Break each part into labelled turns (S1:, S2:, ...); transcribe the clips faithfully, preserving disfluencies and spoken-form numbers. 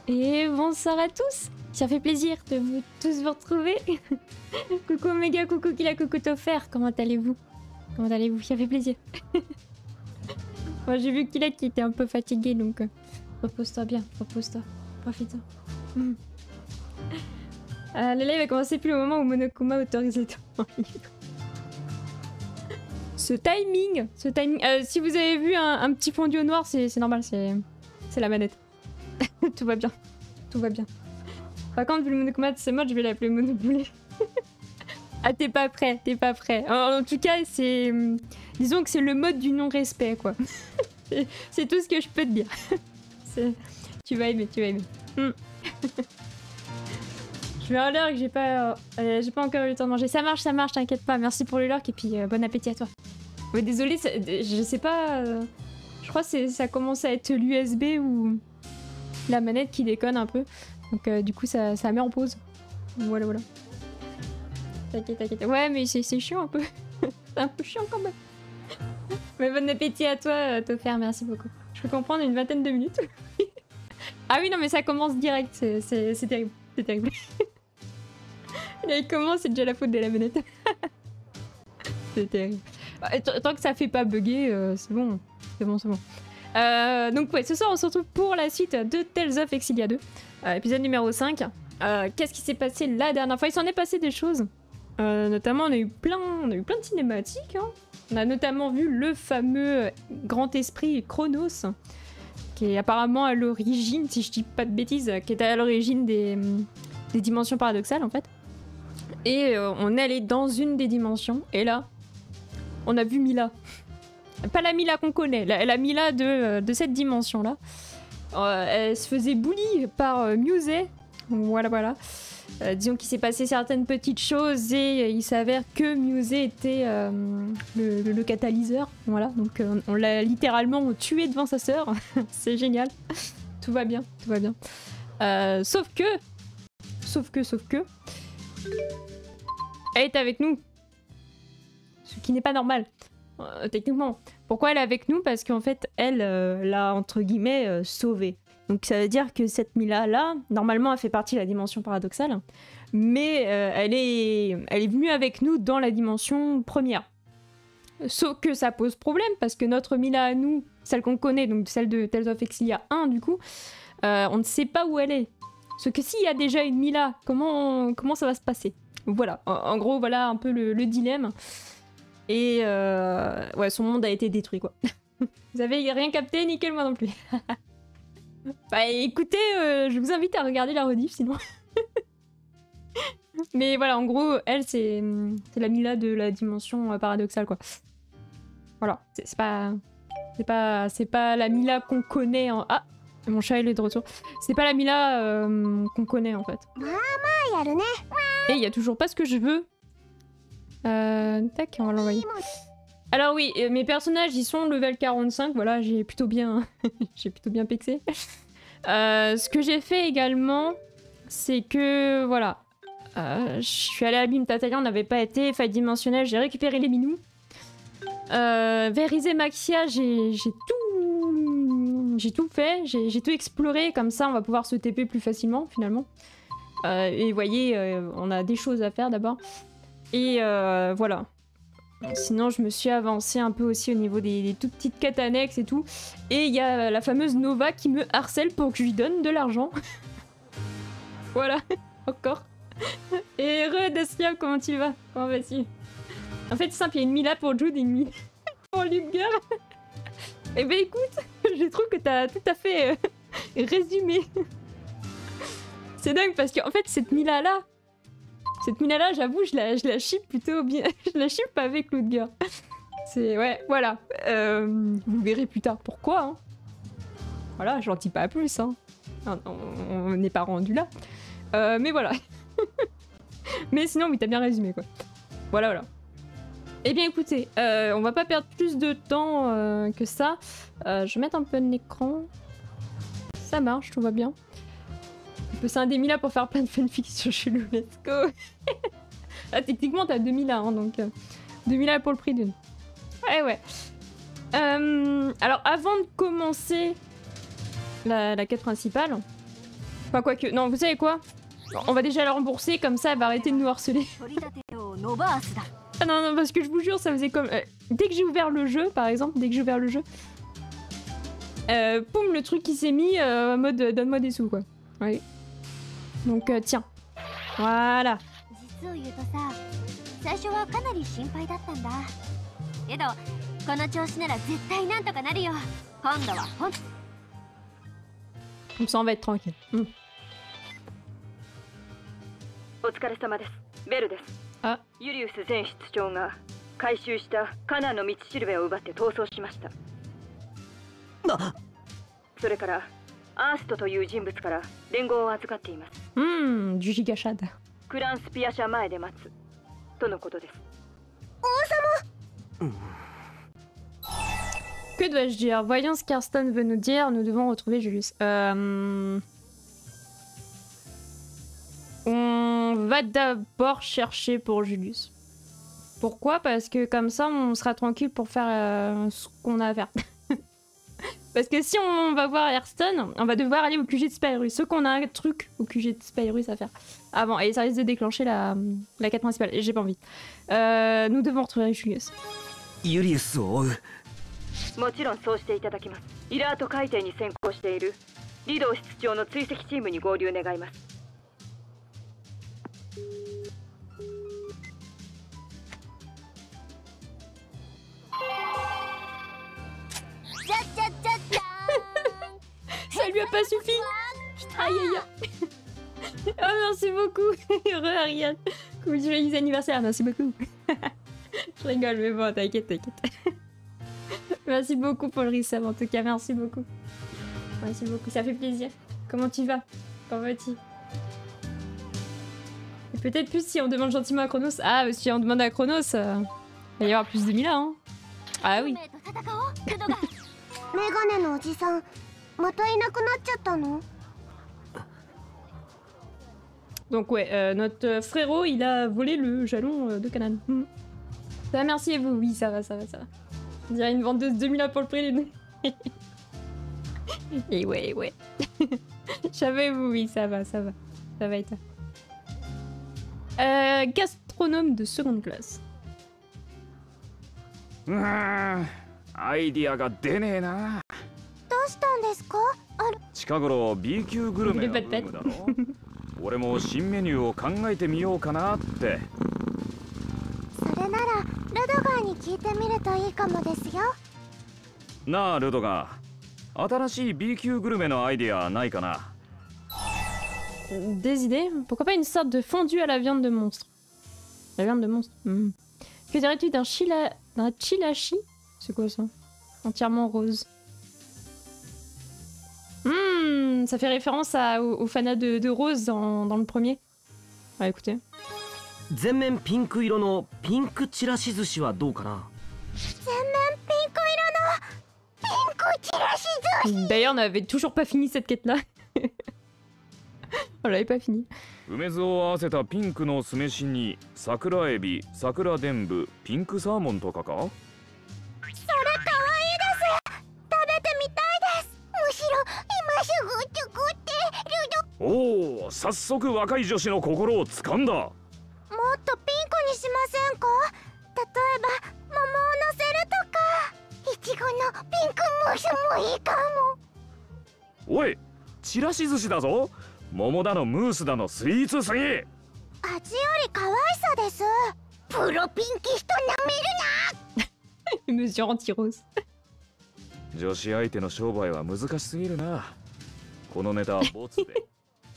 S1: Et bonsoir à tous. Ça fait plaisir de vous tous vous retrouver. Coucou Omega, coucou Kila, coucou Toffer. Comment allez-vous? Comment allez-vous? Ça fait plaisir. Moi j'ai vu Kila qui était un peu fatigué, donc euh, repose-toi bien, repose-toi, profite-en. Mm. Euh, le live va commencer plus au moment où Monokuma autorise les temps libres. Ce timing, ce timing. Euh, si vous avez vu un, un petit fondu au noir, c'est normal, c'est la manette. Tout va bien, tout va bien. Par contre, vu le Monokuma de ce mode, je vais l'appeler Monoboulet. Ah, t'es pas prêt, t'es pas prêt. En, en tout cas, c'est... Disons que c'est le mode du non-respect, quoi. C'est tout ce que je peux te dire. Tu vas aimer, tu vas aimer. Mm. Je vais en l'heure que j'ai pas... Euh, j'ai pas encore eu le temps de manger. Ça marche, ça marche, t'inquiète pas. Merci pour le lurk et puis euh, bon appétit à toi. Ouais, désolé, je sais pas... Euh, je crois que ça commence à être l'U S B ou la manette qui déconne un peu. Donc euh, du coup, ça, ça met en pause. Voilà, voilà. T'inquiète, t'inquiète. Ouais, mais c'est chiant un peu. C'est un peu chiant quand même. Mais bon appétit à toi, Toffer, merci beaucoup. Je peux comprendre une vingtaine de minutes. Ah oui, non, mais ça commence direct. C'est terrible. C'est terrible. Là, il commence, c'est déjà la faute de la manette. C'est terrible. Tant que ça fait pas bugger, euh, c'est bon. C'est bon, c'est bon. Euh, donc ouais, ce soir, on se retrouve pour la suite de Tales of Exilia deux. Euh, épisode numéro cinq. Euh, Qu'est-ce qui s'est passé la dernière fois? Il s'en est passé des choses. Euh, notamment, on a eu plein, on a eu plein de cinématiques. Hein. On a notamment vu le fameux grand esprit Chronos, qui est apparemment à l'origine, si je dis pas de bêtises, qui est à l'origine des, des dimensions paradoxales en fait. Et euh, on est allé dans une des dimensions, et là, on a vu Mila. Pas la Mila qu'on connaît, la, la Mila de, de cette dimension-là. Euh, elle se faisait bully par euh, Musée. Voilà, voilà. Euh, disons qu'il s'est passé certaines petites choses et euh, il s'avère que Musée était euh, le, le, le catalyseur. Voilà, donc euh, on l'a littéralement tué devant sa sœur. C'est génial. Tout va bien, tout va bien. Euh, sauf que... Sauf que, sauf que... Elle est avec nous. Ce qui n'est pas normal. Euh, techniquement. Pourquoi elle est avec nous? Parce qu'en fait, elle euh, l'a, entre guillemets, euh, sauvée. Donc ça veut dire que cette Mila-là, normalement, elle fait partie de la dimension paradoxale, mais euh, elle, est, elle est venue avec nous dans la dimension première. Sauf que ça pose problème, parce que notre Mila à nous, celle qu'on connaît, donc celle de Tales of Exilia un, du coup, euh, on ne sait pas où elle est. Sauf que s'il y a déjà une Mila, comment, comment ça va se passer? Voilà, en, en gros, voilà un peu le, le dilemme. Et euh, ouais, son monde a été détruit, quoi. Vous avez rien capté, nickel, moi non plus. Bah écoutez, euh, je vous invite à regarder la rediff, sinon. Mais voilà, en gros, elle, c'est la Mila de la dimension euh, paradoxale, quoi. Voilà, c'est pas... C'est pas, c'est pas la Mila qu'on connaît en... Ah, mon chat, il est de retour. C'est pas la Mila euh, qu'on connaît, en fait. Et il y a toujours pas ce que je veux. Euh, tac, on va l'envoyer. Alors oui, mes personnages, ils sont level quarante-cinq, voilà, j'ai plutôt bien... j'ai plutôt bien pexé. Euh, ce que j'ai fait également, c'est que, voilà, euh, je suis allée à Bim Tatalia, on n'avait pas été, faille dimensionnelle, j'ai récupéré les minous. Euh, Verisé Maxia, j'ai tout... J'ai tout fait, j'ai tout exploré, comme ça on va pouvoir se T P plus facilement, finalement. Euh, et vous voyez, euh, on a des choses à faire d'abord. Et euh, voilà. Sinon, je me suis avancée un peu aussi au niveau des, des toutes petites quêtes annexes et tout. Et il y a la fameuse Nova qui me harcèle pour que je lui donne de l'argent. Voilà, encore. Et re, Desria, comment tu vas? Comment vas-tu? En fait, c'est simple, il y a une Mila pour Jude et une Mila pour Ludger. Eh ben écoute, je trouve que t'as tout à fait euh, résumé. C'est dingue parce qu'en fait, cette Mila-là, Cette Mina-là, j'avoue, je la, je la ship plutôt bien. Je la ship avec Ludger. C'est... Ouais, voilà. Euh, vous verrez plus tard pourquoi. Hein. Voilà, j'en dis pas plus. Hein. On n'est pas rendu là. Euh, mais voilà. Mais sinon, oui, t'as bien résumé, quoi. Voilà, voilà. Eh bien, écoutez, euh, on va pas perdre plus de temps euh, que ça. Euh, je vais mettre un peu l'écran. Ça marche, tout va bien. On peut scinder Mila pour faire plein de fanfictions chelou, let's go. Ah, techniquement, t'as deux Mila, hein, donc euh, deux Mila pour le prix d'une. Ouais, ouais. Euh, alors, avant de commencer la, la quête principale, Enfin, quoi que. Non, vous savez quoi? On va déjà la rembourser, comme ça elle va arrêter de nous harceler. Ah non, non, parce que je vous jure, ça faisait comme. Euh, dès que j'ai ouvert le jeu, par exemple, dès que j'ai ouvert le jeu, euh, poum, le truc qui s'est mis euh, en mode euh, donne-moi des sous, quoi. Oui. Donc, euh, tiens. Voilà. Comme ça, on va être tranquille. Mm. Ah.
S2: ユリウス前室長が回収したカナの道しるべを奪って逃走しました。それからアーストという人物から連合を預かっています。
S1: Hmm, du gigachad.
S2: クランスピア社前で待つとのことです。王様。
S1: Que dois-je dire? Voyons ce qu'Arston veut nous dire, nous devons retrouver Julius. Euh... On va d'abord chercher pour Julius. Pourquoi? Parce que comme ça, on sera tranquille pour faire euh, ce qu'on a à faire. Parce que si on va voir Arston, on va devoir aller au Q G de Spyrus. Sauf qu'on a un truc au Q G de Spyrus à faire avant. Et ça risque de déclencher la, la quête principale. Et j'ai pas envie. Euh, nous devons retrouver Julius.
S3: Juliusを追う。
S2: もちろんそうしていただきます。イラート海底に先行しているリドー室長の追跡チームに合流願います。
S1: Ça lui a pas suffi. Aïe aïe aïe. Oh merci beaucoup. Heureux Ariane. Joyeux anniversaire, merci beaucoup. Je rigole mais bon t'inquiète t'inquiète. Merci beaucoup pour le resub en tout cas, merci beaucoup. Merci beaucoup, ça fait plaisir. Comment tu vas? Comment vas-tu? Et peut-être plus si on demande gentiment à Chronos. Ah, si on demande à Chronos, euh, il va y avoir plus de Mila hein. Ah oui. Donc ouais, euh, notre frérot, il a volé le jalon euh, de Canaan. Mmh. Ça va, merci à vous. Oui, ça va, ça va, ça va. On dirait une vendeuse de Mila pour le prélude. Et ouais, ouais. J'avais vous, oui, ça va, ça va. Ça va être. Euh, gastronome de seconde classe.
S4: アイディアが出ねえな。
S5: どうしたんですか？ある。
S4: 近頃 B 級グルメがブームだろ。俺も新メニューを考えてみようかなって。
S5: それならルドガーに聞いてみるといいかもですよ。
S4: なあルドガー、新しい B 級グルメのアイディアないかな。
S1: Des idées? Pourquoi pas une sorte de fondue à la viande de monstre? La viande de monstre. Mmh. Que dirais-tu d'un chila... d'un chilashi? C'est quoi ça? Entièrement rose. Mmh, ça fait référence à, au, au fanat de, de Rose dans, dans le premier. Ah, écoutez.
S3: Zenmen pink iro no pink chirashi zushi wa dou ka na?
S5: Zenmen pink iro no pink chirashi zushi.
S1: D'ailleurs, on n'avait toujours pas fini cette quête-là. On l'avait pas fini.
S4: 梅酢を合わせたピンクの酢飯に桜エビ、桜伝舞、ピンクサーモンとかか？それ可愛いです。
S5: 食べてみたいです。むしろ今すぐ作ってルド。
S4: おお、早速若い女子の心を掴んだ。もっ
S5: とピンクにしませんか？例えば桃をのせるとか、いちごのピンクムースもいいかも。
S4: おい、ちらし寿司だぞ。桃だのムースだのスイーツすぎ。味よ
S5: り可愛さです。プロピンキストなめるな。
S1: Monsieur Anti-Rose.
S4: 女子相手の商売は難しすぎるな。このネタはボツで。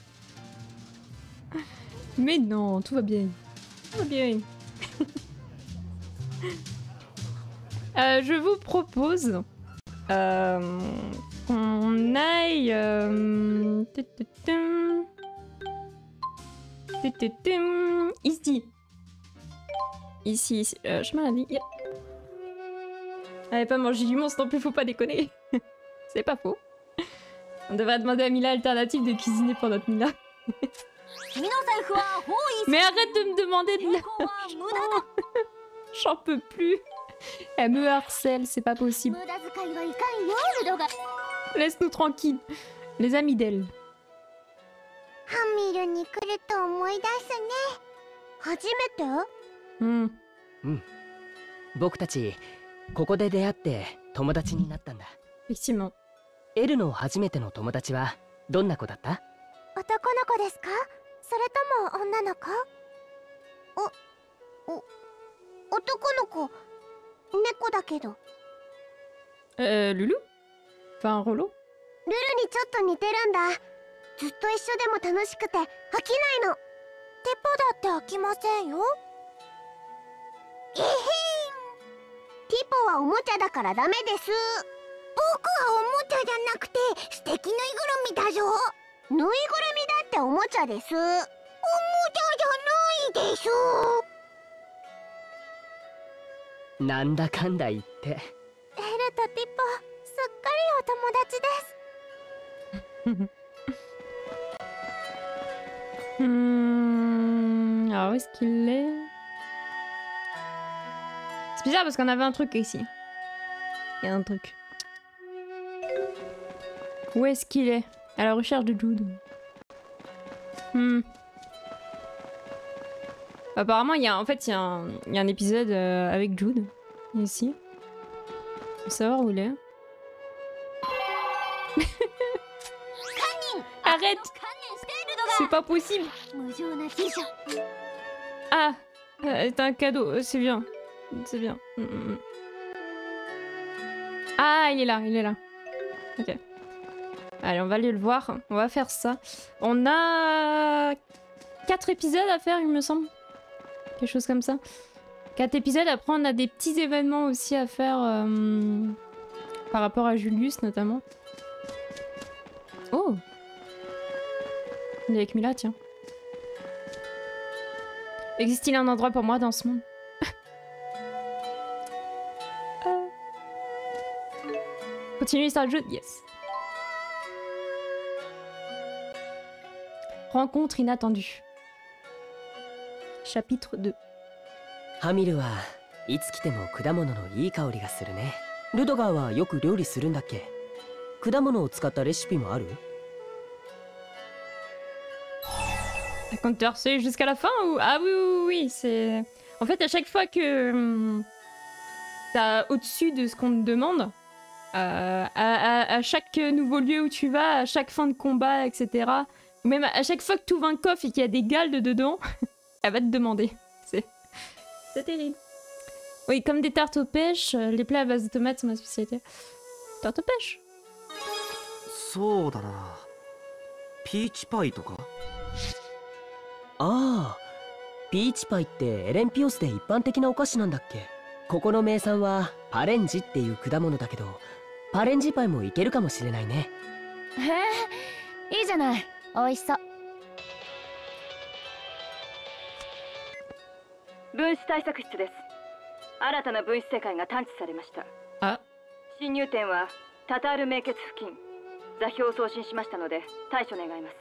S1: Mais non, tout va bien. Tout va bien. euh, je vous propose euh, qu'on aille euh, ici. Ici, ici. Euh, je m'en dis. Yep. Elle n'avait pas mangé du monstre non plus, faut pas déconner. C'est pas faux. On devrait demander à Mila alternative de cuisiner pour notre Mila. Mais arrête de me demander de la... J'en peux plus. Elle me harcèle, c'est pas possible. Laisse-nous tranquilles. Les amis d'elle.
S5: ハミルに来ると思い出すね。初めて？
S1: うん。
S6: うん。僕たちここで出会って友達になったんだ。
S1: Effectivement。
S6: エルの初めての友達はどんな子だった？
S5: 男の子ですか？それとも女の子？お、お、男の子。猫だけど。
S1: Euh, Loulou? Enfin, Rolo?
S5: ルルにちょっと似てるんだ。ずっと一緒でも楽しくて飽きないの。テポだって飽きませんよ。えへん。ティポはおもちゃだからダメです。僕はおもちゃじゃなくて素敵ぬいぐるみだぞ。ぬいぐるみだっておもちゃです。おもちゃじゃないです。
S6: なんだかんだ言って。
S5: エルとティポ、すっかりお友達です。
S1: Hmm, alors où est-ce qu'il est? C'est bizarre parce qu'on avait un truc ici. Il y a un truc. Où est-ce qu'il est? À la recherche de Jude. Hmm. Apparemment, il y a en fait il y a un, il y a un épisode euh, avec Jude ici. Faut savoir où il est. Arrête! C'est pas possible! Ah! Euh, c'est un cadeau, c'est bien. C'est bien. Mm -mm. Ah, il est là, il est là. Ok. Allez, on va aller le voir. On va faire ça. On a quatre épisodes à faire, il me semble. Quelque chose comme ça. quatre épisodes, après on a des petits événements aussi à faire euh, par rapport à Julius notamment. Oh! Il est avec Mila, tiens. Existe-t-il un endroit pour moi dans ce monde? euh... Continue l'histoire de jeu? Yes. Rencontre inattendue. Chapitre deux.
S6: ハミルはいつ来ても果物のいい香りがするね。ルドガーはよく料理するんだっけ？果物を使ったレシピもある？
S1: Un compteur, c'est jusqu'à la fin ou... Ah oui, oui, oui, c'est... En fait, à chaque fois que hum, t'as au-dessus de ce qu'on te demande, euh, à, à, à chaque nouveau lieu où tu vas, à chaque fin de combat, et cetera, ou même à chaque fois que tu ouvres un coffre et qu'il y a des galdes dedans, elle va te demander. C'est c'est terrible. Oui, comme des tartes aux pêches, les plats à base de tomates sont ma spécialité. Tartes aux pêches?
S3: そうだな。ピーチパイとか？
S6: ああ、ピーチパイってエレンピオスで一般的なお菓子なんだっけ？ここの名産はパレンジっていう果物だけど、パレンジパイもいけるかもしれないね。
S5: へえ、いいじゃない。美味しそう。
S2: 分子対策室です。新たな分子世界が探知されました。
S1: あ、
S2: 侵入点はタタール名血付近。座標を送信しましたので対処願います。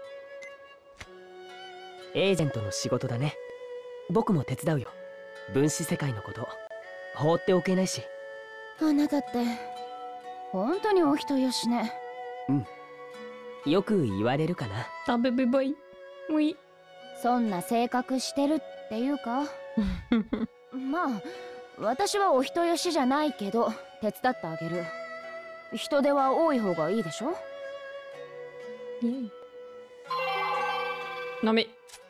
S6: エージェントの仕事だね。僕も手伝うよ。分子世界のこと放っておけないし。
S5: あなたって本当にお人よしね。
S6: うん、よく言われるかな。
S1: un bébé boy. Oui.
S5: そんな性格してるっていうかまあ私はお人よしじゃないけど手伝ってあげる。人手は多い方がいいでしょ。
S1: Non mais...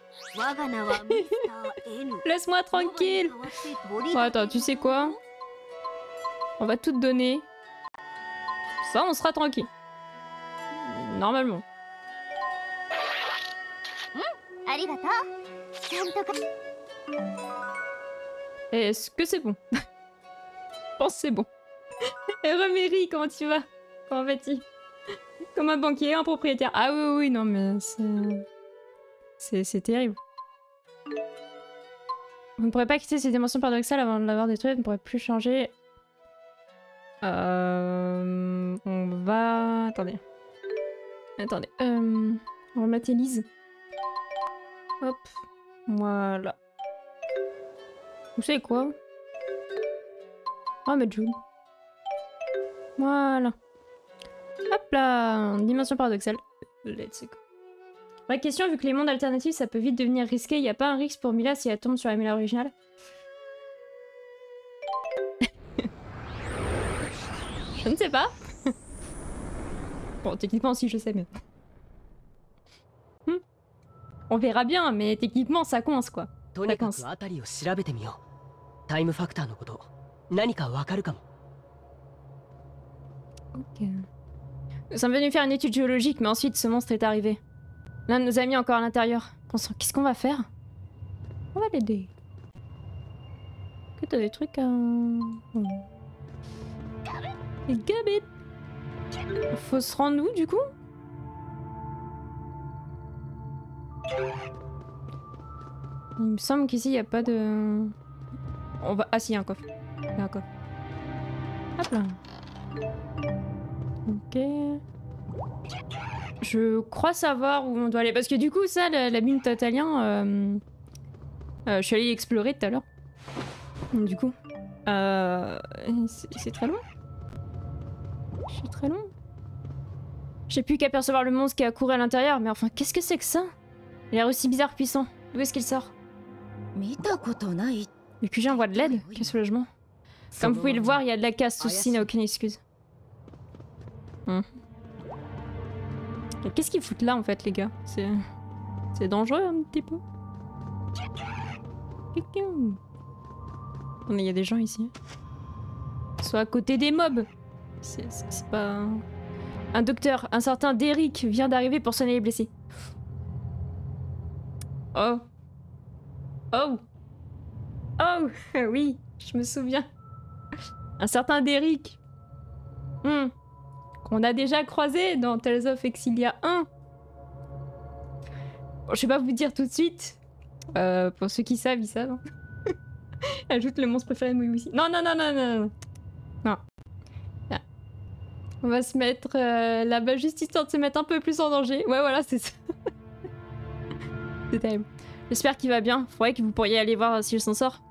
S1: Laisse-moi tranquille. Bon, attends, tu sais quoi? On va tout te donner. Ça, on sera tranquille. Normalement. Est-ce que c'est bon? Je pense que c'est bon. Et Reméry, comment tu vas? Comment vas-tu? Comme un banquier, un propriétaire. Ah oui, oui, non mais c'est... C'est terrible. Vous ne pourrez pas quitter ces dimensions paradoxales avant de l'avoir détruite, vous ne pourrez plus changer. Euh... On va... Attendez. Attendez. Euh... On va mettre Elise. Hop. Voilà. Vous savez quoi? On va mettre Jude. Voilà. Hop là. Dimension paradoxale. Let's go. Vraie question, vu que les mondes alternatifs ça peut vite devenir risqué, y a pas un risque pour Mila si elle tombe sur la Mila originale? Je ne sais pas. Bon, techniquement si je sais, mais... Hmm. On verra bien, mais techniquement ça coince quoi.
S6: とにかくあたりを調べてみよう。タイムファクターのこと、何かわかるかも。
S1: Ok. Nous sommes venus faire une étude géologique, mais ensuite ce monstre est arrivé. L'un de nos amis est encore à l'intérieur. Qu'est-ce qu'on va faire? On va l'aider. Que t'as des trucs à... Et Gabit. Faut se rendre où du coup? Il me semble qu'ici il n'y a pas de... On va... Ah si, il y a un coffre. Il y a un coffre. Hop là. Ok. Je crois savoir où on doit aller. Parce que du coup, ça, la, la mine Totalien, euh, euh, je suis allée l'explorer tout à l'heure. Du coup, euh, c'est très loin. C'est très loin. J'ai plus qu'à percevoir le monstre qui a couru à l'intérieur, mais enfin, qu'est-ce que c'est que ça? Il a l'air aussi bizarre puissant. D'où est-ce qu'il sort? Le Q G envoie de l'aide? Quel soulagement. Comme vous pouvez le voir, il y a de la casse, ceci n'a aucune excuse. Hum. Qu'est-ce qu'ils foutent là en fait les gars? C'est... C'est dangereux un petit peu. Il y a des gens ici. Soit à côté des mobs. C'est pas... Un docteur, un certain Derrick vient d'arriver pour soigner les blessés. Oh. Oh. Oh. Oui, je me souviens. Un certain Derrick. Hmm. Qu'on a déjà croisé dans Tales of Exilia un. Bon, je vais pas vous dire tout de suite. Euh, pour ceux qui savent, ils savent. Ajoute le monstre préféré de Moui aussi. Non, non, non, non, non. Non. Là. On va se mettre euh, là-bas juste histoire de se mettre un peu plus en danger. Ouais, voilà, c'est ça. C'est terrible. J'espère qu'il va bien. Faudrait que vous pourriez aller voir s'il s'en sort.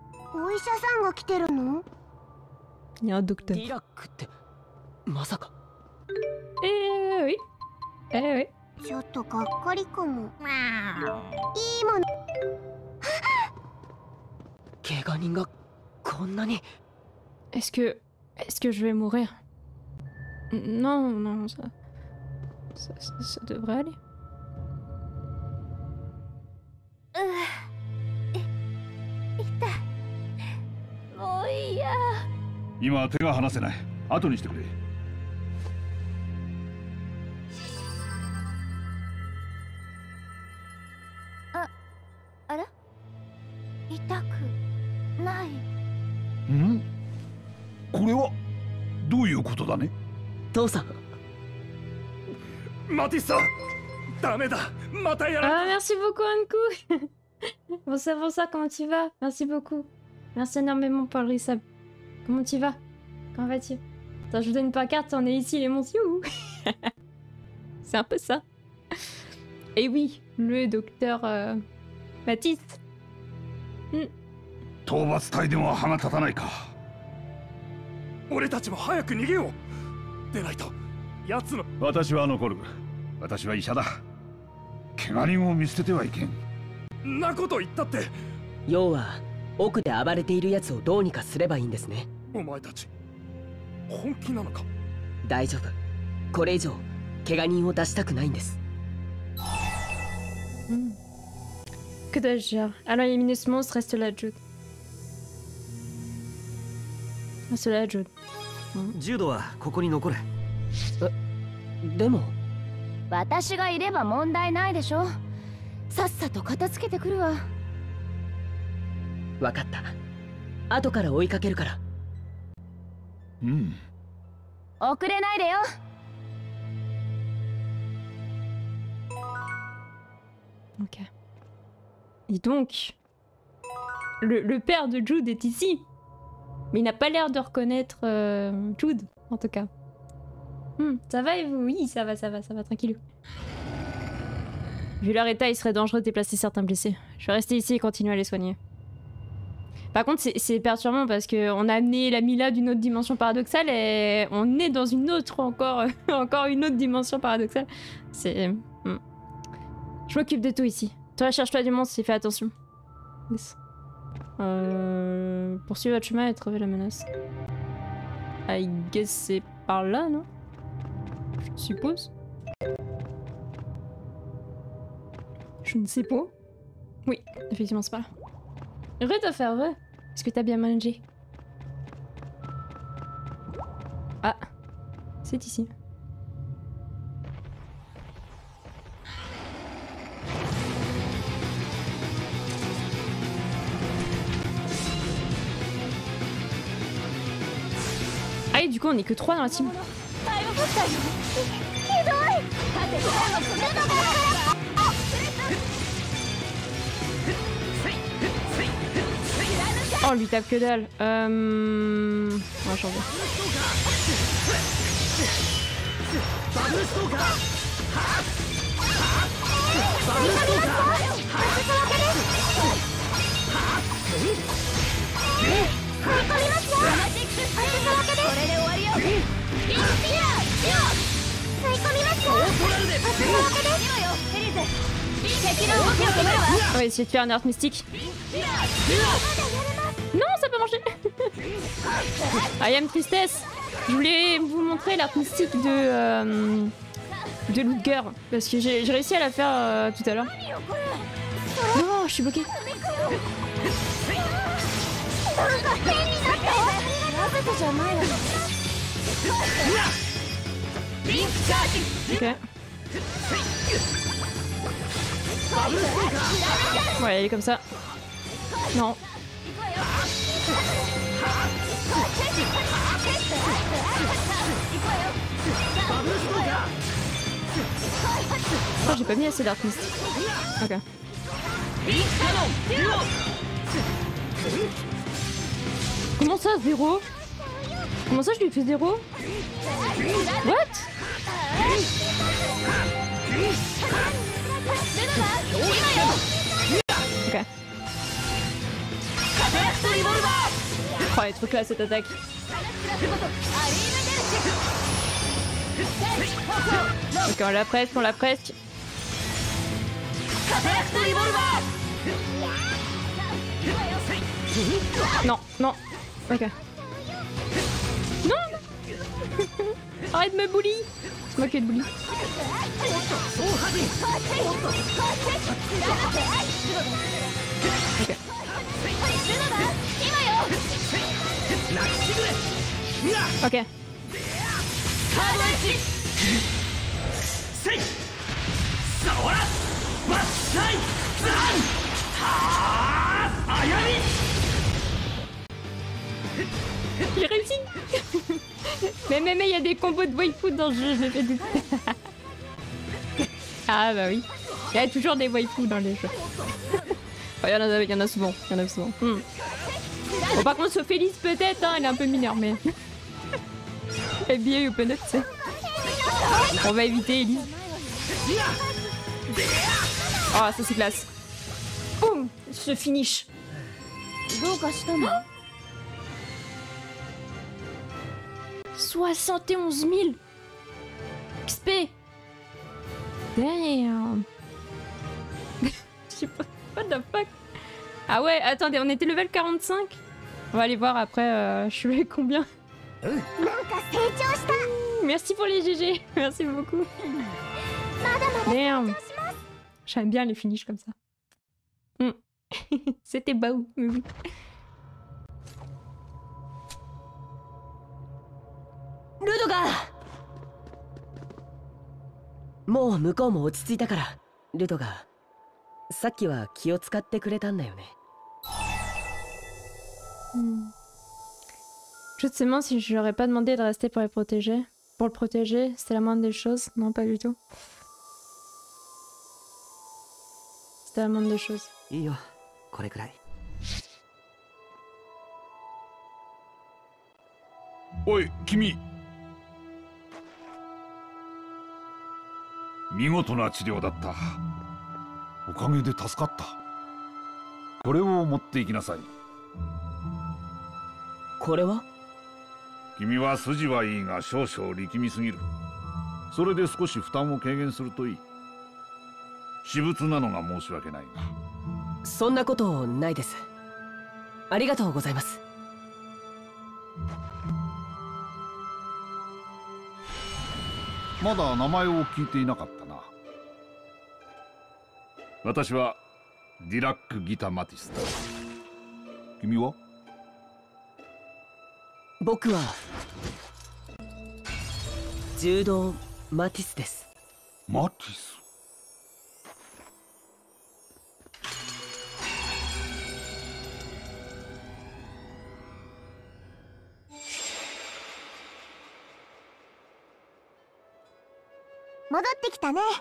S1: Il y a un docteur. Eh oui. Eh oui. Est-ce que... Est-ce que je vais mourir? Non, non, ça... Ça, ça, ça devrait aller.
S7: 今は手が離せない。後にしてくれ。
S5: あ、あら？痛くない。
S7: ん？これはどういうことだね？
S6: 父さん。
S7: マティスさん、ダメだ。またやら。
S1: Ah, merci beaucoup Anku. Bonsoir, bonsoir, comment tu vas? Merci beaucoup. Merci énormément Paul Rissab. Comment tu vas? Comment vas-tu? Attends, je vous donne une pancarte, on est ici les monstres. C'est un peu ça. Et oui, le docteur euh, Baptiste. Mm.
S7: 討伐隊でも歯が立たないか。俺たちも早く逃げよう。でないと奴の。私は残る。私は医者だ。怪我人を見捨ててはいけん。んなこと言ったって。
S6: 要は奥で暴れている奴をどうにかすればいいんですね。
S7: お前たち本気なのか？
S6: 大丈夫。これ以上怪我人を出したくないんです。
S1: Mm. Que dois-je dire? Alors éliminer ce monstre, reste là, Jude. Reste là, Jude.
S3: ジュードはここに残れ。
S6: え、でも
S5: 私がいれば問題ないでしょ。さっさと片付けてくるわ。
S6: わかった。後から追いかけるから。
S7: うん。
S5: 遅れないでよ。
S1: Ok. Et donc, le, le père de Jude est ici. Mais il n'a pas l'air de reconnaître euh, Jude, en tout cas. Hmm, ça va et vous? Oui, ça va, ça va, ça va, tranquille. Vu leur état, il serait dangereux de déplacer certains blessés. Je vais rester ici et continuer à les soigner. Par contre, c'est perturbant parce qu'on a amené la Mila d'une autre dimension paradoxale et on est dans une autre encore, encore une autre dimension paradoxale. C'est... Hmm. Je m'occupe de tout ici. Toi, cherche-toi du monstre et fais attention. Yes. Euh... Poursuivre votre chemin et trouver la menace. I guess c'est par là, non? Je suppose. Je ne sais pas. Oui, effectivement, c'est pas là. Heureux de faire heureux. Est-ce que t'as bien mangé? Ah, c'est ici. Ah et du coup on est que trois dans la team. Oh on lui tape que dalle. Euh... On va changer. On va essayer de faire un art mystique. Non, ça peut marcher. I am tristesse. Je voulais vous montrer l'art mystique de euh, de Ludger parce que j'ai réussi à la faire euh, tout à l'heure. Non, je suis bloquée. Ok. Ouais, elle est comme ça. Non. Oh, j'ai pas mis assez d'art mystique. Ok. Comment ça, zéro? Comment ça, je lui fais zéro? What? Ok. Oh, elle est trop classe cette attaque. Ok, on l'a presque, on l'a presque. Non, non. Ok. Non. Arrête de me bully. C'est moi qui ai de bully. Ok. Ok. J'ai réussi. Mais mais mais il y a des combos de waifu dans le jeu, je me fais douter. Ah bah oui. Il y a toujours des waifus dans les jeux. Il y en a, il y en a souvent, il y en a souvent. Hmm. Bon par contre Sophélis peut-être, hein, elle est un peu mineure mais... F B A Open Up, tu sais. On va éviter Elise. Oh ça c'est classe. Boum, ce finish. soixante et onze mille X P. Damn. Je sais pas. What the fuck. Ah ouais, attendez, on était level quarante-cinq. On va aller voir après, euh, je suis à combien. Merci pour les G G. Merci beaucoup. Damn. J'aime bien les finishes comme ça. Mm. C'était beau, mais oui.
S6: Ludoga! もう向こうも落ち着いたから、ルドがさっきは気を使ってくれたんだよね。
S1: Hmm. Je te demande si je l'aurais pas demandé de rester pour les protéger. Pour le protéger, c'était la moindre des choses. Non, pas du tout. C'était la moindre des choses.
S3: いいよ、これくらい。
S7: おい、君。見事な治療だった。おかげで助かった。これを持っていきなさい。
S6: これは？
S7: 君は筋はいいが少々力みすぎる。それで少し負担を軽減するといい。 私物なのが申し訳ないが。
S6: そんなことないです。ありがとうございます。
S7: まだ名前を聞いていなかったな。私はディラック・ギタ・マティスだ。君は？
S6: 僕は柔道マティスです。
S7: マティス？
S5: 戻ってきたね。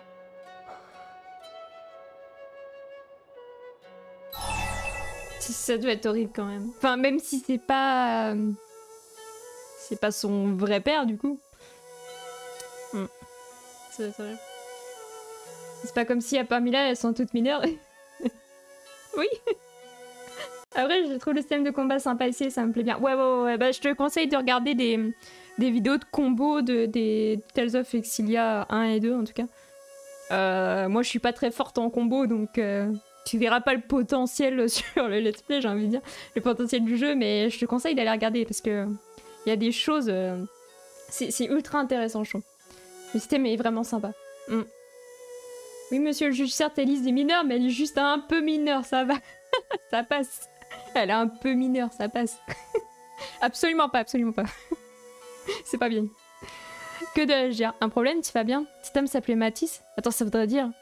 S1: Ça doit être horrible quand même. Enfin, même si c'est pas... euh, C'est pas son vrai père, du coup. Hmm. Ça doit être horrible. C'est pas comme si à parmi là, elles sont toutes mineures. Oui. Après, je trouve le système de combat sympa ici, ça me plaît bien. Ouais, ouais, ouais, ouais. Bah, je te conseille de regarder des, des vidéos de combos de, des Tales of Exilia un et deux, en tout cas. Euh, moi, je suis pas très forte en combo, donc... Euh... Tu verras pas le potentiel sur le let's play, j'ai envie de dire, le potentiel du jeu, mais je te conseille d'aller regarder parce que il y a des choses, euh, c'est ultra intéressant, je trouve. Le système est vraiment sympa. Mm. Oui, monsieur le juge, certes, Elise est mineure, mais elle est juste un peu mineure, ça va, ça passe. Elle est un peu mineure, ça passe. Absolument pas, absolument pas. C'est pas bien. Que de la gère. Un problème, tu vas bien? Cet homme s'appelait Matisse? Attends, ça voudrait dire...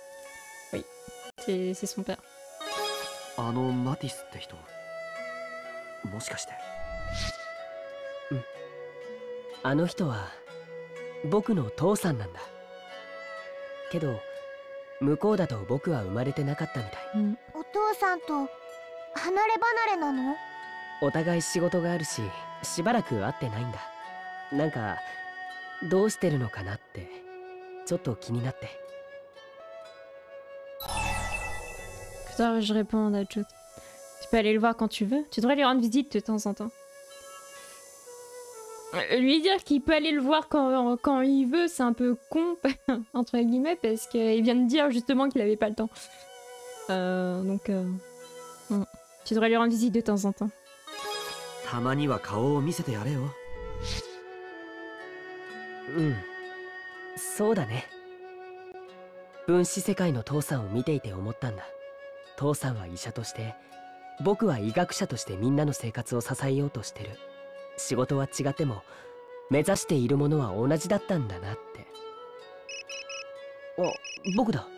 S1: C'est son père.
S3: あのマティスって人、もしかして。
S6: うん。あの人は僕の父さんなんだ。けど向こうだと僕は生まれてなかったみたい。
S5: うん、お父さんと離れ離れなの？
S6: お互い仕事があるし、しばらく会ってないんだ。なんかどうしてるのかなってちょっと気になって。
S1: Je réponds à Jot. Tu peux aller le voir quand tu veux. Tu devrais lui rendre visite de temps en temps. Lui dire qu'il peut aller le voir quand, quand il veut, c'est un peu con, entre guillemets, parce qu'il vient de dire justement qu'il avait pas le temps. Euh, donc, euh, bon. Tu devrais lui rendre visite de temps en temps.
S3: たまには顔を見せてやれよ。
S6: うん、そうだね。分子世界の父さんを見ていて思ったんだ。 父さんは医者として、僕は医学者としてみんなの生活を支えようとしてる。仕事は違っても、目指しているものは同じだったんだなって。あ、僕だ。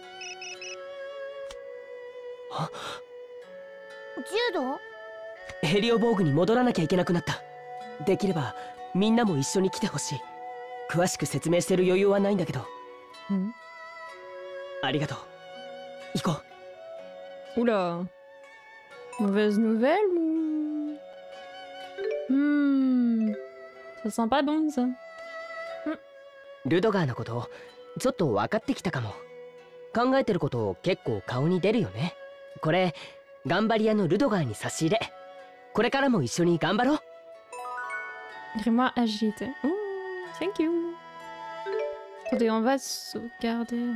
S6: あ、
S5: 柔道？
S6: ヘリオボーグに戻らなきゃいけなくなった。できれば、みんなも一緒に来てほしい。詳しく説明してる余裕はないんだけど。
S1: うん。
S6: ありがとう。行こう。
S1: Oula. Mauvaise nouvelle ou... Hmm. Ça sent pas bon, ça.
S6: ルドガーのことちょっと分かってきたかも。考えてること結構顔に出るよね。これ頑張り屋のルドガーに差し入れ。これからも一緒に頑張ろう。
S1: Grimoire agilité. Oh, thank you. Attendez, on va sauvegarder.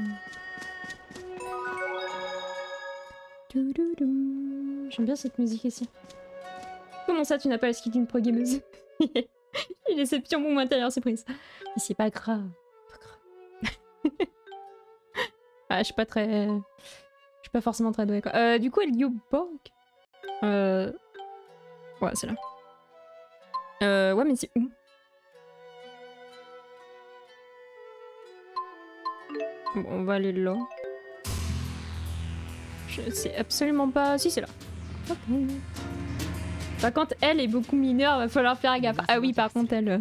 S1: J'aime bien cette musique ici. Comment ça, tu n'as pas le skill d'une pro-gameuse? J'ai laissé pion mon intérieur surprise. Mais c'est pas grave. Pas grave. Ah, je suis pas très... Je suis pas forcément très douée, quoi. Euh, du coup, Elioborg. Euh... Ouais, c'est là. Euh, ouais, mais c'est où? Bon, on va aller là. Je sais absolument pas... Si, c'est là. Par contre, elle est beaucoup mineure, va falloir faire gaffe. Ah oui, par contre, elle...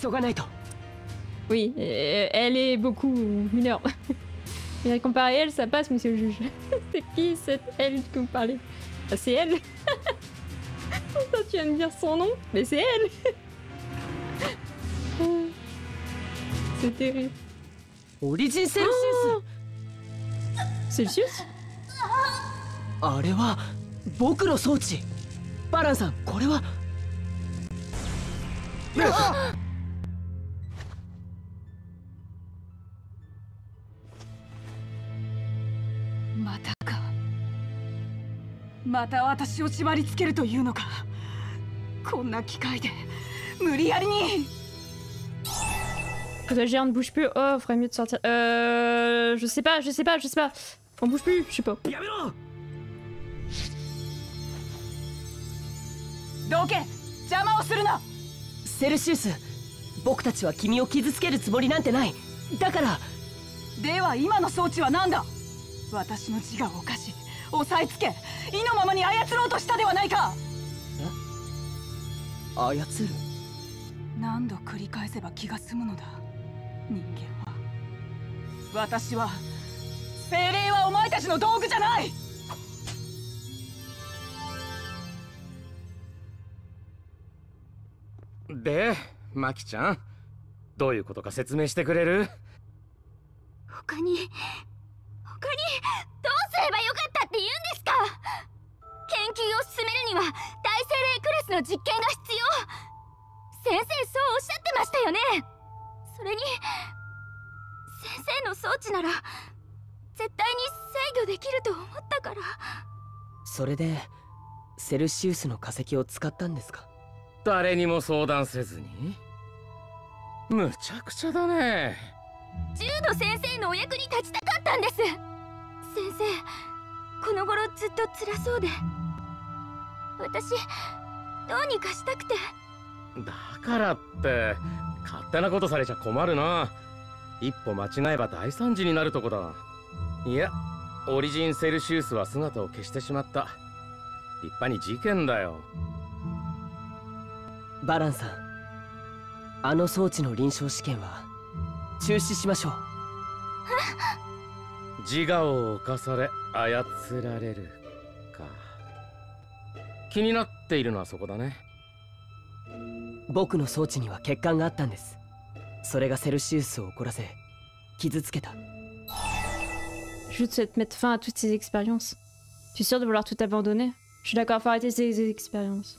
S1: Oui, elle est beaucoup mineure. Mais comparé à elle, ça passe, monsieur le juge. C'est qui cette elle que vous parlez? Ah, c'est elle. Toi, tu viens de dire son nom, mais c'est elle. C'est terrible.
S6: Origin Celsius.
S1: Oh Celsius?
S6: あれは僕の装置。バランさん、これは。
S8: またか。また私を縛り付けるというのか。こんな機械で無理やりに。
S1: Que le géant ne bouge plus. Oh, ferait mieux de sortir. Euh. Je sais pas, je sais pas, je sais pas. On bouge plus, je sais pas.
S8: どけ、邪魔をするな。
S6: セルシウス、僕たちは君を傷つけるつもりなんてない。だから。
S8: では今の装置は何だ。私の自我を犯し押さえつけ意のままに操ろうとしたではないか。
S6: え、操る。
S8: 何度繰り返せば気が済むのだ。人間は、私は、精霊はお前たちの道具じゃない。
S9: で、マキちゃん、どういうことか説明してくれる？
S5: 他に他にどうすればよかったって言うんですか。研究を進めるには大精霊クラスの実験が必要。先生そうおっしゃってましたよね。それに先生の装置なら絶対に制御できると思ったから。
S6: それでセルシウスの化石を使ったんですか？
S9: 誰にも相談せずに。むちゃくちゃだね。
S5: ジュード先生のお役に立ちたかったんです。先生この頃ずっと辛そうで、私どうにかしたくて。
S9: だからって勝手なことされちゃ困るな。一歩間違えば大惨事になるとこだ。いや、オリジンセルシウスは姿を消してしまった。立派に事件だよ。
S6: バランさん、あの装置の臨床試験は中止しましょう。
S9: 自我を侵され操られるか。気になっているのはそこだね。
S6: 僕の装置には欠陥があったんです。それがセルシウスを怒らせ傷つけた。
S1: Je souhaite mettre fin à toutes ces expériences. Tu es sûr de vouloir tout abandonner? Je suis d'accord, faut arrêter ces expériences.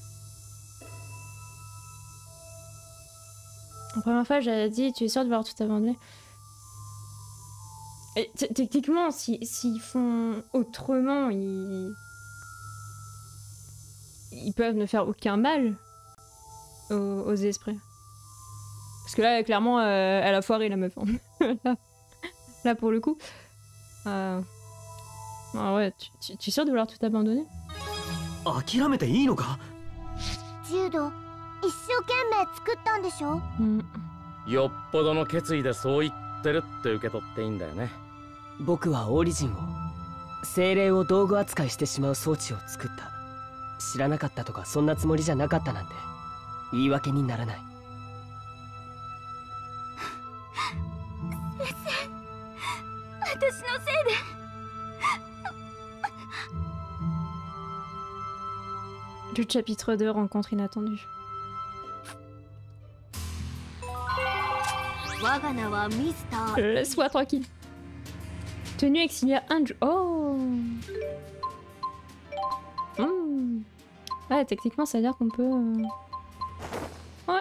S1: La première fois, j'avais dit, tu es sûr de vouloir tout abandonner? Et techniquement, s'ils si, font autrement, ils... ils peuvent ne faire aucun mal aux, aux esprits. Parce que là, clairement, euh, elle a foiré la meuf. là, là, pour le coup. Euh... Ah ouais, tu, tu, tu es sûr de vouloir tout abandonner?
S3: 諦めていいのか？
S5: ジュード、一生懸命作ったんでしょ？
S1: うん。
S9: よっぽどの決意でそう言ってるって受け取っていいんだよね。
S6: 僕はオリジンを、精霊を道具扱いしてしまう装置を作った。知らなかったとかそんなつもりじゃなかったなんて言い訳にならない。
S5: 先生、私のせいで。
S1: Le chapitre deux, rencontre inattendue. Laisse-moi tranquille. Tenue auxiliaire un jour. Oh mmh. Ouais, techniquement, ça veut dire qu'on peut... Euh... Ouais.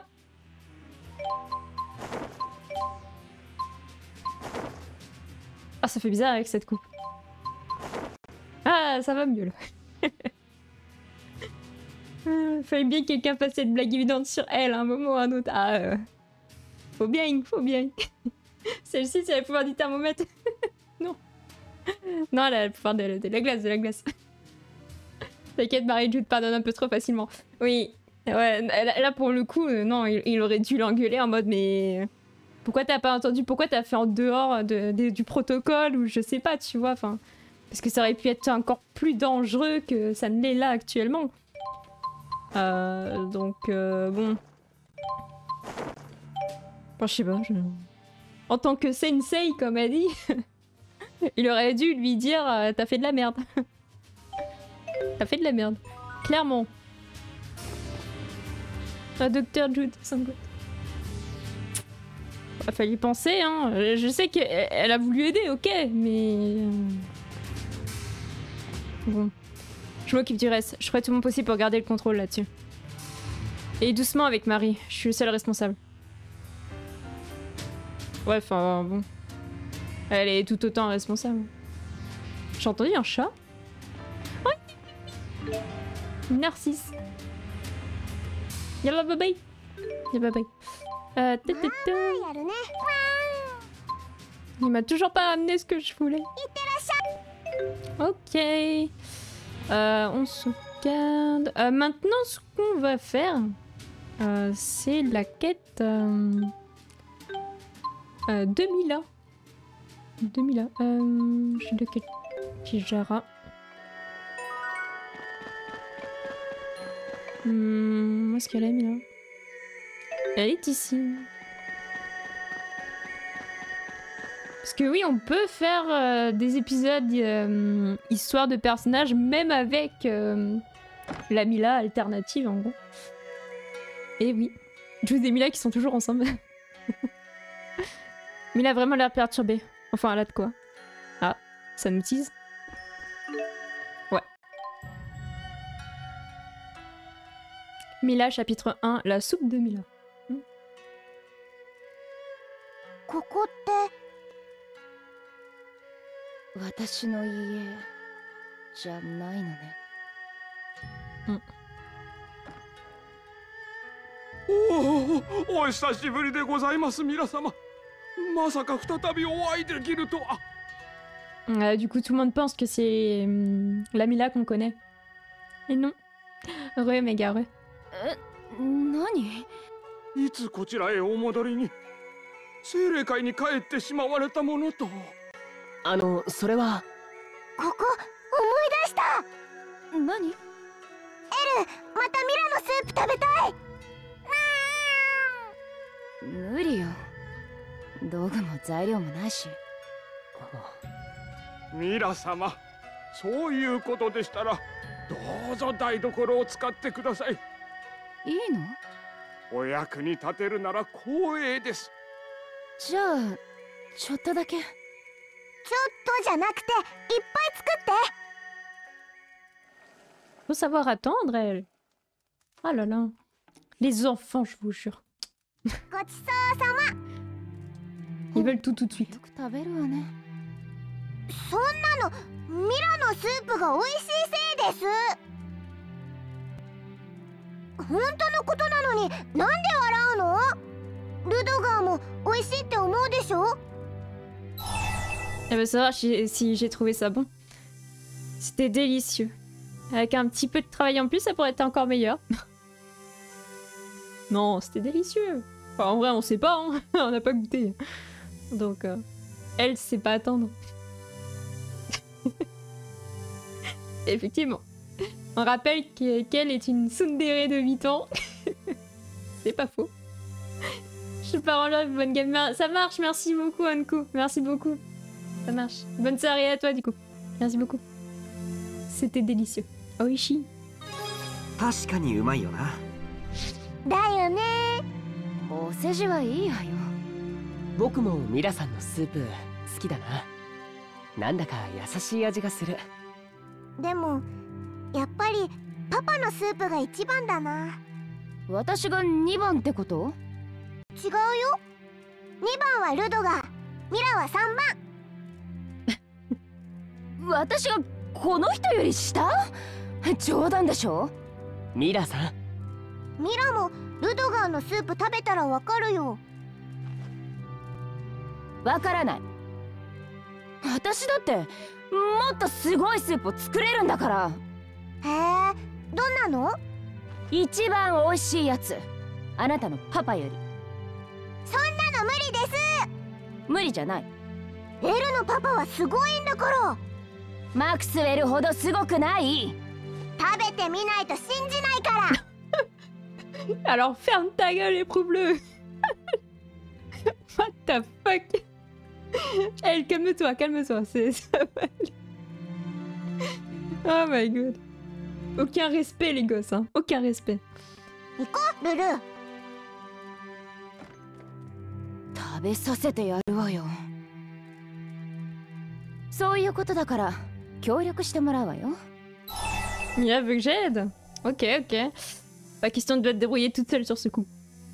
S1: Ah, ça fait bizarre avec cette coupe. Ah, ça va mieux là. Euh, fallait bien que quelqu'un fasse cette blague évidente sur elle à un moment ou à un autre. Ah, euh... faut bien, faut bien. Celle-ci, c'est le pouvoir du thermomètre. Non. Non, elle a le pouvoir de, de la glace, de la glace. T'inquiète, Marie, je te pardonne un peu trop facilement. Oui, ouais, là pour le coup, euh, non, il, il aurait dû l'engueuler en mode, mais... Pourquoi t'as pas entendu? Pourquoi t'as fait en dehors de, de, du protocole? Ou je sais pas, tu vois, enfin... Parce que ça aurait pu être encore plus dangereux que ça ne l'est là actuellement. Euh, donc, euh, bon... Enfin, je sais pas, je... En tant que sensei, comme elle dit, il aurait dû lui dire euh, t'as fait de la merde. T'as fait de la merde. Clairement. Ah, docteur Jude, Sangot. Il a fallu penser, hein. Je sais qu'elle a voulu aider, ok, mais... Bon. Je m'occupe du reste. Je ferai tout mon possible pour garder le contrôle là-dessus. Et doucement avec Marie. Je suis le seul responsable. Ouais, enfin, bon. Elle est tout autant responsable. J'ai entendu un chat. Ouais. Narcisse. Yalla bye bye. Yalla bye bye. Euh, ta, ta, ta. Il m'a toujours pas ramené ce que je voulais. Ok. Euh, on sauvegarde. Euh, maintenant, ce qu'on va faire, euh, c'est la quête euh, euh, de Mila. De Mila. Euh, je suis de quel Kijara. Hmm, où est-ce qu'elle est, Mila? Elle est ici. Parce que oui, on peut faire euh, des épisodes euh, histoire de personnages, même avec euh, la Mila alternative, en gros. Et oui, je des Mila qui sont toujours ensemble. Mila a vraiment l'air perturbée. Enfin, elle a de quoi. Ah, ça nous tease. Ouais. Mila, chapitre un, la soupe de Mila. Hmm.
S5: ここって私の家じゃないのね。
S1: うん。
S7: おお、お久しぶりでございます、皆様。まさか再びお会いできるとは。
S1: Euh, du coup, tout le monde pense que c'est hum, la Mila qu'on connaît. Et non. Heureux, méga heureux.
S5: え、何？
S7: いつこちらへお戻りに、精霊界に帰ってしまわれたものと。
S6: あの、それは。
S5: ここ、思い出した。何？エル、またミラのスープ食べたい。無理よ。道具も材料もないし。
S7: ミラ様、そういうことでしたらどうぞ台所を使ってください。
S5: いいの？
S7: お役に立てるなら光栄です。
S5: じゃあちょっとだけ。ちょっとじゃなくていっぱい作って。
S1: Faut savoir attendre, elle. Ah là là. Les enfants, je vous jure.
S5: ごちそうさま。
S1: Ils veulent tout tout de suite.
S5: よく食べるわね。そんなのミラのスープが美味しいせいです。本当のことなのになんで笑うの？ルドガーも美味しいって思うでしょ？
S1: Elle veut savoir si, si j'ai trouvé ça bon. C'était délicieux. Avec un petit peu de travail en plus, ça pourrait être encore meilleur. Non, c'était délicieux. Enfin, en vrai, on sait pas, hein. On n'a pas goûté. Donc, euh, elle sait pas attendre. Effectivement. On rappelle qu'elle est une tsundere de huit ans. C'est pas faux. Je suis pas en live, bonne game. Ça marche, merci beaucoup, Anko. Merci beaucoup. Ça marche. Bonne soirée à toi, du coup. Merci beaucoup. C'était délicieux. Oishi.
S3: 確かにうまいよな。
S5: だよね。お世辞はいいわよ。
S6: 僕もミラさんのスープ好きだな。なんだか優しい味がする。
S5: でもやっぱりパパのスープが一番だな。私がにばんってこと？違うよ。にばんはルドガー、ミラはさんばん。私がこの人より下？冗談でしょ？
S6: ミラさん。
S5: ミラもルドガーのスープ食べたらわかるよ。わからない。私だってもっとすごいスープを作れるんだから。へえ、どんなの？一番おいしいやつ。あなたのパパより。そんなの無理です。無理じゃない。エルのパパはすごいんだから。マクスウェルほどすごくない。食べてみないと信じないから。
S1: Alors ferme ta gueule, les prouves bleus. What the fuck? Elle, calme-toi, calme-toi, c'est ça va aller. Oh my god. Aucun respect, les gosses, hein. Aucun respect.
S5: 行こう、ルル。食べさせてやるわよ。そういうことだから協力してもらうわよ。
S1: Mia veut que j'aide. Ok, ok. Pas question de te débrouiller toute seule sur ce coup.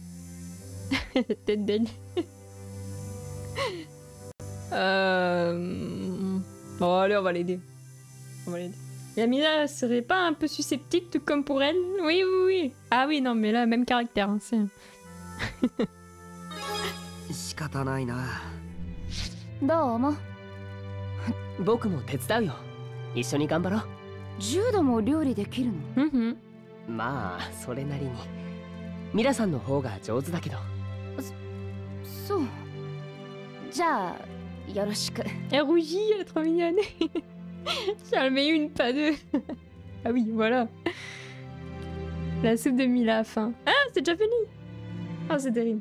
S1: Tête d'elle. euh... Bon, allez, on va l'aider. comment les deux. La Mila serait pas un peu susceptible, tout comme pour elle? Oui, oui, oui. Ah oui, non, mais là, même caractère. Hein, c'est...
S3: 仕方ないな。
S5: どう思う？
S6: 僕も手伝うよ。一緒に頑張ろう。
S5: 柔道も料理できるの？
S1: うんうん。
S6: まあそれなりに。ミラさんの方が上手だけど。
S5: そう。じゃあよろしく。
S1: Elle rougit, elle est trop mignonne. J'en mets une, pas deux. Ah oui, voilà. La soupe de Mila à fin. Ah, c'est déjà fini. Ah, c'est terrible.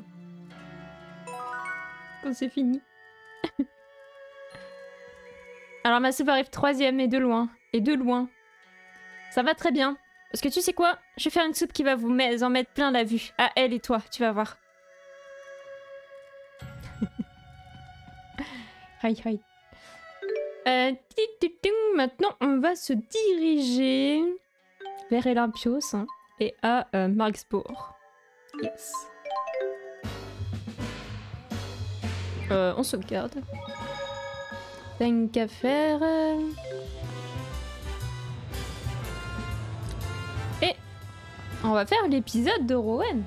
S1: Quand c'est fini. Alors ma soupe arrive troisième et de loin. Et de loin. Ça va très bien. Parce que tu sais quoi? Je vais faire une soupe qui va vous met- en mettre plein la vue. À elle et toi, tu vas voir. Hi hi. Euh, maintenant, on va se diriger vers Elympios hein, et à euh, Marksbourg. Yes. Euh, on sauvegarde. Tant qu'à faire. Et on va faire l'épisode de Rowan.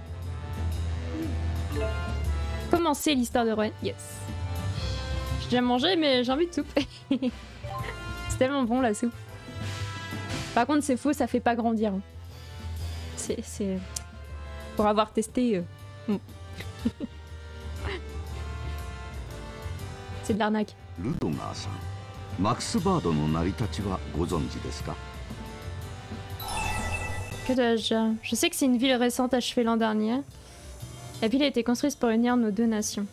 S1: Commencer l'histoire de Rowan. Yes. J'ai déjà mangé, mais j'ai envie de soupe. C'est tellement bon la soupe. Par contre, c'est faux, ça fait pas grandir. C'est. c'est... Pour avoir testé. Euh... Mm. C'est de l'arnaque.
S7: ルドガーさん、マックスバードの成り立ちはご存知ですか？
S1: Que dois-je? Je sais que c'est une ville récente achevée l'an dernier. La ville a été construite pour unir nos deux nations.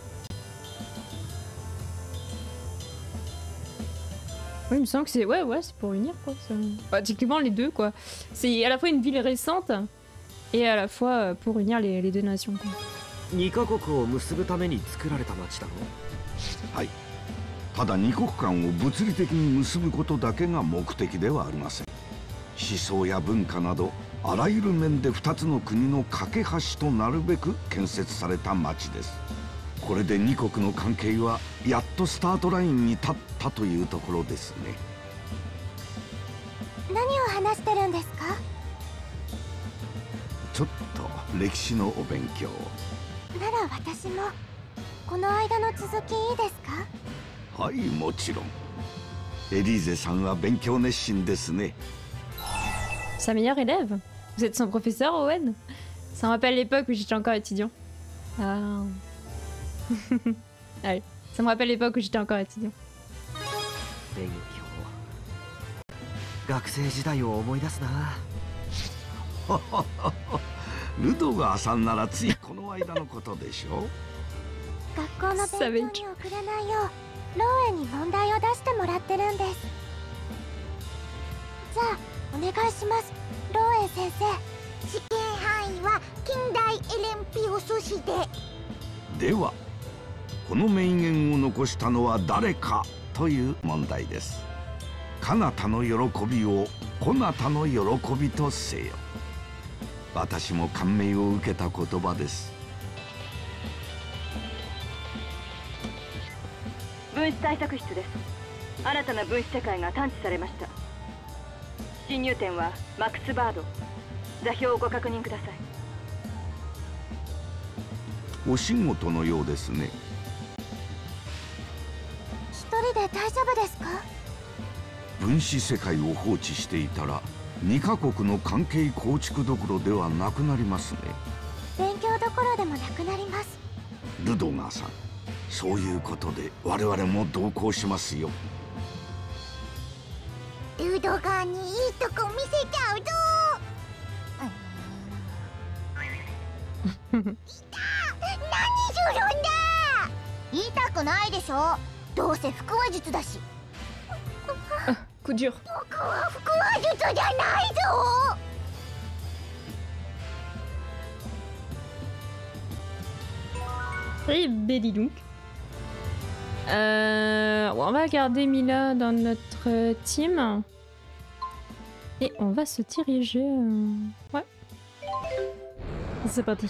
S1: Oui, il me semble que c'est... Ouais, ouais, c'est pour unir, quoi. Bah, techniquement, les deux, quoi. C'est à la fois une ville récente et à la fois pour unir les, les deux nations, quoi.
S3: にカ国を結ぶために作られた町だろ？
S7: はい。ただ二国間を物理的に結ぶことだけが目的ではありません。思想や文化などあらゆる面で二つの国の架け橋となるべく建設された町です。これで二国の関係はやっとスタートラインに立ったというところですね。
S5: 何を話してるんですか？
S7: ちょっと歴史のお勉強。
S5: なら私もこの間の続きいいですか？
S7: はい、もちろん。エリーゼさんは勉強熱心ですね。
S1: Sa meilleure élève? Vous êtes son professeur, Owen? Ça me rappelle l'époque où j'étais encore étudiant. Ah. Allez, ça me rappelle l'époque où j'étais encore étudiant.
S3: 勉強。学生時代を思い出すな。
S7: ルドガーさんならついこの間のことでしょ。
S5: 学校の勉強に遅れないようローエに問題を出してもらってるんです。じゃあお願いします、ローエ先生。試験範囲は近代エレンピオス市で。
S7: ではこの名言を残したのは誰かという問題です。彼方の喜びをこなたの喜びとせよ。私も感銘を受けた言葉です。
S2: 分子対策室です。新たな分子世界が探知されました。侵入点はマックスバード。座標をご確認ください。
S7: お仕事のようですね。
S5: 一人で大丈夫ですか？
S7: 分子世界を放置していたらにカ国の関係構築どころではなくなりますね。
S5: 勉強どころでもなくなります。
S7: ルドガーさん、そういうことで我々も同行しますよ。
S5: ルドガーにいいとこ見せちゃうぞ。いた、何するんだ。言いたくないでしょ。どうせ腹話術だし。
S1: Coup dur.
S5: 僕は腹話術じゃないぞ。
S1: Et Belly donc. Euh, on va garder Mila dans notre team. Et on va se diriger... Euh... Ouais. C'est parti.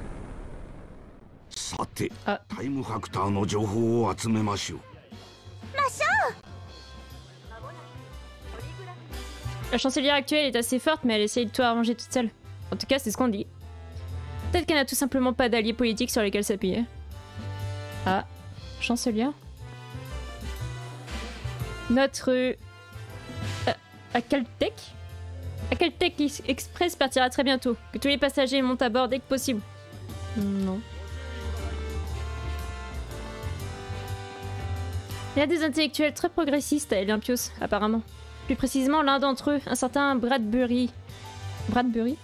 S7: さて、タイムファクターの情報を集めましょう。
S1: La chancelière actuelle est assez forte, mais elle essaye de tout arranger toute seule. En tout cas, c'est ce qu'on dit. Peut-être qu'elle n'a tout simplement pas d'alliés politiques sur lesquels s'appuyer. Ah, chancelière. Notre... Euh, Akaltech Akaltech Express partira très bientôt. Que tous les passagers montent à bord dès que possible. Non. Il y a des intellectuels très progressistes à Olympios, apparemment. Plus précisément, l'un d'entre eux, un certain Bradbury. Bradbury?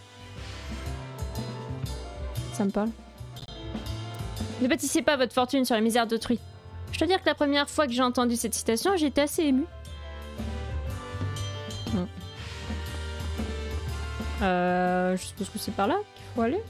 S1: Ça me parle. Ne bâtissez pas votre fortune sur la misère d'autrui. Je dois dire que la première fois que j'ai entendu cette citation, j'étais assez émue. Non. Euh... Je suppose que c'est par là qu'il faut aller.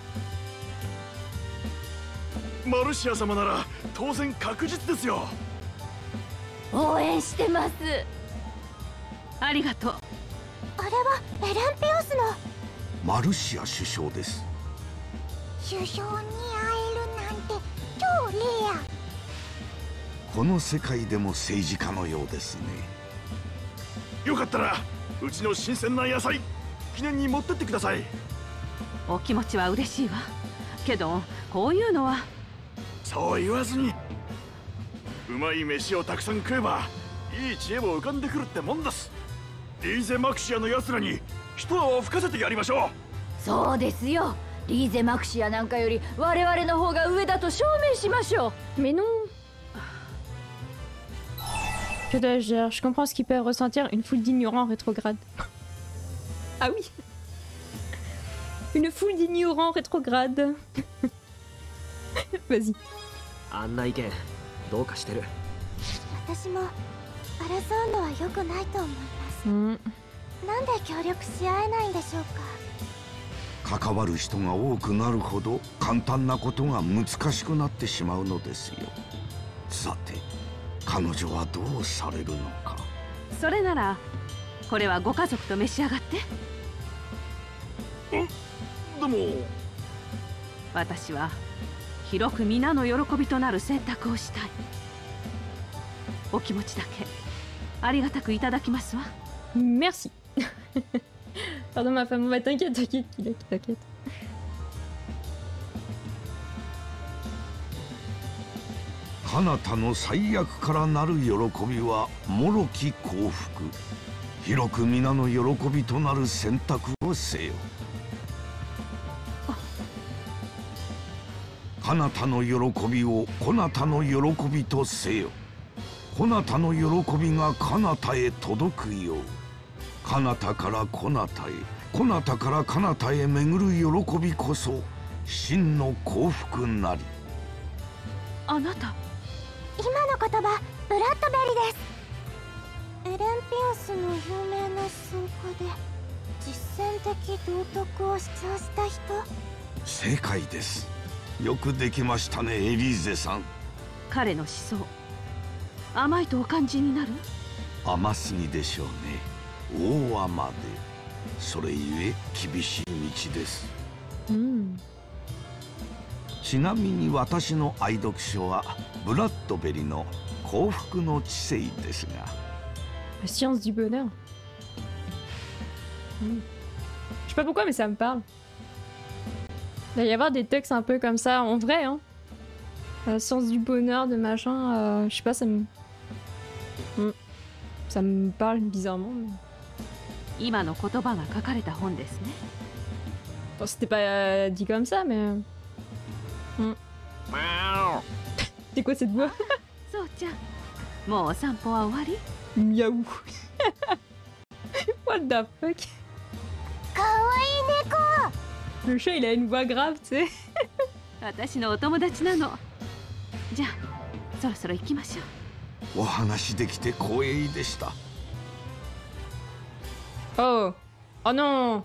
S7: Marussia様なら当然確実ですよ。
S2: 応援してます。ありがとう。
S5: あれはエレンピオスの
S7: マルシア首相です。
S5: 首相に会えるなんて超レア。
S7: この世界でも政治家のようですね。よかったらうちの新鮮な野菜記念に持ってってください。
S2: お気持ちは嬉しいわ。けどこういうのは。
S7: そう言わずに。うまい飯をたくさん食えばいい知恵も浮かんでくるってもんです。リーゼ・マクシアの奴らに一泡吹かせてやりましょ
S2: う。そうですよ。リーゼ・マクシアなんかより我々の方が上だと証明しましょう。
S1: Mais non. Que dois-je dire? Je comprends ce qu'ils peuvent ressentir, une foule d'ignorants rétrogrades. Ah oui. Une foule d'ignorants rétrogrades. Vas-y.
S3: あんな意見どうかしてる。
S5: 私も争うのは良くないと思います。
S1: うん、
S5: なんで協力し合えないんでしょう
S7: か。関わる人が多くなるほど簡単なことが難しくなってしまうのですよ。さて彼女はどうされるのか。
S2: それならこれはご家族と召し上がって。
S7: でも
S2: 私は広く皆の喜びとなる選択をしたい。お気持ちだけありがたくいただきますわ。
S1: Merci. Pardon ma femme, va t'inquiète, t'inquiète, t'inquiète, t'inquiète.
S7: 彼方の最悪からなる喜びは脆き幸福。広く皆の喜びとなる選択をせよ。彼方の喜びをこなたの喜びとせよ。こなたの喜びが彼方へ届くよう。彼方からこなたへ、こなたから彼方へ巡る喜びこそ真の幸福なり。
S2: あなた。
S5: 今の言葉ブラッドベリです。エレンピオスの有名な数科で実践的道徳を主張した人。
S7: 正解です。よくできましたね、エリーゼさん。
S2: 彼の思想甘いとお感じになる？
S7: 甘すぎでしょうね。大甘で。それゆえ厳しい道です。
S1: うん。
S7: ちなみに私の愛読書はブラッドベリの幸福の知性ですが。
S1: La science du bonheur. Mm. Je sais pas pourquoi mais ça me parle. Il va y avoir des textes un peu comme ça en vrai hein. La science du bonheur de machin, euh, je sais pas ça me... Mm. Ça me parle bizarrement. Mais...
S2: 今の言葉が書かれた本ですね。
S1: Bon, c'était pas euh, dit comme ça mais... Mm. C'est quoi cette voix?
S2: そうちゃん、もうお散歩は終わり？
S1: Miaou. What the fuck? Le chat il a une voix grave, tu sais.
S2: 私のお友達なの。じゃあ、そろそろ行きましょ
S7: う。お話できて光栄でした。
S1: Oh, oh non.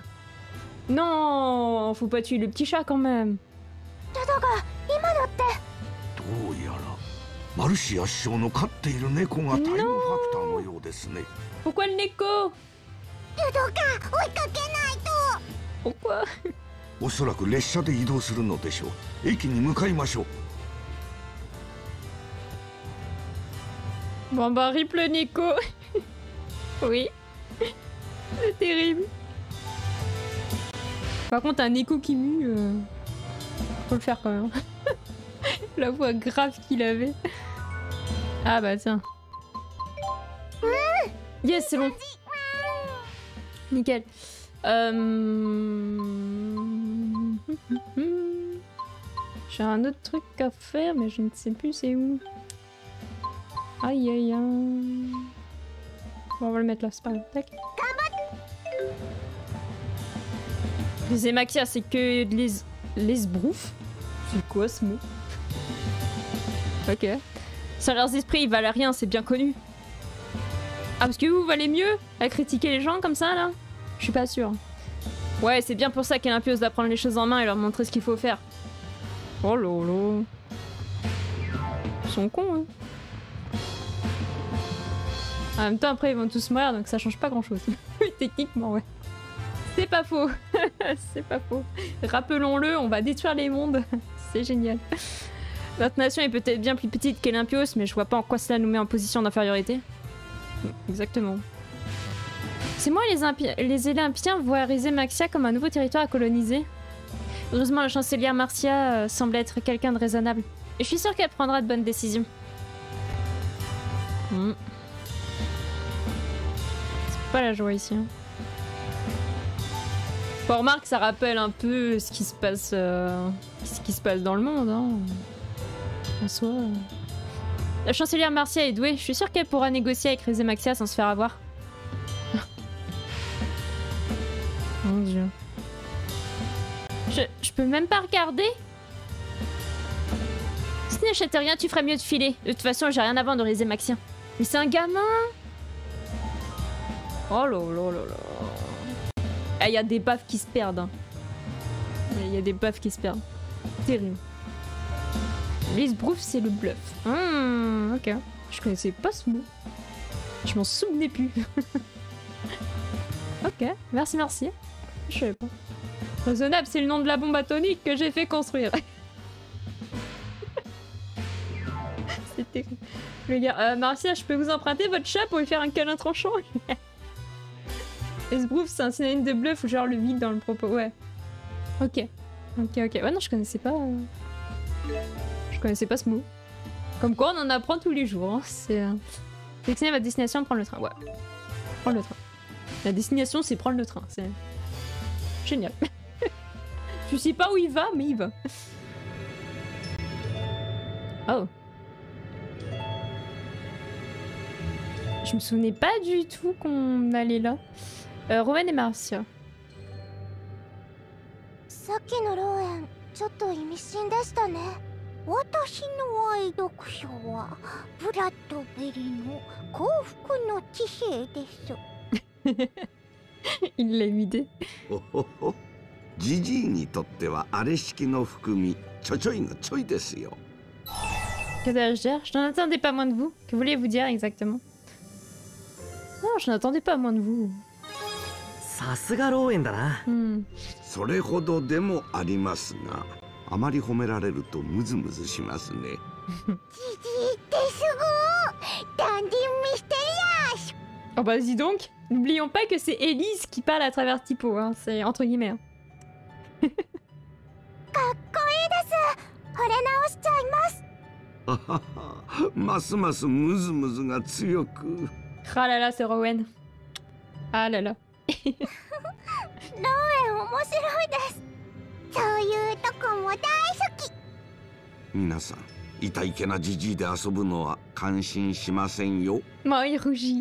S1: Non, faut pas tuer le petit chat quand même.
S5: トドが今だって。
S7: どうやらマルシア首相の飼っている猫がタイムファクターのようですね。
S1: Pourquoi le neko?
S5: トドが追いかけないと。
S1: Pourquoi?
S7: おそらく列車で移動するのでしょう。駅に向かいましょう。
S1: Bon bah rip le Neko. Oui. C'est terrible. Par contre un Neko qui mue, euh... faut le faire quand même. La voix grave qu'il avait. Ah bah tiens. Yes, c'est bon. Nickel. Euh... J'ai un autre truc à faire, mais je ne sais plus c'est où. Aïe aïe aïe. Bon, on va le mettre là, c'est pas grave. Tac. Les Emaxia, c'est que les... les sbroufs. C'est quoi ce mot? Ok. Sans leurs esprits, ils valent rien, c'est bien connu. Ah, parce que vous valez mieux à critiquer les gens comme ça, là? Je suis pas sûre. Ouais, c'est bien pour ça qu'Olympios doit prendre les choses en main et leur montrer ce qu'il faut faire. Oh lolo. Ils sont cons, hein. En même temps, après, ils vont tous mourir, donc ça change pas grand-chose. Techniquement, ouais. C'est pas faux. C'est pas faux. Rappelons-le, on va détruire les mondes. C'est génial. Notre nation est peut-être bien plus petite qu'Olympios, mais je vois pas en quoi cela nous met en position d'infériorité. Exactement. C'est moi les, Impi les Olympiens voient Rizemaxia comme un nouveau territoire à coloniser. Heureusement, la chancelière Marcia euh, semble être quelqu'un de raisonnable. Et je suis sûre qu'elle prendra de bonnes décisions. Mmh. C'est pas la joie ici. Hein. Bon, remarque, ça rappelle un peu ce qui se passe, euh, ce qui se passe dans le monde. Hein. En soi. Euh... La chancelière Marcia est douée. Je suis sûre qu'elle pourra négocier avec Rizemaxia sans se faire avoir. Mon dieu. Je, je peux même pas regarder. Si tu n'achètes rien, tu ferais mieux de filer. De toute façon, j'ai rien à vendre de Rizemaxia. Mais c'est un gamin. Oh là là là là. Il y a des baffes qui se perdent. Hein. Il y a des baffes qui se perdent. Terrible. Les sbroufs, c'est le bluff. Mmh, ok. Je connaissais pas ce mot. Je m'en souvenais plus. Ok, merci, merci. Je savais pas. Raisonnable, c'est le nom de la bombe atomique que j'ai fait construire. C'est terrible. Le gars, euh, Marcia, je peux vous emprunter votre chat pour lui faire un câlin tranchant? Esbrouf, c'est un synonyme de bluff ou genre le vide dans le propos. Ouais. Ok. Ok, ok. Ouais, non, je connaissais pas. Euh... Je connaissais pas ce mot. Comme quoi, on en apprend tous les jours. Hein. C'est. Euh... Sélectionnez votre destination, prendre le train. Ouais. Prendre le train. La destination, c'est prendre le train. C'est. Génial. Je sais pas où il va, mais il va. Oh. Je me souvenais pas du tout qu'on allait là. Euh, Rowan et Marcia.
S5: さっきの老園、ちょっと意味深でしたね。私の愛読書はブラッドベリーの幸福の地平です。
S1: Il l'a imité.
S10: ほほほ。ジジイにとってはあれ式の含み、ちょちょいのちょいですよ。
S1: Que dois-je dire? Je n'en attendais pas moins de vous. Que voulez-vous dire exactement? Non, je n'attendais pas moins de vous.
S3: さすが老園だな。
S1: うん。
S10: それほどでもありますが、あまり褒められるとムズムズしますね。
S5: ジジイってすごい。ダンディミステリアス。
S1: Oh bah dis donc, n'oublions pas que c'est Elise qui parle à travers Tipo, hein. C'est entre guillemets. Hein.
S5: かっこいいです。惚れ直しちゃいます。
S10: ははは、ますますムズムズが強く。
S1: Ah là là, c'est Rowan. Ah là là.
S5: 老園面白いです。そういうとこも大好き。
S10: 皆さん、いたいけなジジイで遊ぶのは感心しませんよ。
S1: Moi, il rougit.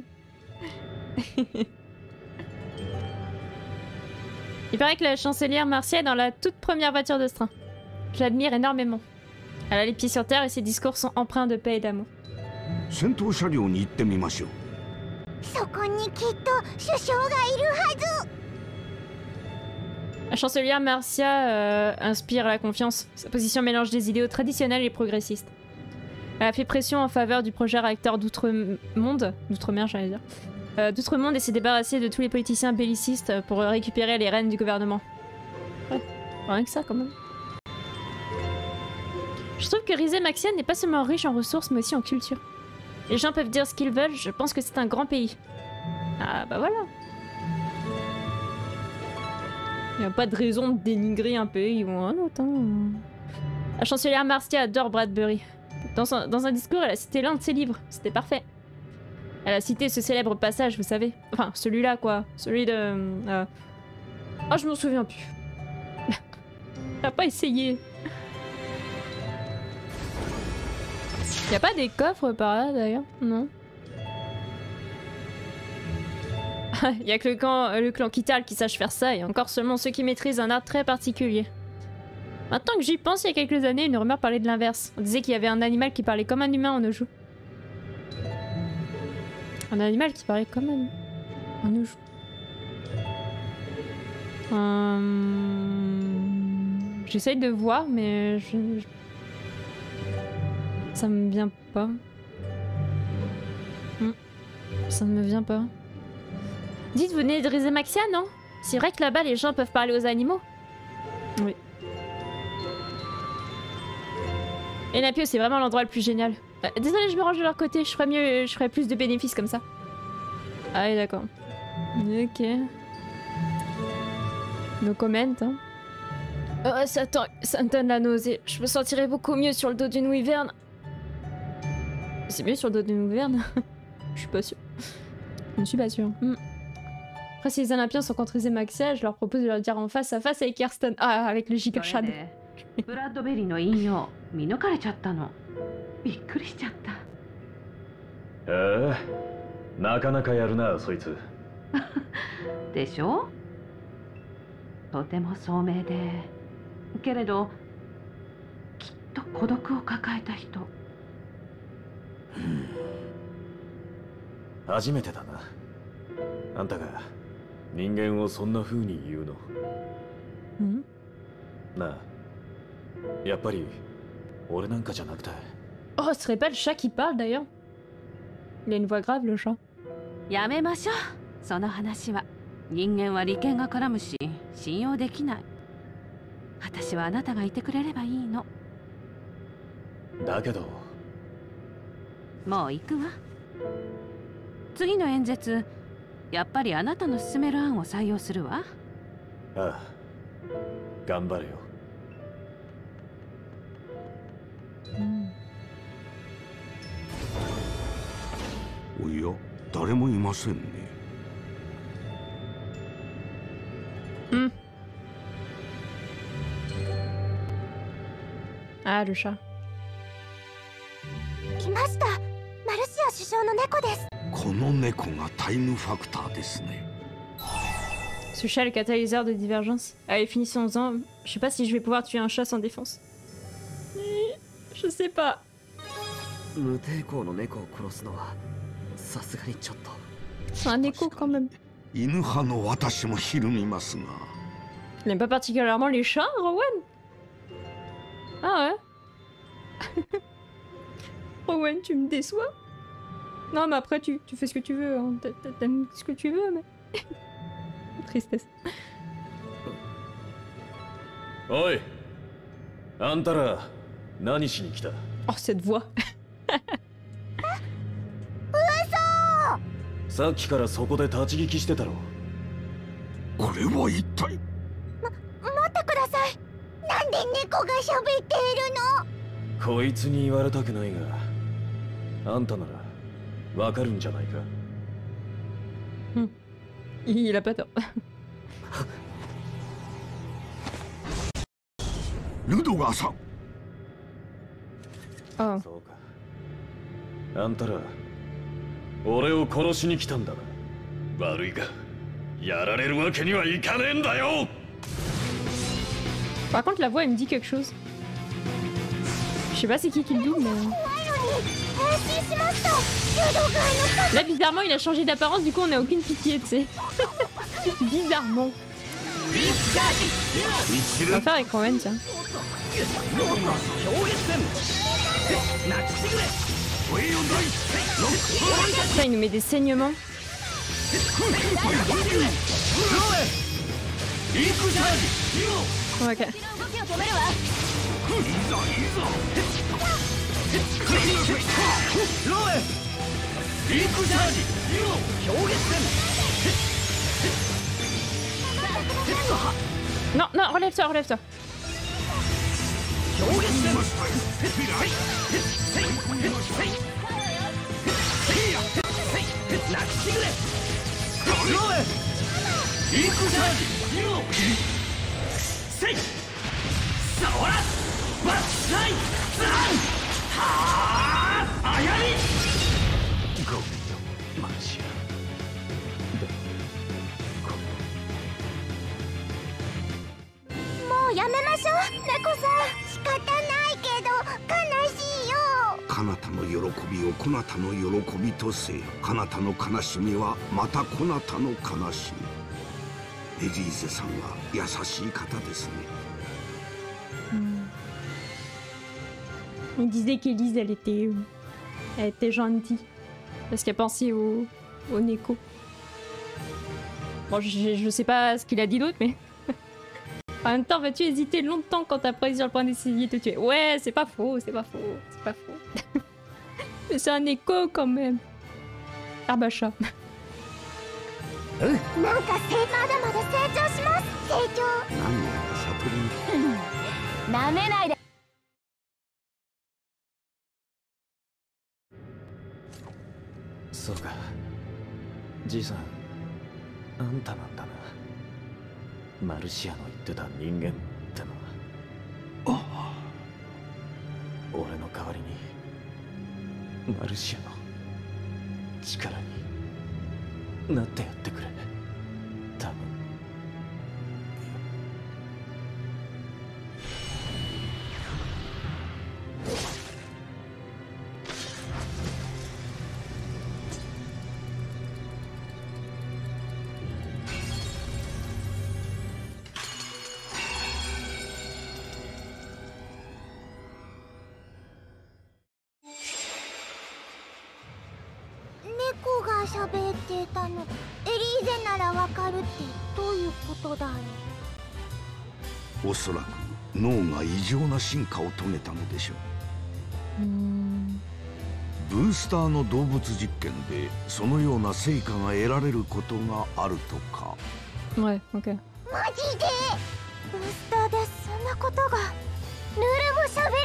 S1: Il paraît que la chancelière Marcia est dans la toute première voiture de ce train. Je l'admire énormément. Elle a les pieds sur terre et ses discours sont empreints de paix et d'amour.
S10: 先頭車両に行ってみましょう。
S5: そこにきっと首相がいるはず。
S1: La chancelière Marcia euh, inspire la confiance. Sa position mélange des idéaux traditionnels et progressistes. Elle a fait pression en faveur du projet réacteur d'outre-monde, d'outre-mer j'allais dire, euh, d'outre-monde et s'est débarrassée de tous les politiciens bellicistes pour récupérer les rênes du gouvernement. Ouais, rien que ça quand même. Je trouve que Rizemaxia n'est pas seulement riche en ressources mais aussi en culture. Les gens peuvent dire ce qu'ils veulent, je pense que c'est un grand pays. Ah bah voilà. Il n'y a pas de raison de dénigrer un pays ou un autre. Hein. La chancelière Marcia adore Bradbury. Dans, son, dans un discours, elle a cité l'un de ses livres. C'était parfait. Elle a cité ce célèbre passage, vous savez. Enfin, celui-là, quoi. Celui de... Euh... Oh, je m'en souviens plus. T'as pas essayé. Y'a pas des coffres par là, d'ailleurs? Non. Y'a que le clan, le clan Kital qui sache faire ça, et encore seulement ceux qui maîtrisent un art très particulier. Maintenant que j'y pense, il y a quelques années, une rumeur parlait de l'inverse. On disait qu'il y avait un animal qui parlait comme un humain en Oju. Un animal qui parlait comme un... un Oju. Hum... J'essaye de voir, mais je... ça me vient pas. Hum. Ça me vient pas. Dites, vous venez de Rizemaxia, non? C'est vrai que là-bas, les gens peuvent parler aux animaux. Oui. Et Napio, c'est vraiment l'endroit le plus génial. Euh, désolé, je me range de leur côté. Je ferais mieux, je ferais plus de bénéfices comme ça. Ah oui, d'accord. Ok. No comment, hein. Oh, ça, ça me donne la nausée. Je me sentirais beaucoup mieux sur le dos d'une wyverne. C'est mieux sur le dos d'une wyverne? Je suis pas sûre. Je ne suis pas sûre. Hmm. Après, si les Olympiens sont contre Rizemaxia, je leur propose de leur dire en face à face avec Kirsten. Ah, avec le Giga-Shad.
S2: ブラッドベリーの引用見抜かれちゃったの。びっくりしちゃった。
S11: ええ、なかなかやるなそいつ。
S2: でしょ？とても聡明で、けれどきっと孤独を抱えた人。
S11: 初めてだな。あんたが人間をそんな風に言うの。
S1: ん？
S11: なあ。 やっぱり俺なんかじゃなくて。
S1: Oh, ce serait pas le chat qui parle d'ailleurs. Il a une voix grave, le chat.
S2: やめましょう。その話は人間は利権が絡むし信用できない。私はあなたがいてくれればいいの。
S11: だけど。
S2: もう行くわ。次の演説、やっぱりあなたの勧める案を採用するわ。
S11: ああ、頑張れよ。
S10: おや、誰もいませんね。
S1: うん。あるさ。
S5: 来ました。マルシア首相の猫です。
S10: この猫がタイムファクターですね。
S1: Ce chat est le catalyseur de divergence. Allez, finissons-en. Je sais pas si je vais pouvoir tuer un chat sans défense. Je sais pas.
S6: 無抵抗の猫を殺すのはさすがにちょっと。
S1: C'est un écho quand même.
S10: 犬派の私もひるみますが。
S1: Il n'aime pas particulièrement les chats, Rowan? Ah ouais? Rowan, tu me déçois? Non, mais après, tu, tu fais ce que tu veux. Hein. T'aimes ce que tu veux, mais. Tristesse.
S11: Oi! あんたら何しに来た?
S1: Oh, cette voix!
S11: さっきからそこで立ち聞きしてたろ。
S10: これは一体。
S5: ま、待ってください。なんで猫が喋っているの？
S11: こいつに言われたくないが、あんたならわかるんじゃないか。
S1: うん。Il a pas tort.
S10: ルドガーさん。
S1: ああ。
S11: そうか。あんたら。 俺を殺しに来たんだな。悪いが、やられるわけにはいかねえんだよ。
S1: Par contre, la voix, elle me dit quelque chose. Je sais pas c'est qui qui le double, mais... Là, bizarrement, il a changé d'apparence, du coup, on a aucune pitié, tu sais. Bizarrement. On va faire avec Rowan, tiens. Ça, il nous met des saignements. Ok. Non, non, relève-toi, relève-toi.
S5: もうやめましょう、猫さん。仕方ないけど悲しいよ。
S10: 彼方の喜びをこなたの喜びとせよ。彼方の悲しみはまたこなたの悲しみ。エリーゼさんは優しい方ですね。
S1: On disait qu'Elise, elle était, elle était gentille parce qu'elle pensait au, au Neko. Bon, je, je sais pas ce qu'il a dit d'autre, mais en même temps, vas-tu hésiter longtemps quand t'as pris sur le point d'essayer de te tuer? Ouais, c'est pas faux, c'est pas faux, c'est pas faux. Mais c'est un écho quand même. Arbacha.
S5: なんかせまだまだ成長します。成長。
S10: 何やら悟りに。
S5: なめないで。
S11: そうか。じいさん、あんたなんだな。マルシアの言ってた人間ってのは。ああ。俺の代わりにマルシアの力になってやってくれ。多分。
S5: 猫が喋ってたの、エリーゼならわかるってどういうことだろう。
S10: おそらく脳が異常な進化を遂げたのでしょう。ブースターの動物実験でそのような成果が得られることがあるとか。
S1: Ouais, ok.
S5: マジでブースターでそんなことが。ルルも喋れる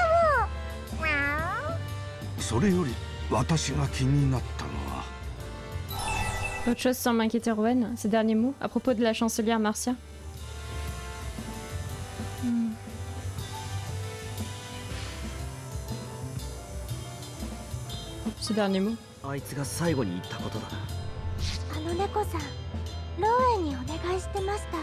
S5: かも。
S10: それより私が気になったのは。
S1: Autre chose sans m'inquiéter, Rowan, ces derniers mots à propos de la chancelière Marcia. Hmm. Ces derniers mots.
S3: あいつが最後に言ったことだな。
S5: あの猫さん、ローエンにお願いしてました。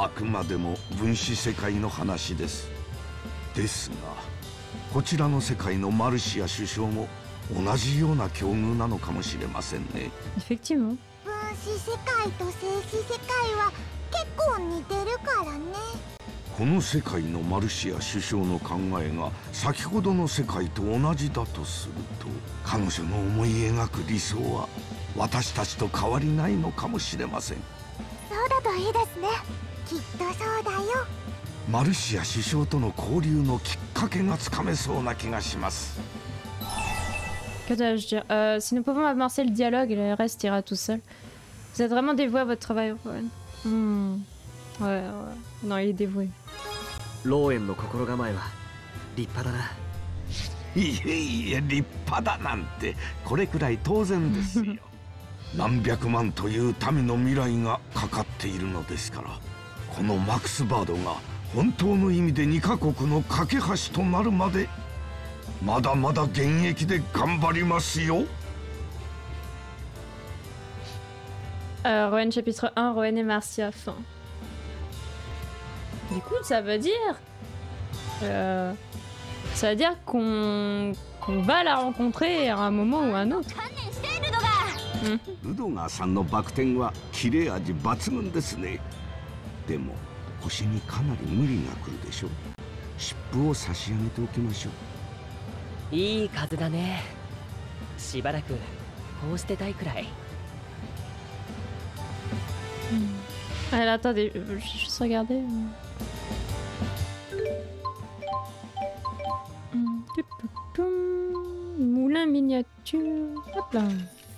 S10: あくまでも分子世界の話です。ですが、こちらの世界のマルシア首相も同じような境遇なのかもしれませんね。
S1: Effectivement.
S5: 分子世界と正規世界は結構似てるからね。
S10: この世界のマルシア首相の考えが先ほどの世界と同じだとすると、彼女の思い描く理想は私たちと変わりないのかもしれません。
S5: そうだといいですね。きっとそうだよ。
S10: マルシア首相との交流のきっかけがつかめそうな気がします。
S1: Que dois-je dire euh, Si nous pouvons amorcer le dialogue, le reste ira tout seul. Vous êtes vraiment dévoué à votre travail, Rowan. Hmm. Ouais, ouais. Non, il est dévoué.
S3: ローエンの心構えは立派だな。
S10: いえいえ、立派だなんてこれくらい当然ですよ。何百万という民の未来がかかっているのですから、このマクスバードが本当の意味でにカ国の架け橋となるまでまだまだ現役で頑張りますよ。
S1: Euh, Rowan chapitre un, Rowan et Marcia, fin. Du coup, ça veut dire... Euh, ça veut dire qu'on qu'on va la rencontrer à un moment ou à un autre.
S10: ルドガーさんのバク転は切れ味抜群ですね。でも星にかなり無理が来るでしょう。湿布を差し上げておきましょう。
S6: いい風だね。しばらくこうしてたいくらい。
S1: Alors, attendez, je vais juste regarder. Moulin miniature. Hop là.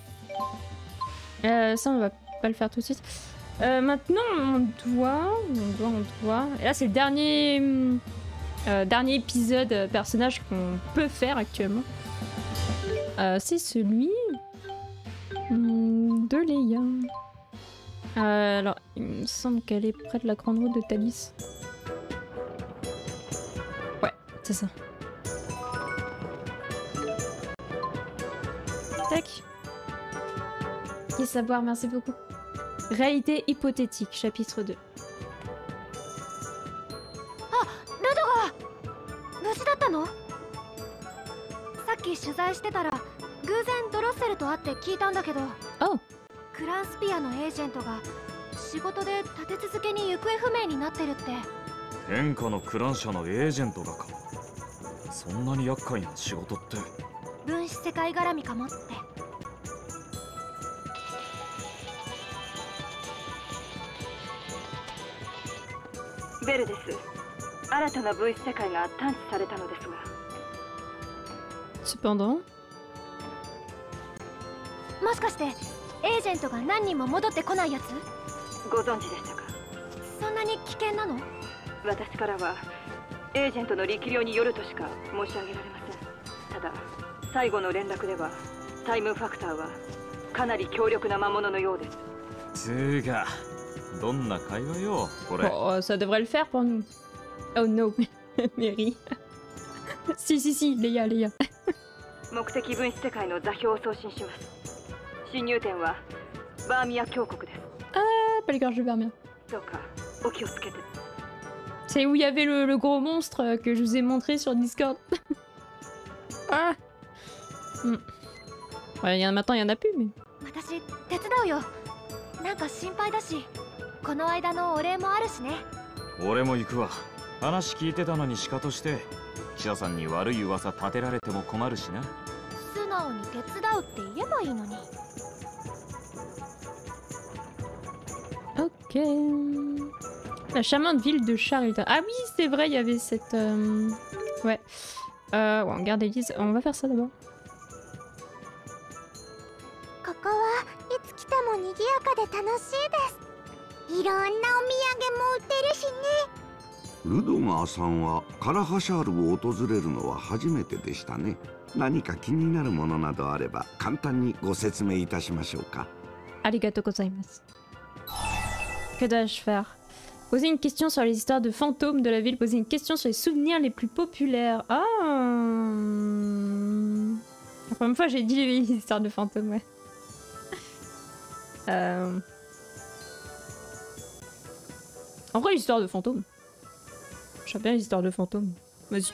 S1: Euh, ça, on va pas le faire tout de suite. Euh, maintenant, on doit, on doit, on doit. Et là, c'est le dernier, euh, dernier épisode euh, personnage qu'on peut faire actuellement. Euh, c'est celui hmm, de Leia. Euh, alors, il me semble qu'elle est près de la grande route de Thalys. Ouais, c'est ça. Tac. Et savoir, merci beaucoup. Réalité hypothétique, chapitre deux.
S5: あ、ルドが無事だったの？さっき取材してたら偶然ドロッセルと会って聞いたんだけど、クランスピアのエージェントが仕事で立て続けに行方不明になってるって。
S4: 天下のクラン社のエージェントがか。そんなに厄介な仕事って。
S5: 分子世界絡みかもって。
S2: ベルです。新たな分子世界が探知されたのですが。
S1: Cependant、
S5: もしかしてエージェントが何人も戻ってこないやつ？
S2: ご存知でしたか？
S5: そんなに危険なの？
S2: 私からはエージェントの力量によるとしか申し上げられません。ただ最後の連絡ではタイムファクターはかなり強力な魔物のようです。
S4: つーか。どんな会話よ、これ。
S1: Oh, ça devrait le faire pour nous. Oh no, Mary. si, si, si, Leia, Leia.
S2: 目的分子世界の座標を送信します。侵入点はバーミヤ峡谷です。
S1: Ah, pas les gorges de Barmia.
S2: どうかお気をつけて。
S1: C'est où il y avait le, le gros monstre que je vous ai montré sur Discord. ah. Hmm. Ouais, y en a, maintenant, il y en a plus, mais.
S5: 私手伝うよ。なんか心配だし。この間のお礼もあるしね。
S4: 俺も行くわ。話聞いてたのにシカとして記者さんに悪い噂立てられても困るしな。
S5: 素直に手伝うって言えばいいのに。
S1: Ok. La charmante ville de Charlton. Ah oui, c'est vrai, il y avait cette. Euh... Ouais. Euh, ouais, on garde l'église. On va faire ça d'abord.
S5: ここはいつ来ても賑やかで楽しいです。いろんなお土産も売ってるしね。
S10: ルドガーさんはカラハシャールを訪れるのは初めてでしたね。何か気になるものなどあれば簡単にご説明いたしましょうか。
S1: Arigato gozaimasu. Que dois-je faire? Poser une question sur les histoires de fantômes de la ville. Poser une question sur les souvenirs les plus populaires. Ah. La première fois j'ai dit les histoires de fantômes, ouais. Euh... En vrai, l'histoire de fantômes. J'aime bien les histoires de fantômes. Vas-y.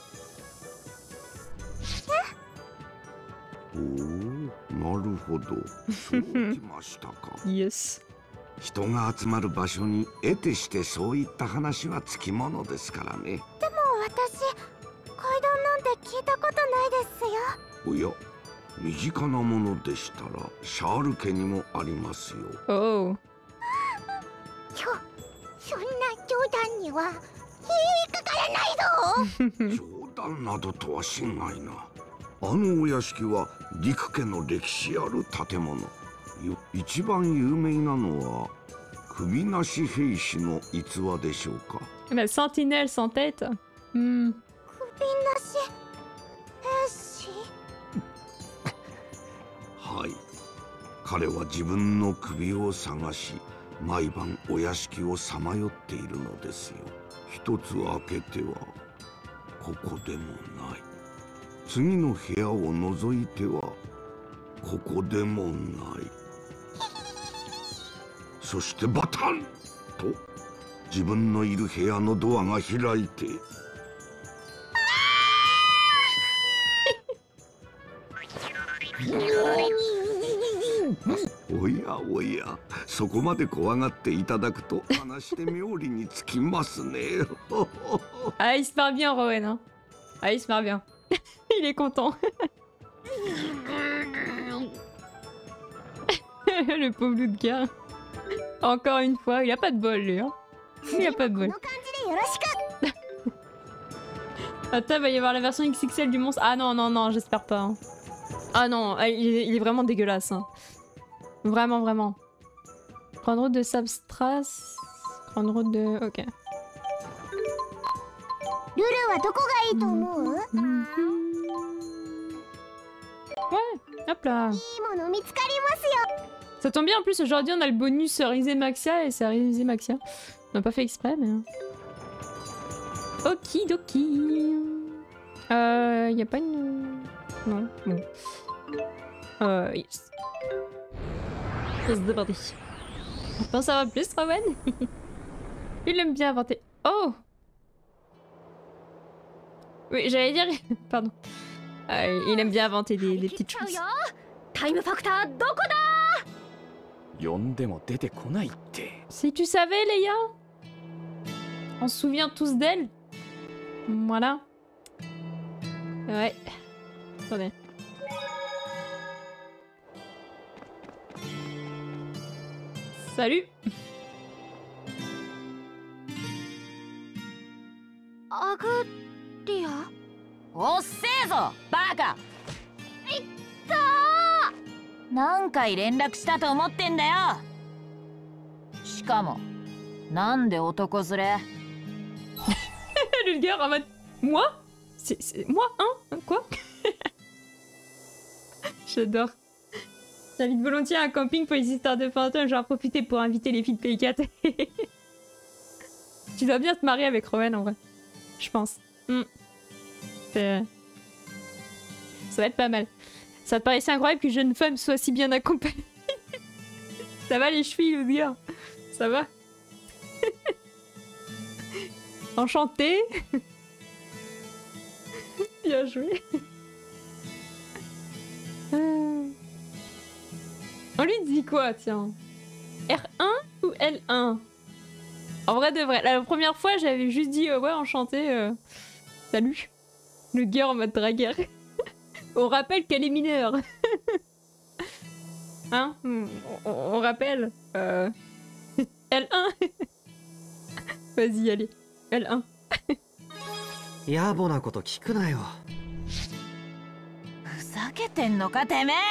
S1: Yes.
S10: 人が集まる場所に得てしてそういった話はつきものですからね。
S5: でも私階段なんて聞いたことないですよ。
S10: おや、身近なものでしたらシャール家にもありますよ。
S1: おお。
S5: ちょ、そんな冗談には引っかからないぞ。
S10: 冗談などとは心外な。あのお屋敷は陸家の歴史ある建物。一番有名なのは首なし兵士の逸話でしょうか。
S1: La sentinelle sans tête. Hmm.
S5: 首なし兵士。
S10: はい。彼は自分の首を探し、毎晩お屋敷をさまよっているのですよ。一つ開けてはここでもない。次の部屋を覗いてはここでもない。そしてバタンと自分のいる部屋のドアが開いておやおや、そこまで怖がっていただくと話して妙理につきますね。
S1: Ah, il se marre bien, Rowan. Hein. Ah, il se marre bien. Il est content. Le pauvre Ludger. Encore une fois, il a pas de bol, lui. Hein. Il a pas de bol. Attends, il va y avoir la version X X L du monstre. Ah non, non, non, j'espère pas. Hein. Ah non, ah, il est, il est vraiment dégueulasse. Hein. Vraiment, vraiment. Grande route de Sabstras. Grande route de... Ok. Ouais, hop là. Ça tombe bien, en plus aujourd'hui on a le bonus Rizé Maxia et c'est Rizé Maxia. On n'a pas fait exprès mais... Okidoki. Euh... Y a pas une... Non, bon. Euh... Yes. C'est parti. On peut en savoir plus, Rowan. Il aime bien inventer. Oh! Oui, j'allais dire... Pardon. Euh, il aime bien inventer des, des petites choses. Si tu savais, Leia, on se souvient tous d'elle. Voilà. Ouais. Attendez. Salut.
S5: Agria?
S8: おっせえぞバカ。いったー。何回連絡したと思ってんだよ。しかもなんで男連れ？
S1: Le gars en mode moi? C'est moi hein? Quoi? J'adore. J'invite volontiers à un camping pour les histoires de fantômes, j'en ai profité pour inviter les filles de P quatre. Tu dois bien te marier avec Rowan en vrai. Je pense. Mm. Ça va être pas mal. Ça te paraissait incroyable qu'une jeune femme soit si bien accompagnée. Ça va les chevilles, le gars? Ça va? Enchanté. Bien joué. Euh... On lui dit quoi, tiens? R un ou L un? En vrai de vrai, la première fois j'avais juste dit euh, ouais enchanté, euh... salut. Le gars en mode dragueur. On rappelle qu'elle est mineure. Hein? on, on, on rappelle euh... L un. Vas-y allez, L un.
S3: 野暮なこと聞くなよ。
S8: ふざけてんのかてめえ。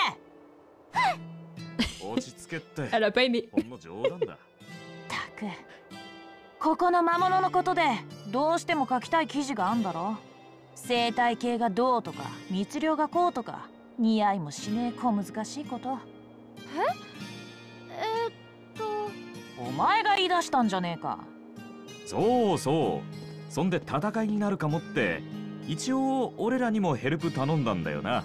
S1: Elle a pas aimé.
S8: たく、ここの魔物のことでどうしても書きたい記事があんだろ。生態系がどうとか密猟がこうとか似合いもしねえ小難しいこと。ええー、っとお前が言い出したんじゃねえか。
S4: そうそう。そんで戦いになるかもって一応俺らにもヘルプ頼んだんだよな。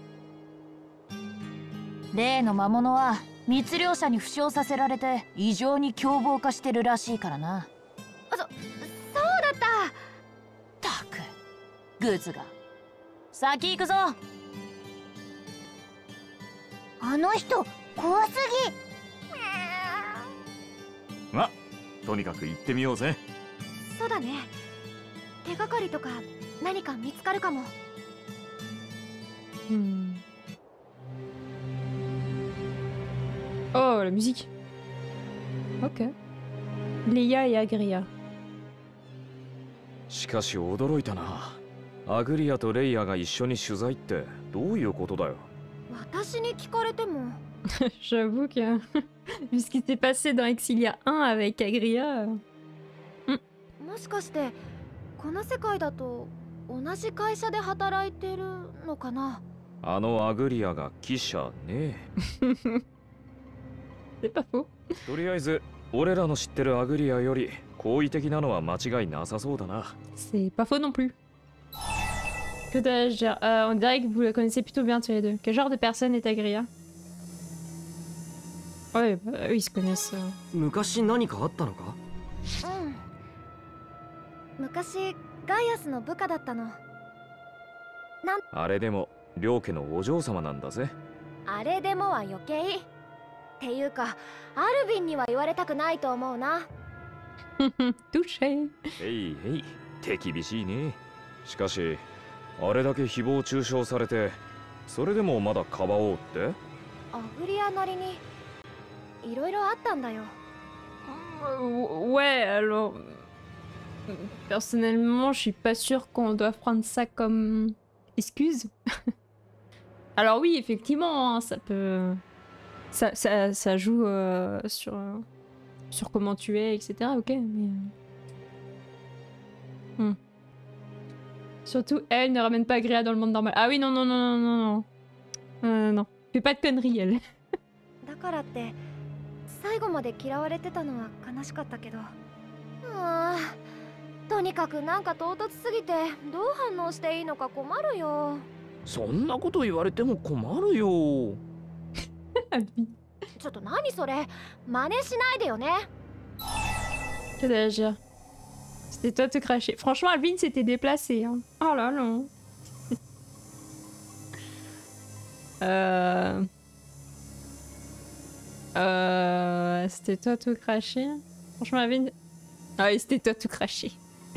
S8: 例の魔物は密猟者に負傷させられて異常に凶暴化してるらしいからな。
S5: そ、そうだった。
S8: たく、グズが。先行くぞ。
S5: あの人怖すぎ。
S4: ま、とにかく行ってみようぜ。
S5: そうだね。手がかりとか何か見つかるかも。
S1: Hmm. Oh, la musique. Ok. Leia et Agria.
S4: しかし驚いたな。アグリアとレイヤが一緒に取材ってどういうことだよ。
S5: 私に聞かれても。
S1: J'avoue que vu ce qui s'est passé dans Exilia un avec Agria.
S5: もしかしてこの世界だと同じ会社で働いてるのかな。
S4: あのアグリアが記者ね。
S1: C'est pas faux.
S4: とりあえず俺らの知ってるアグリアより好意的なのは間違いなさそうだな。
S1: C'est pas faux non plus. Que dois-je dire? euh, On dirait que vous la connaissez plutôt bien tous les deux. Quel genre de personne est Agria? Ouais, bah, eux ils se connaissent.
S3: 昔何かあったのか？
S5: うん。昔ガイアスの部下だったの。なん
S4: あれでも両家のお嬢様なんだぜ。
S5: あれでもは余計っていうかアルビンには言われたくないと思うな。
S1: Touché。
S4: へいへい、手厳しいね。しかしあれだけ誹謗中傷されてそれでもまだかばおうって？
S5: アグリアなりにいろいろあったんだよ。
S1: Ouais, alors personnellement, je suis pas sûre qu'on doit prendre ça comme excuse. Alors oui, effectivement, hein, ça peut... Ça, ça, ça joue euh, sur, euh, sur comment tu es, et cetera. Ok, mais... Hmm. Surtout, elle ne ramène pas Gria dans le monde normal. Ah oui, non, non, non, non, non, non. Euh, non. Fais pas de conneries, elle.
S5: だからって最後まで嫌われてたのは悲しかったけど、ああ、とにかくなんか唐突すぎてどう反応していいのか困るよ。
S4: そんなこと言われても困るよ。
S5: ちょっと何それ、真似しないでよね。
S1: Que d'agir. C'était toi te cracher. Franchement, Alvin s'était déplacé. Hein. Oh là là. euh... Euh... C'était toi tout cracher. Franchement, Alvin... Ah oui, c'était toi tout cracher.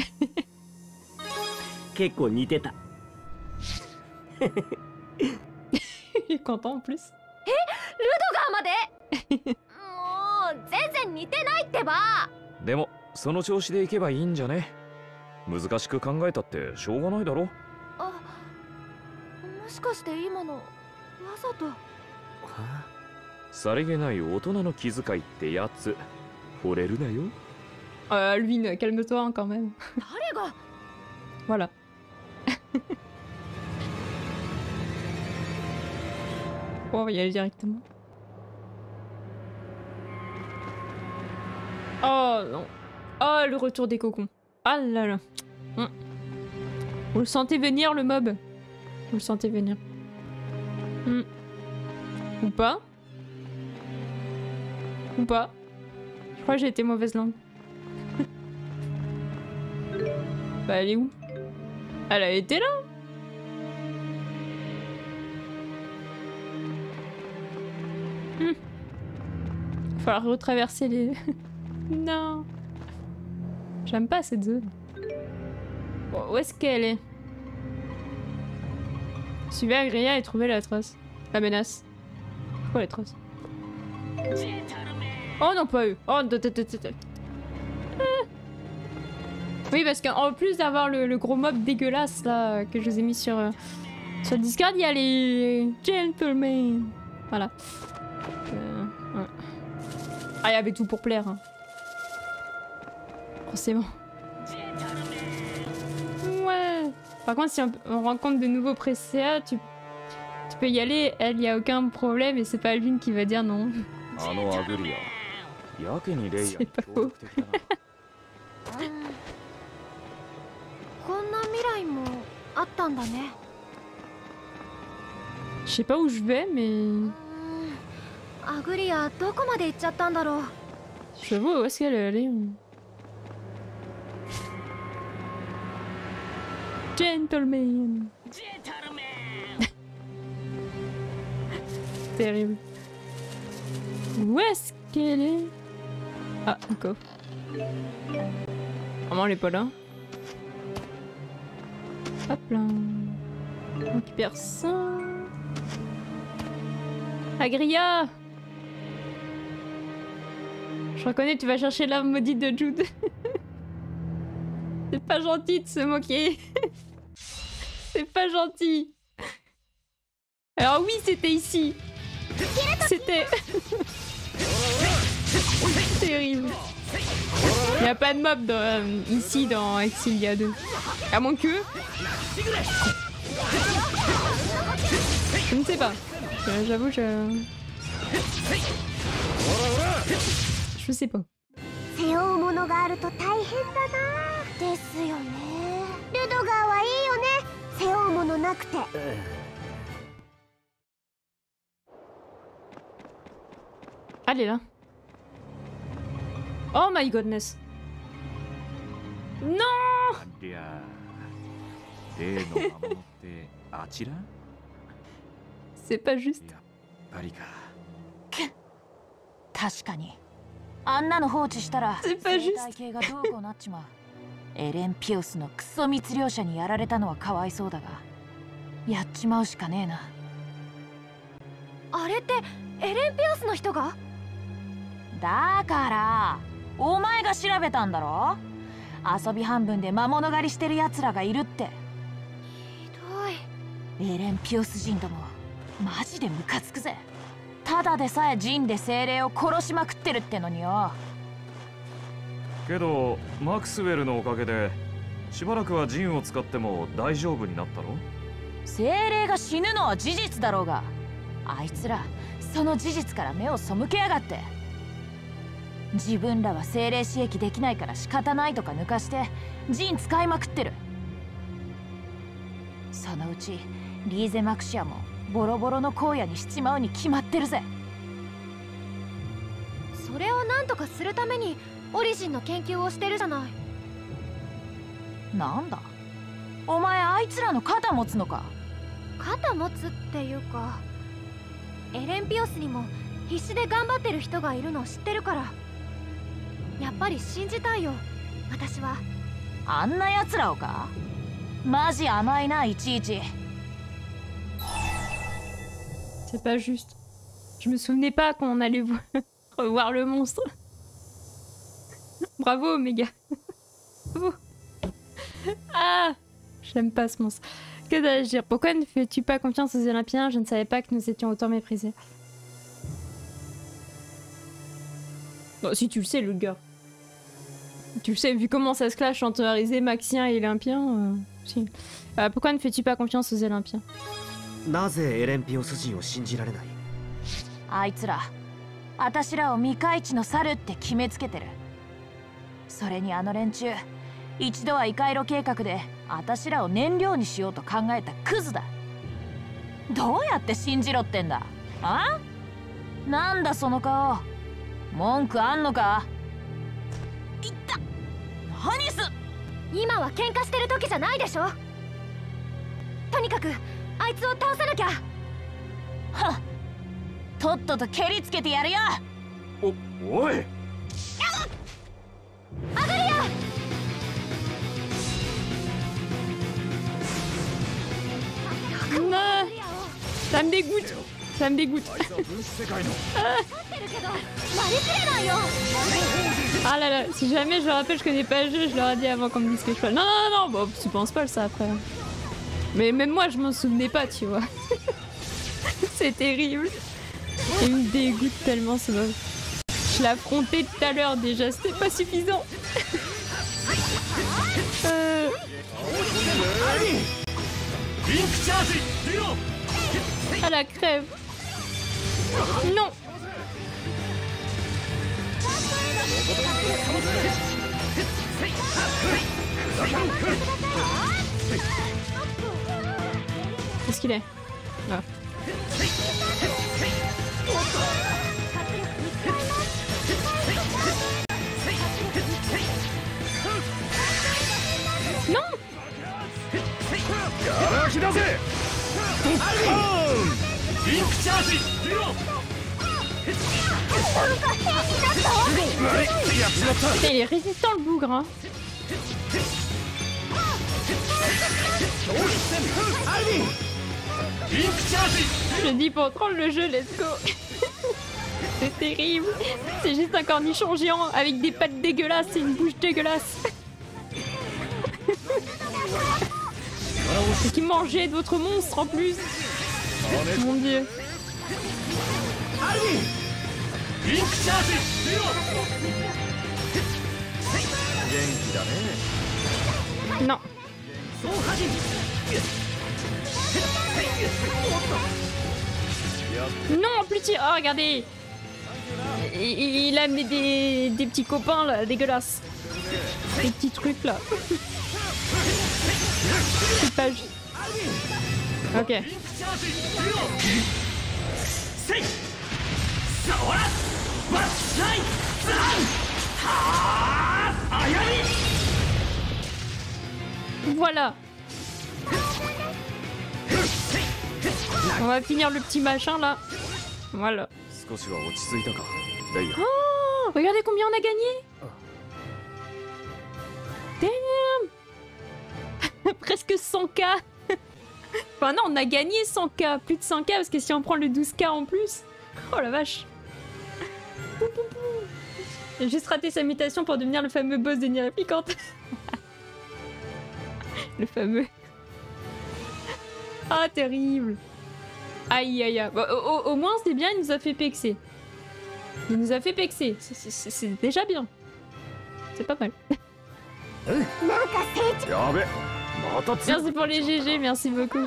S3: 結構似てた。
S1: Il est content en plus.
S5: え、ルドガーまでもう全然似てないってば。
S4: でもその調子でいけばいいんじゃね。難しく考えたってしょうがないだろ。
S5: あ、もしかして今のわざと。
S4: さりげない大人の気遣いってやつ惚れるなよ。
S1: Euh, Alvin, calme-toi hein, quand même. Voilà. Bon, on va y aller directement. Oh non. Oh, le retour des cocons. Ah là là. Hum. Vous le sentez venir, le mob? Vous le sentez venir. Hum. Ou pas? Ou pas? Je crois que j'ai été mauvaise langue. Bah elle est où? Elle a été là? Hmm. Il va falloir retraverser les... Non. J'aime pas cette zone. Bon, où est-ce qu'elle est? Suivez Agria et trouvez la trace. La menace. C'est quoi les traces? Oh non, pas eux. Oh, oui, parce qu'en plus d'avoir le, le gros mob dégueulasse là que je vous ai mis sur, euh, sur le Discord, il y a les gentlemen. Voilà. Euh, ouais. Ah, il y avait tout pour plaire. Hein. Forcément. Ouais. Par contre, si on, on rencontre de nouveaux Presea, tu, tu peux y aller. Elle, il n'y a aucun problème et c'est pas Alvin qui va dire non. C'est pas faux. Je sais pas où je vais, mais... Je vois où est-ce qu'elle est allée. Gentleman. Terrible. Où est-ce qu'elle est? Ah, un coffre. Vraiment, elle est pas là. Hop là. On récupère ça. Agria! Je reconnais, tu vas chercher l'âme maudite de Jude. C'est pas gentil de se moquer. C'est pas gentil. Alors oui, c'était ici. C'était... Terrible. Il n'y a pas de mob dans, euh, ici dans Exilia deux. À moins que... Je ne sais pas. Euh, J'avoue, je... Je sais pas. Allez là. Oh my goodness. Non! C'est pas juste.
S8: 確かにあんなの放置したら生態系がどうこうなっちまう。エレン・ピオスのクソ密漁者にやられたのはかわいそうだが、やっちまうしかねえな。
S5: あれってエレン・ピオスの人が？
S8: だからお前が調べたんだろ。遊び半分で魔物狩りしてる奴らがいるって。
S5: ひどい。
S8: エレン・ピオス人どもマジでムカつくぜ。ただでさえジンで精霊を殺しまくってるってのによ。
S4: けどマクスウェルのおかげでしばらくはジンを使っても大丈夫になったろ。
S8: 精霊が死ぬのは事実だろうが、あいつらその事実から目を背けやがって。自分らは精霊刺激できないから仕方ないとか抜かしてジン使いまくってる。そのうちリーゼマクシアもボロボロの荒野にしちまうに決まってるぜ。
S5: それを何とかするためにオリジンの研究をしてるじゃない。
S8: なんだお前、あいつらの肩持つのか。
S5: 肩持つっていうか、エレンピオスにも必死で頑張ってる人がいるの知ってるから、やっぱり信じたいよ私は。
S8: あんな奴らをか。マジ甘いな、いちいち。
S1: C'est pas juste. Je me souvenais pas qu'on allait revoir le monstre. Bravo, Omega. Bravo. Ah, j'aime pas ce monstre. Que dois-je dire? Pourquoi ne fais-tu pas confiance aux Olympiens? Je ne savais pas que nous étions autant méprisés. Non, si tu le sais, le gars. Tu le sais, vu comment ça se clash entre Arisé, Maxien et Olympien. Euh, si. euh, pourquoi ne fais-tu pas confiance aux Olympiens?
S3: なぜエレンピオス人を信じられない？
S8: あいつらあたしらを未開地の猿って決めつけてる。それにあの連中、一度は異界路計画であたしらを燃料にしようと考えたクズだ。どうやって信じろってんだ。あ？なんだその顔、文句あんのか。いった。何す。
S5: 今は喧嘩してる時じゃないでしょ。とにかくあいつを倒さなきゃ。
S8: はっ、とっとと蹴りつけてやるよ。
S4: お、おい。
S5: 上がるよ。
S1: Non, ça me dégoûte. Ça me dégoûte. Ah là là, si jamais je le rappelle, je connais pas le jeu, je leur ai dit avant qu'on me dise que je fais. Non, non, non, bon, tu penses pas ça après. Mais même moi, je m'en souvenais pas, tu vois. C'est terrible. Il me dégoûte tellement ce mob. Je l'ai affronté tout à l'heure déjà, c'était pas suffisant. euh... Ah la crève. Non. Qu'est-ce qu'il est? Ah. Non. Putain, il est résistant le bougre, hein. Je dis pour prendre le jeu, let's go. C'est terrible. C'est juste un cornichon géant avec des pattes dégueulasses et une bouche dégueulasse. Et qui mangeait d'autres monstres en plus. Mon dieu. Non. Non, en plus il... Oh, regardez. Il, il a amené des, des petits copains là, dégueulasses. Des petits trucs là. C'est pas juste. Ok. Voilà. On va finir le petit machin là. Voilà. Oh, regardez combien on a gagné. Damn. Presque cent K. Enfin non, on a gagné cent K. Plus de cent K parce que si on prend le douze K en plus. Oh la vache. J'ai juste raté sa mutation pour devenir le fameux boss de Nier Replicant. Le fameux. Ah, terrible. Aïe aïe aïe. Bon, au, au, au moins c'est bien, il nous a fait pexer. Il nous a fait pexer. C'est déjà bien. C'est pas mal. Merci pour les G G, merci beaucoup.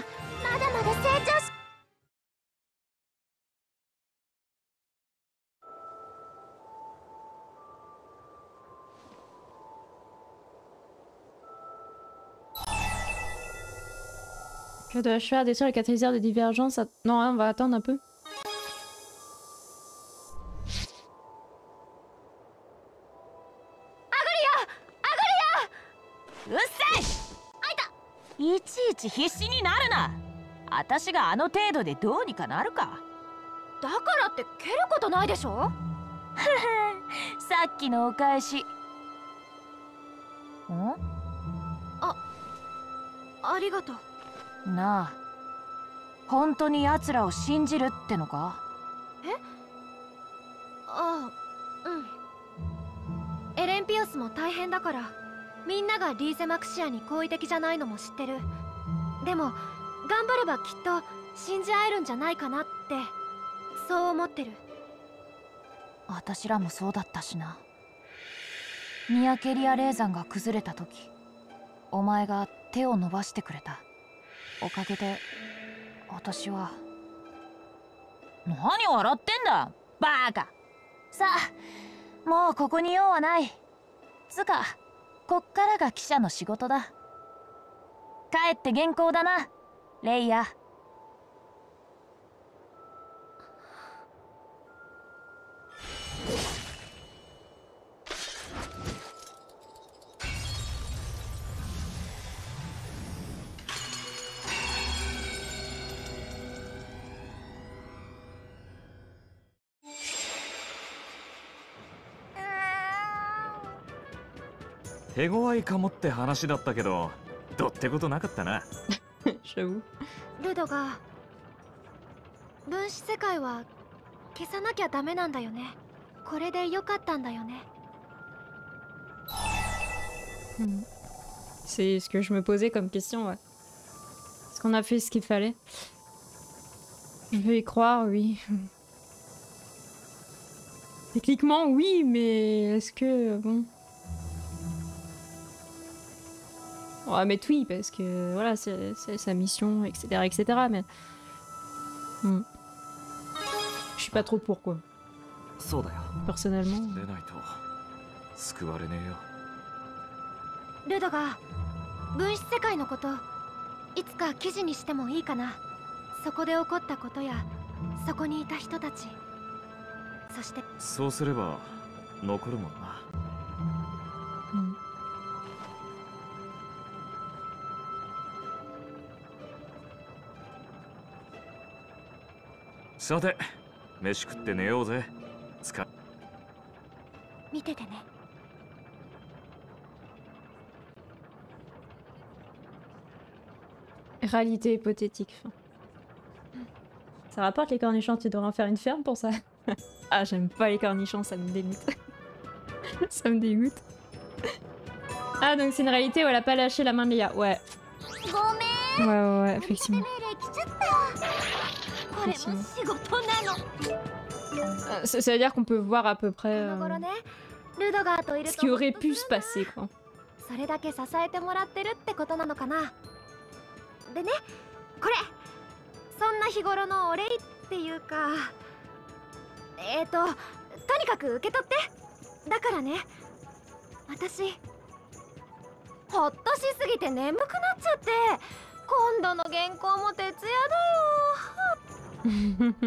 S1: Que dois-je faire? Détruire le catalyseur de divergence? Non, hein, on va attendre un peu.
S8: いちいち必死になるな。私があの程度でどうにかなるか。
S5: だからって蹴ることないでしょ。
S8: さっきのお返し。ん？
S5: あ、ありがとう。
S8: なあ、本当に奴らを信じるってのか？
S5: え？ああ、うん。エレンピオスも大変だから、みんながリーゼマクシアに好意的じゃないのも知ってる。でも頑張ればきっと信じ合えるんじゃないかなってそう思ってる。
S8: 私らもそうだったしな。ミアケリア霊山が崩れた時、お前が手を伸ばしてくれたおかげで私は。何笑ってんだバカ。さあもうここに用はない。つかこっからが記者の仕事だ。帰って原稿だなレイヤ。
S4: 手強いかもって話だったけど、どってことなかったな。
S5: ルドが分子世界は消さなきゃダメなんだよね。これでよかったんだよね。
S1: Hmm. C'est ce que je me posais comme question, ouais. Est-ce qu'on a fait ce qu'il fallait? Je veux y croire, oui. Techniquement, oui, mais est-ce que... bon... On va mettre oui, parce que voilà, c'est sa mission, et cetera, et cetera, mais... Hmm. Je suis pas trop pour, quoi. Personnellement...
S5: ルドが分子世界のこといつか記事にしてもいいかな。そこで起こったことやそこにいた人たち、そして
S4: そうすれば残るもんな。
S1: うん。
S4: さて飯食って寝ようぜ。つか
S5: 見ててね。
S1: Réalité hypothétique. Ça rapporte les cornichons, tu devrais en faire une ferme pour ça. Ah, j'aime pas les cornichons, ça me dégoûte. Ça me dégoûte. Ah, donc c'est une réalité où elle a pas lâché la main de Léa. Ouais. Ouais, ouais, ouais, effectivement. Effectivement. Euh, ça, ça veut dire qu'on peut voir à peu près euh, ce qui aurait pu se passer, quoi.
S5: でね、これそんな日頃のお礼っていうか、えーととにかく受け取って。だからね、私ほっとしすぎて眠くなっちゃって、今度の原稿も徹夜だよ。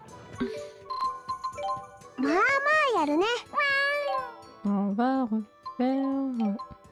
S5: まあまあやるね。
S1: On va refaire.
S5: 頑張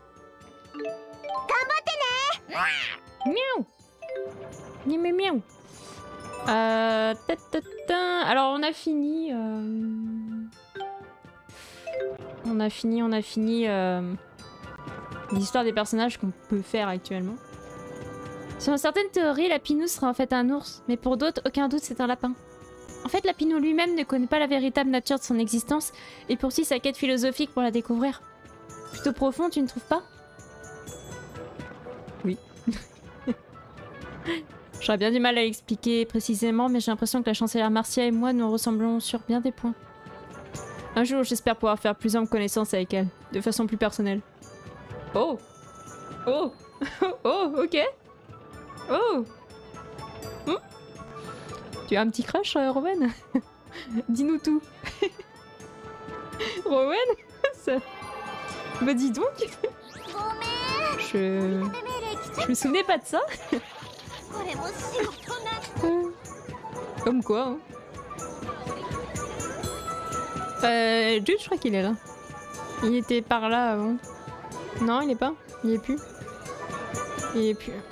S5: ってね。
S1: Miaou. Miaou miaou miaou. Euh, ta, ta, ta. Alors on a fini. Euh... On a fini, on a fini euh... l'histoire des personnages qu'on peut faire actuellement. Selon certaines théories, Lapinou sera en fait un ours, mais pour d'autres, aucun doute, c'est un lapin. En fait, Lapinou lui-même ne connaît pas la véritable nature de son existence et poursuit sa quête philosophique pour la découvrir. Plutôt profond, tu ne trouves pas? Oui. J'aurais bien du mal à l'expliquer précisément, mais j'ai l'impression que la chancelière Marcia et moi nous ressemblons sur bien des points. Un jour, j'espère pouvoir faire plus ample connaissance avec elle, de façon plus personnelle. Oh! Oh! Oh, ok! Oh! Hmm? Tu as un petit crush, euh, Rowan? Dis-nous tout. Rowan? Ça... Bah dis donc. Je... Je me souvenais pas de ça. Comme quoi, hein. Euh, Jude, je crois qu'il est là. Il était par là avant. Non, il est pas. Il est plus. Il est plus.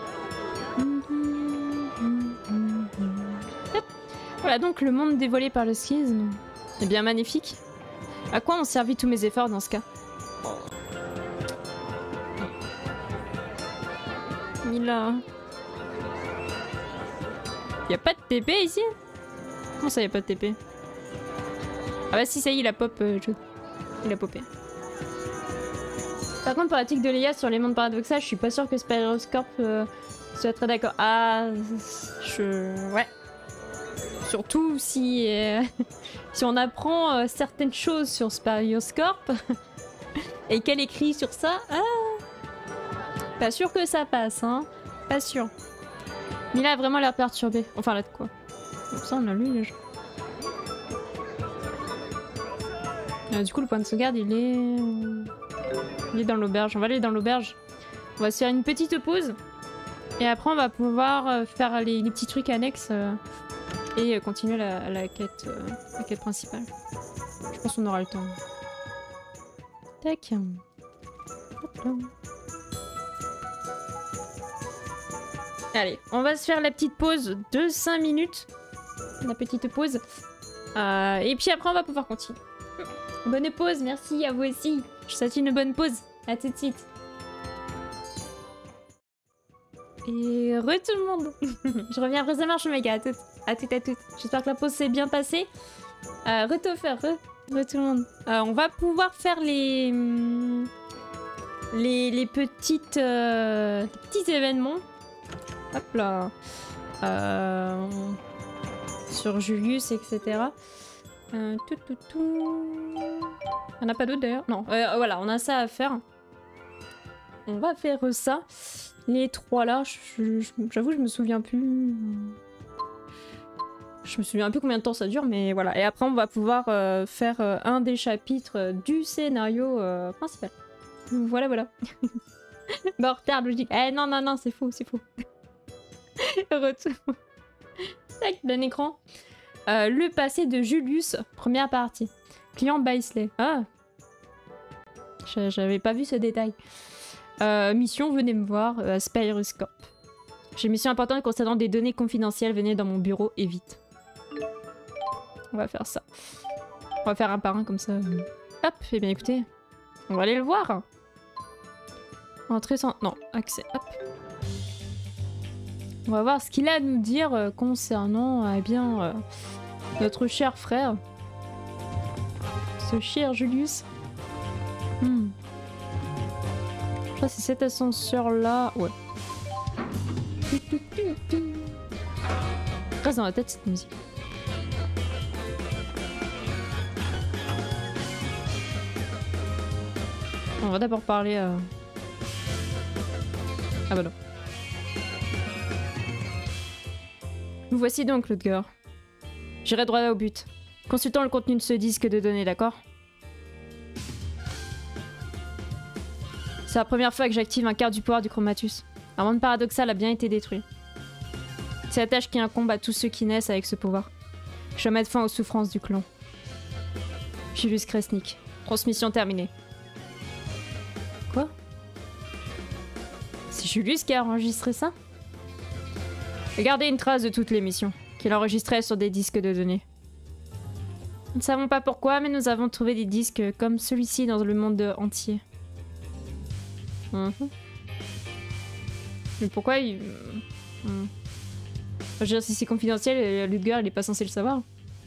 S1: Hop. Voilà donc le monde dévoilé par le schisme. Eh bien magnifique. À quoi ont servi tous mes efforts dans ce cas? Mila. Y'a pas de T P ici? Comment ça y'a pas de T P? Ah bah si, ça y est, il a pop. Euh, je... Il a popé. Par contre, pour l'article de Léa sur les mondes paradoxaux, je suis pas sûre que Spiroscorp euh, soit très d'accord. Ah, je... Ouais. Surtout si, euh, si on apprend euh, certaines choses sur Spiroscorp et qu'elle écrit sur ça. Ah, pas sûr que ça passe, hein. Pas sûr. Mila a vraiment l'air perturbée. Enfin, là de quoi? Ça, on a lu déjà. Euh, du coup, le point de sauvegarde, il est... Il est dans l'auberge. On va aller dans l'auberge. On va se faire une petite pause. Et après, on va pouvoir euh, faire les, les petits trucs annexes euh, et euh, continuer la, la, quête, euh, la quête principale. Je pense qu'on aura le temps. Tac. Hop là. Allez, on va se faire la petite pause de cinq minutes. La petite pause. Euh, et puis après, on va pouvoir continuer. Bonne pause, merci à vous aussi. Je vous souhaite une bonne pause. À tout de suite. Et re tout le monde. Je reviens après ça marche, mes gars. À toutes, à toutes, à toutes. J'espère que la pause s'est bien passée. Euh, re tout faire, re, re tout le monde. Euh, on va pouvoir faire les les, les petites euh, les petits événements. Hop là. Euh, sur Julius, et cetera. Euh, tout, tout, tout. On n'a pas d'autre d'ailleurs? Non, euh, voilà, on a ça à faire. On va faire ça. Les trois là, j'avoue, je me souviens plus. Je me souviens plus combien de temps ça dure, mais voilà. Et après, on va pouvoir euh, faire euh, un des chapitres du scénario euh, principal. Voilà, voilà. Bah, en retard, logique. Eh non, non, non, c'est faux, c'est faux. Retour. Tac, d'un écran. Euh, le passé de Julius, première partie. Client Baisley. Ah. J'avais pas vu ce détail. Euh, mission, venez me voir à euh, Spiroscorp. J'ai une mission importante concernant des données confidentielles. Venez dans mon bureau et vite. On va faire ça. On va faire un par un comme ça. Hop, et eh bien écoutez. On va aller le voir. Entrée sans... Non, accès. Hop. On va voir ce qu'il a à nous dire euh, concernant eh bien, euh, notre cher frère. Ce cher Julius. Hmm. Je crois que c'est cet ascenseur-là. Ouais. Reste dans la tête cette musique. On va d'abord parler à... Ah bah non. Nous voici donc, Ludger. J'irai droit au but. Consultons le contenu de ce disque de données, d'accord? C'est la première fois que j'active un quart du pouvoir du Chromatus. Un monde paradoxal a bien été détruit. C'est la tâche qui incombe à tous ceux qui naissent avec ce pouvoir. Je dois mettre fin aux souffrances du clan. Julius Kresnik. Transmission terminée. Quoi? C'est Julius qui a enregistré ça? Gardez une trace de toutes les missions, qu'il enregistrait sur des disques de données. Nous ne savons pas pourquoi, mais nous avons trouvé des disques comme celui-ci dans le monde entier. Mm-hmm. Mais pourquoi il... Mm. Je veux dire, si c'est confidentiel, Ludger, il est pas censé le savoir.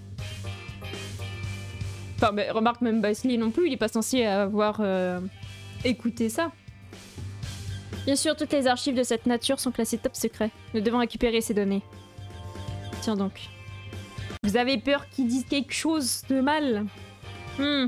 S1: Enfin, mais remarque, même Baisley non plus, il est pas censé avoir euh, écouté ça. Bien sûr, toutes les archives de cette nature sont classées top secret. Nous devons récupérer ces données. Tiens donc. Vous avez peur qu'ils disent quelque chose de mal? Hmm.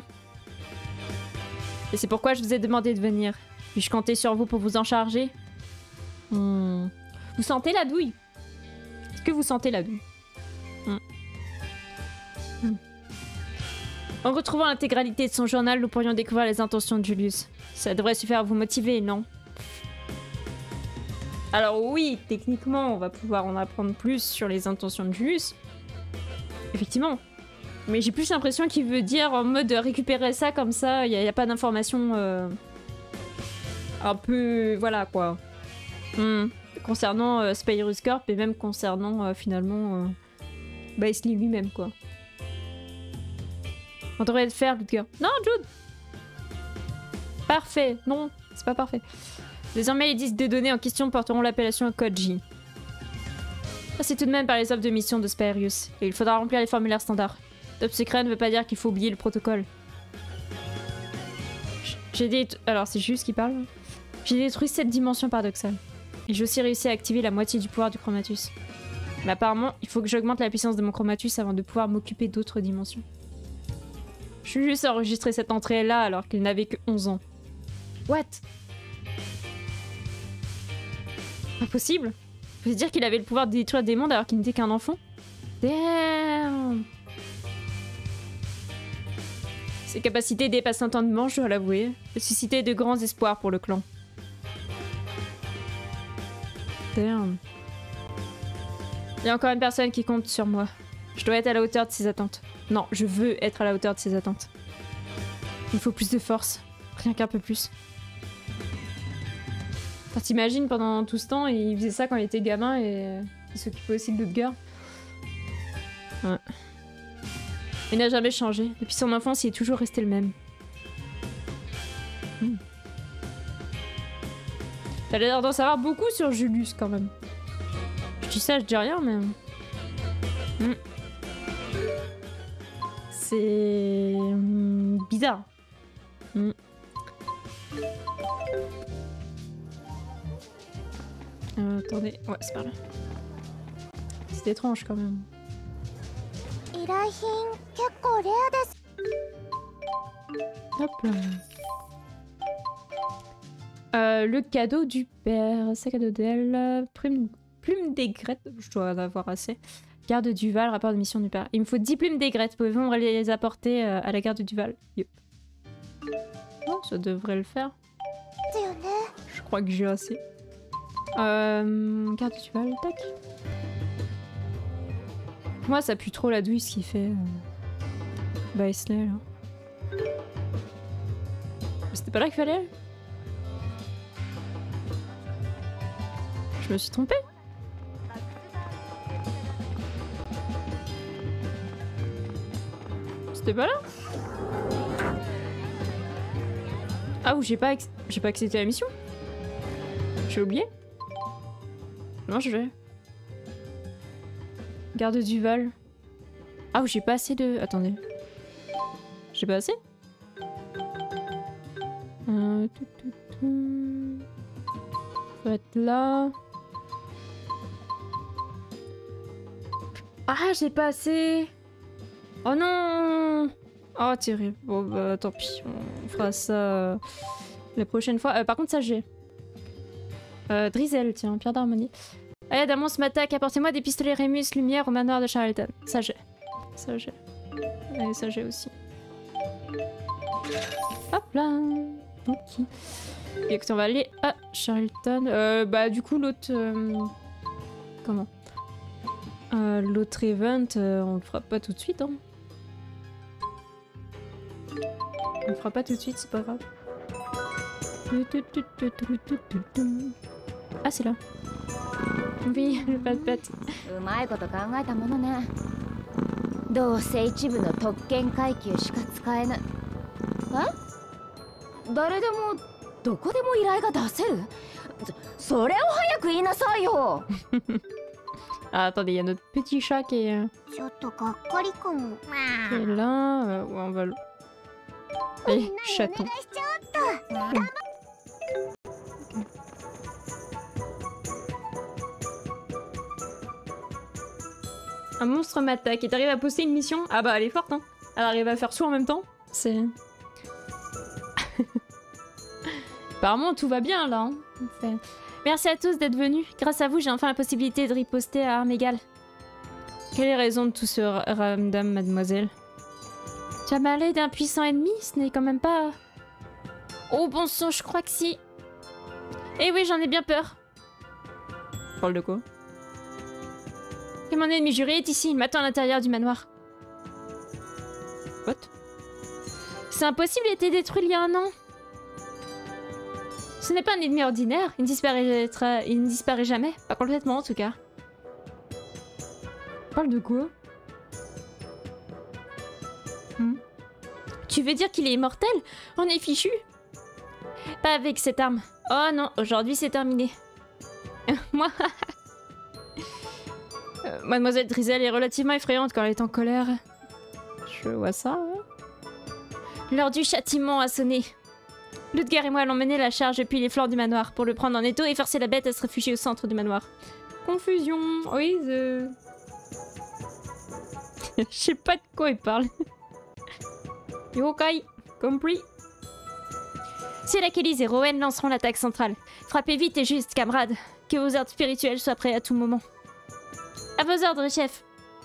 S1: Et c'est pourquoi je vous ai demandé de venir. Puis-je compter sur vous pour vous en charger? Hmm. Vous sentez la douille? Est-ce que vous sentez la douille? hmm. Hmm. En retrouvant l'intégralité de son journal, nous pourrions découvrir les intentions de Julius. Ça devrait suffire à vous motiver, non? Alors oui, techniquement, on va pouvoir en apprendre plus sur les intentions de Julius. Effectivement. Mais j'ai plus l'impression qu'il veut dire en mode récupérer ça comme ça, il n'y a, a pas d'informations euh, un peu... voilà quoi. Hmm. Concernant euh, Spyrus Corp et même concernant euh, finalement euh, Baisley lui-même quoi. On devrait le faire, Ludger. Non, Jude! Parfait. Non, c'est pas parfait. Désormais, les disques de données en question porteront l'appellation code J. C'est tout de même par les offres de mission de Spyrus. Et il faudra remplir les formulaires standards. Top secret ne veut pas dire qu'il faut oublier le protocole. J'ai dé... Alors, c'est juste qui parle. J'ai détruit cette dimension paradoxale. Et j'ai aussi réussi à activer la moitié du pouvoir du Chromatus. Mais apparemment, il faut que j'augmente la puissance de mon Chromatus avant de pouvoir m'occuper d'autres dimensions. Je suis juste enregistré cette entrée-là alors qu'il n'avait que onze ans. What? Pas possible. Vous voulez dire qu'il avait le pouvoir de détruire des mondes alors qu'il n'était qu'un enfant? Damn. Ses capacités dépassent l'entendement, je dois l'avouer. De susciter de grands espoirs pour le clan. Damn. Il y a encore une personne qui compte sur moi. Je dois être à la hauteur de ses attentes. Non, je veux être à la hauteur de ses attentes. Il me faut plus de force. Rien qu'un peu plus. Enfin, t'imagines pendant tout ce temps, il faisait ça quand il était gamin et il s'occupait aussi de Ludger. Ouais. Il n'a jamais changé. Depuis son enfance, il est toujours resté le même. Hmm. T'as l'air d'en savoir beaucoup sur Julius quand même. Je dis ça, je dis rien, mais... Hmm. C'est... Hmm, bizarre. Hmm. Euh, attendez, ouais, c'est par là. C'est étrange quand même. Hop là. Euh, le cadeau du père, sac à dos d'elle, plume, plume d'aigrette, je dois en avoir assez. Garde Duval, rapport de mission du père. Il me faut dix plumes d'aigrette, pouvez-vous les apporter euh, à la garde Duval? Yep. Oh, ça devrait le faire. Je crois que j'ai assez. Euh, garde Duval, tac. Moi, ça pue trop la douille ce qu'il fait. Euh... Baisley, là. C'était pas là qu'il fallait aller? Je me suis trompée? C'était pas là? Ah, ou j'ai pas, j'ai pas accepté la mission? J'ai oublié? Non, je vais. Garde Duval. Ah, ou j'ai pas assez de... Attendez. J'ai pas assez? Euh... Tout, tout, tout. Ça va être là. Ah, j'ai pas assez. Oh non. Oh, terrible. Bon, bah, tant pis. On fera ça euh, la prochaine fois. Euh, par contre, ça, j'ai. Euh, Drizel, tiens, pierre d'harmonie. Allez, Damon m'attaque. Apportez-moi des pistolets Rémus Lumière au manoir de Charlton. Ça, j'ai. Ça, j'ai. Allez, ça, j'ai aussi. Hop là. Ok. Et écoutez, on va aller à Charlton. Euh, bah, du coup, l'autre... Euh... Comment euh, L'autre event, euh, on le fera pas tout de suite, hein. On le fera pas tout de suite, c'est pas grave. Ah, c'est là. Oui, le pat-pat.
S5: うまいこと考えたものね。どうせ一部の特権階級しか使えない。え？誰でもどこでも依頼が出せる？そ, それを早く言いなさいよ。
S1: Ah, attendez, il y a notre petit chat qui est, euh, qui est là. Euh, ouais, on va le... Allez, chaton. Un monstre m'attaque et t'arrives à poster une mission. Ah bah elle est forte hein. Elle arrive à faire tout en même temps. C'est... Apparemment tout va bien là. Hein. Merci à tous d'être venus. Grâce à vous, j'ai enfin la possibilité de riposter à armes égales. Quelle est la raison de tout ce ramdam, mademoiselle? Tu as parlé d'un puissant ennemi? Ce n'est quand même pas... Oh bon sang, je crois que si. Eh oui, j'en ai bien peur. Parle de quoi? Et mon ennemi juré est ici, il m'attend à l'intérieur du manoir. What? C'est impossible, il a été détruit il y a un an. Ce n'est pas un ennemi ordinaire, il ne disparaîtra... il ne disparaît jamais. Pas complètement en tout cas. Parle de quoi? hmm. Tu veux dire qu'il est immortel? On est fichu. Pas avec cette arme. Oh non, aujourd'hui c'est terminé. Moi... euh, Mademoiselle Drizel est relativement effrayante quand elle est en colère. Je vois ça. Hein. L'heure du châtiment a sonné. Ludger et moi allons mener la charge depuis les flancs du manoir pour le prendre en étau et forcer la bête à se réfugier au centre du manoir. Confusion. Oui, je... Je sais pas de quoi il parle. Yokai, compris. Si la Kellys et Rowan lanceront l'attaque centrale. Frappez vite et juste, camarades. Que vos ordres spirituels soient prêts à tout moment. À vos ordres, chef.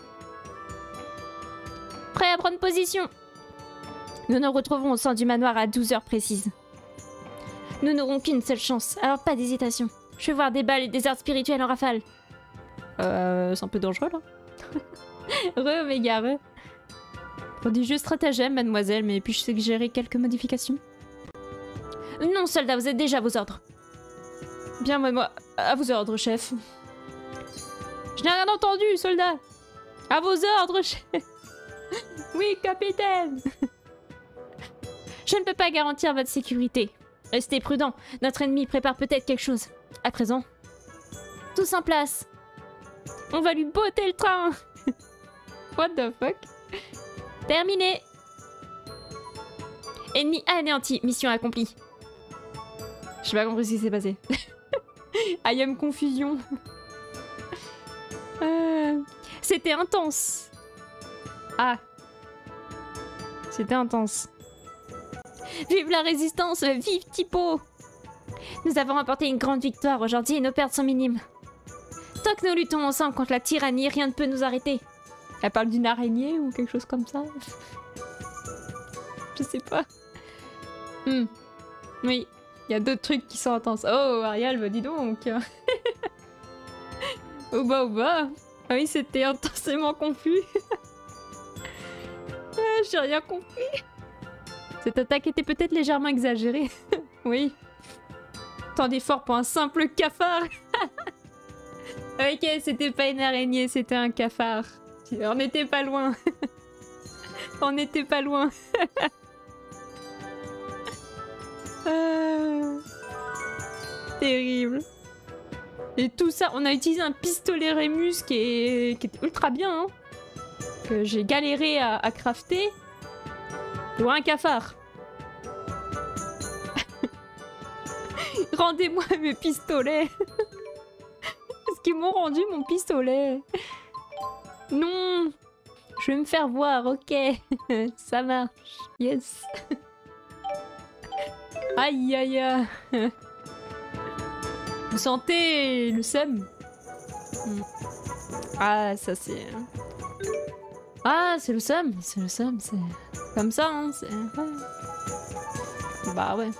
S1: Prêt à prendre position. Nous nous retrouverons au centre du manoir à douze heures précises. Nous n'aurons qu'une seule chance, alors pas d'hésitation. Je vais voir des balles et des arts spirituels en rafale. Euh, c'est un peu dangereux là. Re, méga, re. Prodigieux stratagème, mademoiselle, mais puis-je suggérer quelques modifications? Non, soldat, vous êtes déjà à vos ordres. Bien, moi, moi, à vos ordres, chef. Je n'ai rien entendu, soldat. À vos ordres, chef. Oui, capitaine. Je ne peux pas garantir votre sécurité. Restez prudent, notre ennemi prépare peut-être quelque chose. À présent, tous en place. On va lui botter le train. What the fuck? Terminé. Ennemi anéanti, mission accomplie. J'ai pas compris ce qui s'est passé. I am confusion. euh, C'était intense. Ah. C'était intense. Vive la résistance, vive Tipo! Nous avons remporté une grande victoire aujourd'hui et nos pertes sont minimes. Tant que nous luttons ensemble contre la tyrannie, rien ne peut nous arrêter. Elle parle d'une araignée ou quelque chose comme ça? Je sais pas. Hmm. Oui, il y a d'autres trucs qui sont intenses. Oh, Ariel, bah dis donc. Oh bah, oh bah. Ah oui, c'était intensément confus. ah, j'ai rien compris. Cette attaque était peut-être légèrement exagérée. Oui. Tant d'efforts pour un simple cafard. Ok, c'était pas une araignée, c'était un cafard. On n'était pas loin. On n'était pas loin. ah... Terrible. Et tout ça, on a utilisé un pistolet Rémus qui est, qui est ultra bien. Hein, que j'ai galéré à, à crafter. Ou un cafard. Rendez-moi mes pistolets. Est-ce qu'ils m'ont rendu mon pistolet? Non. Je vais me faire voir, ok. Ça marche. Yes. Aïe aïe aïe. Vous sentez le seum? Ah, ça c'est... Ah, c'est le seum. C'est le seum, c'est... Comme ça, hein, c'est... Bah ouais.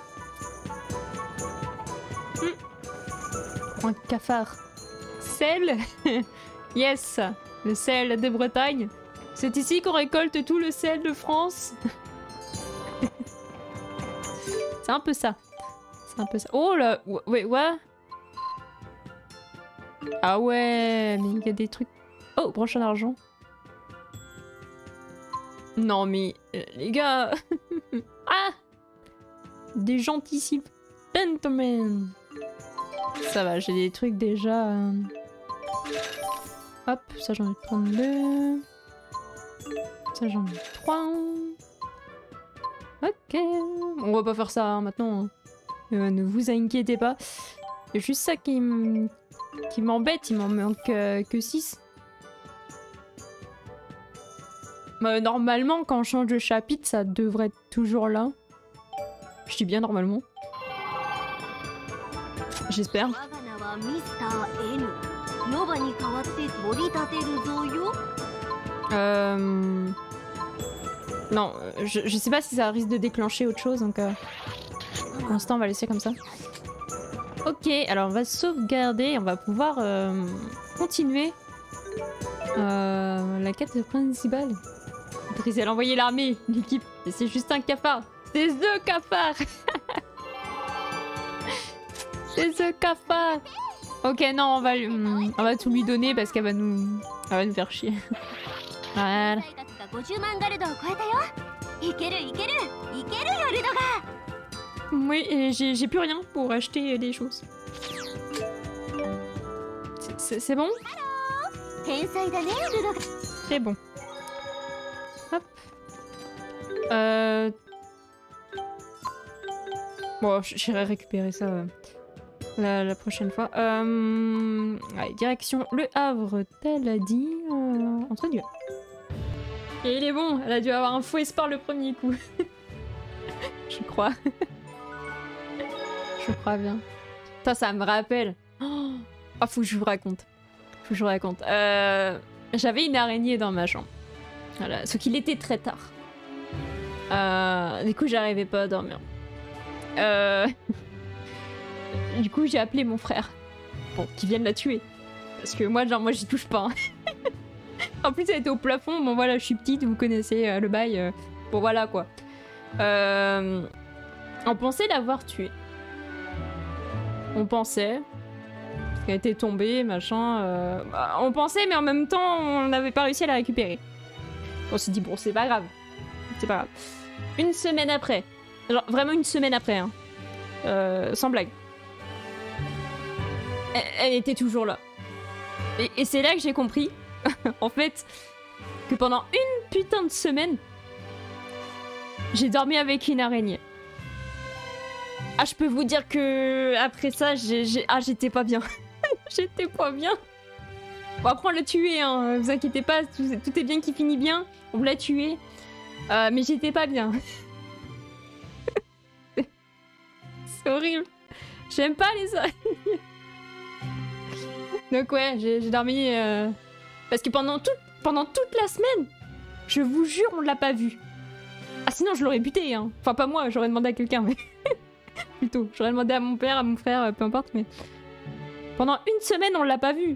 S1: Mmh. Un cafard. Sel. Yes. Le sel de Bretagne. C'est ici qu'on récolte tout le sel de France. C'est un peu ça. C'est un peu ça. Oh là. Ouais, ouais. Ah ouais, mais il y a des trucs... Oh, broche en argent. Non mais, euh, les gars. Ah, des gentils gentlemen. Ça va, j'ai des trucs déjà. Euh... Hop, ça j'en ai trente-deux. Ça j'en ai trois. Ok. On va pas faire ça hein, maintenant. Euh, ne vous inquiétez pas. Il y a juste ça qui m'embête, il m'en manque euh, que six. Bah, normalement, quand on change de chapitre, ça devrait être toujours là. Je dis bien normalement. J'espère. Euh... Non, je, je sais pas si ça risque de déclencher autre chose, donc... Euh... Pour l'instant, on va laisser comme ça. Ok, alors on va sauvegarder, on va pouvoir euh, continuer euh, la quête principale. Patrice, elle a envoyé l'armée, l'équipe. Et c'est juste un cafard. C'est The Cafard. C'est The Cafard. Ok, non, on va, on va tout lui donner parce qu'elle va nous, elle va nous faire chier. Voilà. Oui, et j'ai plus rien pour acheter des choses. C'est bon? C'est bon. Hop. Euh... Bon, j'irai récupérer ça euh, la, la prochaine fois. Euh... Allez, direction Le Havre, tel a dit. Euh... Entre Dieu. Et il est bon, elle a dû avoir un faux espoir le premier coup. Je crois. Je crois bien. Putain, ça me rappelle. Oh, oh, faut que je vous raconte. Faut que je vous raconte. Euh, J'avais une araignée dans ma chambre. Voilà, sauf qu'il était très tard. Euh, du coup, j'arrivais pas à dormir. Euh... Du coup, j'ai appelé mon frère. Bon, qui vienne la tuer. Parce que moi, genre, moi, j'y touche pas. Hein. En plus, elle était au plafond. Bon, voilà, je suis petite, vous connaissez euh, le bail. Euh... Bon, voilà, quoi. Euh... On pensait l'avoir tuée. On pensait qu'elle était tombée, machin. Euh... On pensait, mais en même temps, on n'avait pas réussi à la récupérer. On s'est dit, bon, c'est pas grave. C'est pas grave. Une semaine après, genre vraiment une semaine après, hein, euh, sans blague, elle, elle était toujours là. Et, et c'est là que j'ai compris, en fait, que pendant une putain de semaine, j'ai dormi avec une araignée. Ah, je peux vous dire que après ça, j'ai, j'ai... ah, j'étais pas bien. J'étais pas bien. Bon, après, on l'a tué, hein. Vous inquiétez pas, tout, tout est bien qui finit bien. On l'a tué. Euh, mais j'étais pas bien. C'est horrible. J'aime pas les araignées. Donc ouais, j'ai dormi... Euh... Parce que pendant, tout, pendant toute la semaine, je vous jure, on l'a pas vu. Ah sinon, je l'aurais buté, hein. Enfin, pas moi, j'aurais demandé à quelqu'un, mais... Plutôt, j'aurais demandé à mon père, à mon frère, peu importe, mais... Pendant une semaine, on l'a pas vu.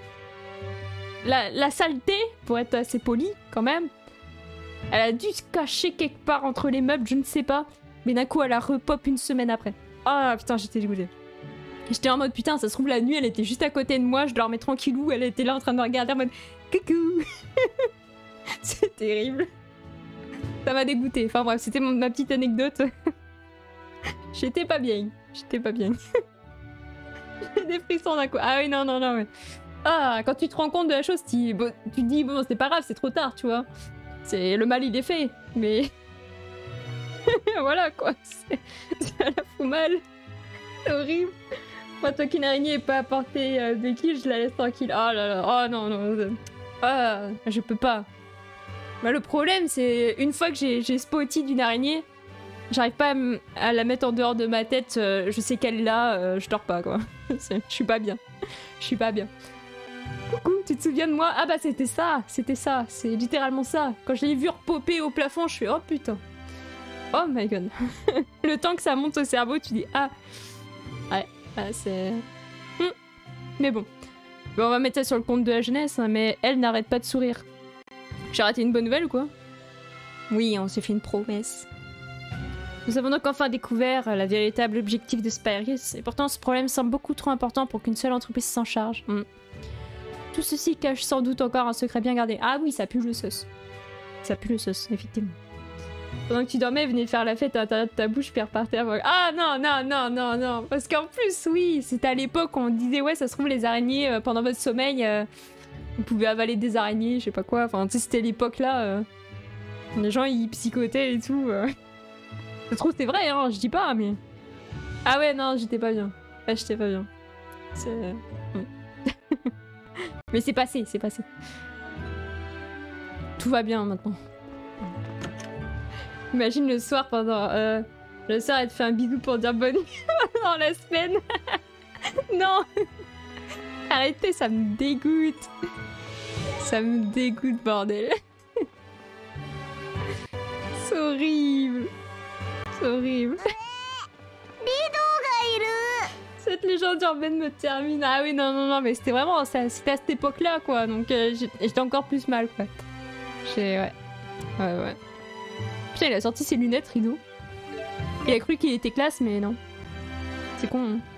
S1: La, la saleté, pour être assez poli, quand même, elle a dû se cacher quelque part entre les meubles, je ne sais pas. Mais d'un coup, elle a repop une semaine après. Ah putain, j'étais dégoûtée. J'étais en mode putain, ça se trouve la nuit, elle était juste à côté de moi, je dormais tranquillou, elle était là en train de me regarder en mode coucou. C'est terrible. Ça m'a dégoûté. Enfin bref, c'était ma petite anecdote. J'étais pas bien. J'étais pas bien. J'ai des frissons d'un coup. Ah oui, non, non, non. Ouais. Ah, quand tu te rends compte de la chose, tu, bon, tu te dis, bon, c'est pas grave, c'est trop tard, tu vois. C'est le mal, il est fait. Mais... voilà, quoi. Ça la fout mal. C'est horrible. Moi, tant qu'une araignée n'est pas à portée euh, de kill, je la laisse tranquille. Oh là là. Oh non, non. Ah, je peux pas. Bah, le problème, c'est une fois que j'ai spotty d'une araignée, j'arrive pas à, à la mettre en dehors de ma tête. Euh, je sais qu'elle est là, euh, je dors pas, quoi. Je suis pas bien. Je suis pas bien. Coucou, tu te souviens de moi? Ah bah c'était ça, c'était ça, c'est littéralement ça. Quand je l'ai vu repopper au plafond, je fais oh putain. Oh my god. Le temps que ça monte au cerveau, tu dis ah. Ouais, ah, c'est... Hum. Mais bon. Bon, on va mettre ça sur le compte de la jeunesse, hein, mais elle n'arrête pas de sourire. J'ai raté une bonne nouvelle ou quoi? Oui, on s'est fait une promesse. Nous avons donc enfin découvert la véritable objectif de Spyrius, et pourtant ce problème semble beaucoup trop important pour qu'une seule entreprise s'en charge. Hum. Tout ceci cache sans doute encore un secret bien gardé. Ah oui, ça pue le sauce. Ça pue le sauce, effectivement. Pendant que tu dormais, venez faire la fête à l'intérieur de ta bouche, puis repartir. Ah non, non, non, non, non. Parce qu'en plus, oui, c'était à l'époque où on disait, ouais, ça se trouve, les araignées, euh, pendant votre sommeil, euh, vous pouvez avaler des araignées, je sais pas quoi. Enfin, tu sais, c'était l'époque là. Euh, les gens, ils psychotaient et tout. Euh. Ça se trouve, c'était vrai, hein, je dis pas, mais... Ah ouais, non, j'étais pas bien. Ah, j'étais pas bien. C'est... Ouais. Mais c'est passé, c'est passé. Tout va bien maintenant. Imagine le soir pendant... Euh, le soir, elle te fait un bisou pour dire bonne nuit dans la semaine. Non. Arrêtez, ça me dégoûte. Ça me dégoûte, bordel. C'est horrible. C'est horrible. Cette légende urbaine me termine. Ah oui, non, non, non, mais c'était vraiment... C'était à cette époque-là, quoi. Donc euh, j'étais encore plus mal, quoi. J'ai... Ouais. Ouais, ouais. Putain, il a sorti ses lunettes, Rido. Il a cru qu'il était classe, mais non. C'est con, hein.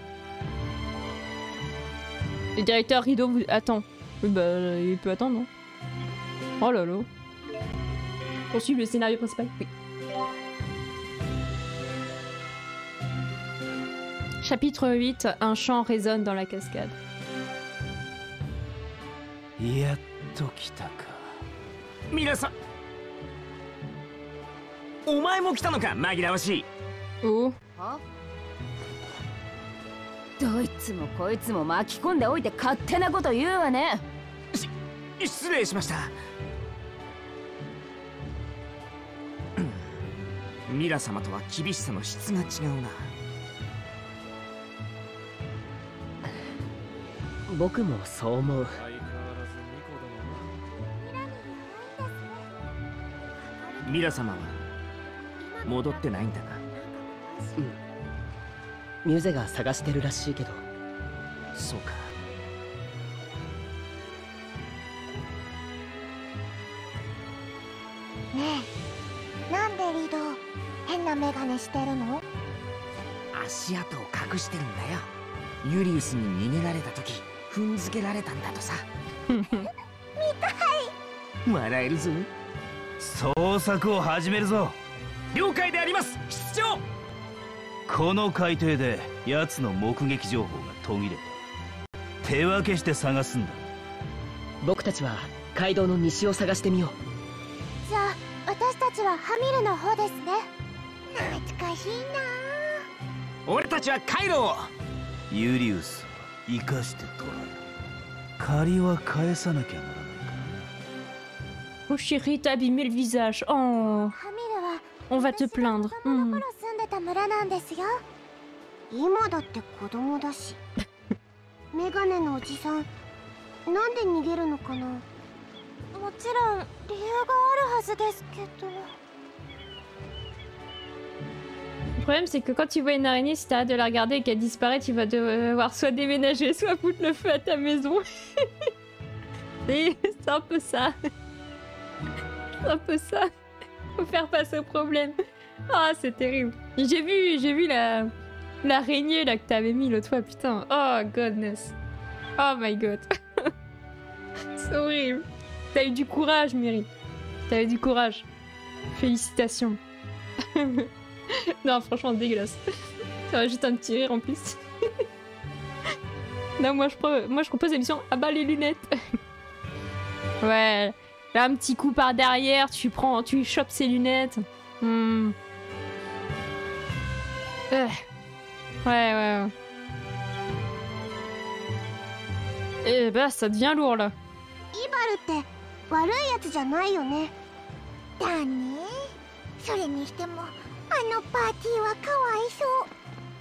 S1: Le directeur Rido vous... attend. Oui, bah, il peut attendre, non? Oh là là. Poursuivre le scénario principal. Oui. Chapitre huit. Un chant résonne dans la cascade.
S3: やっと来たか。皆さん。お前も来たのか、紛らわしい。
S1: お。
S8: どいつもこいつも巻き込んでおいて勝手なこと言うわね。
S3: し、失礼しました。ミラ様とは厳しさの質が違うな。
S6: 僕もそう思う。
S3: ミラ様は戻ってないんだな。
S6: うん。ミュゼが探してるらしいけど。
S3: そうか。
S5: ねえ、なんでリド変なメガネしてるの？
S3: 足跡を隠してるんだよ。ユリウスに逃げられた時踏んづけられたんだとさ。
S5: 見たい。
S3: 笑えるぞ。捜索を始めるぞ。了解であります、室長。この海底で奴の目撃情報が途切れた。手分けして探すんだ。
S6: 僕たちは街道の西を探してみよう。
S5: じゃあ私たちはハミルの方ですね。懐かしいな。
S3: 俺たちはカイロを。ユリウスを生かして捕らえる。借りは返さなきゃならないか。
S1: Oh chérie, t'as abîmé le visage. Oh. On va te plaindre.
S5: 住んでた村なんですよ。今だって子供だし。メガネのおじさん、なんで逃げるのかな。もちろん理由があるはずですけど。
S1: Le problème, c'est que quand tu vois une araignée, si t'arrêtes de la regarder et qu'elle disparaît, tu vas devoir soit déménager, soit foutre le feu à ta maison. C'est un peu ça. C'est un peu ça. Faut faire face au problème. Ah, c'est terrible. J'ai vu, j'ai vu la l'araignée là que t'avais mis l'autre fois, putain. Oh, goodness. Oh my god. C'est horrible. T'as eu du courage, Miri. T'as eu du courage. Félicitations. Non, franchement, dégueulasse. Ça va juste un petit rire en plus. Non, moi je, pro moi, je propose l'émission « Ah bah les lunettes !» Ouais, là, un petit coup par derrière, tu prends, tu chopes ses lunettes. Hmm. Euh. Ouais, ouais, ouais. Et bah, ça devient lourd, là.
S5: イバルって悪いやつじゃないよね。だね。それにしても、あのパーティーはかわいそう。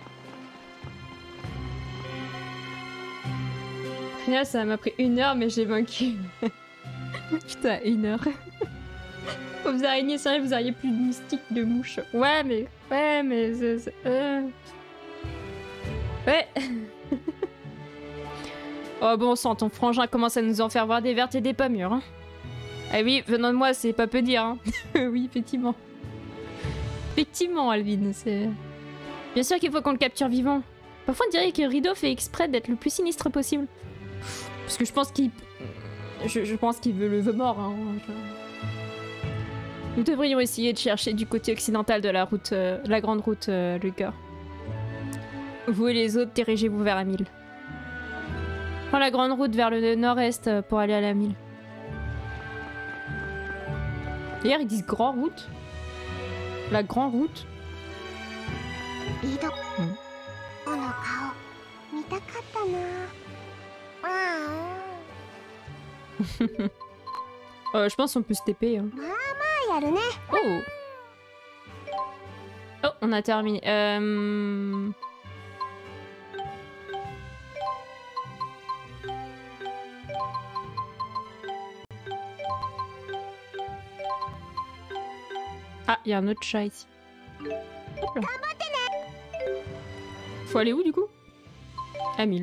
S1: Au final, ça m'a pris une heure, mais j'ai vaincu. Putain, une heure. Vous araignées, sérieux, vous auriez plus de moustiques, de mouches. Ouais, mais... Ouais, mais... Euh... Ouais. Oh bon sang, ton frangin commence à nous en faire voir des vertes et des pas mûres. Hein. Ah oui, venant de moi, c'est pas peu dire. Hein. Oui, effectivement. Effectivement, Alvin, c'est... Bien sûr qu'il faut qu'on le capture vivant. Parfois, on dirait que Rido fait exprès d'être le plus sinistre possible. Parce que je pense qu'il... Je, je pense qu'il veut le veut mort. Hein. Nous devrions essayer de chercher du côté occidental de la route, euh, la grande route, euh, le cœur. Vous et les autres, dirigez-vous vers la mine. Prends la grande route vers le nord-est pour aller à la mine. D'ailleurs, ils disent grand route. La grande route.
S5: Hmm.
S1: Euh, je pense qu'on peut se T P. Hein. Oh. Oh, on a terminé. Euh... Ah, il y a un autre chat ici. Hop là. Faut aller où du coup? À mille.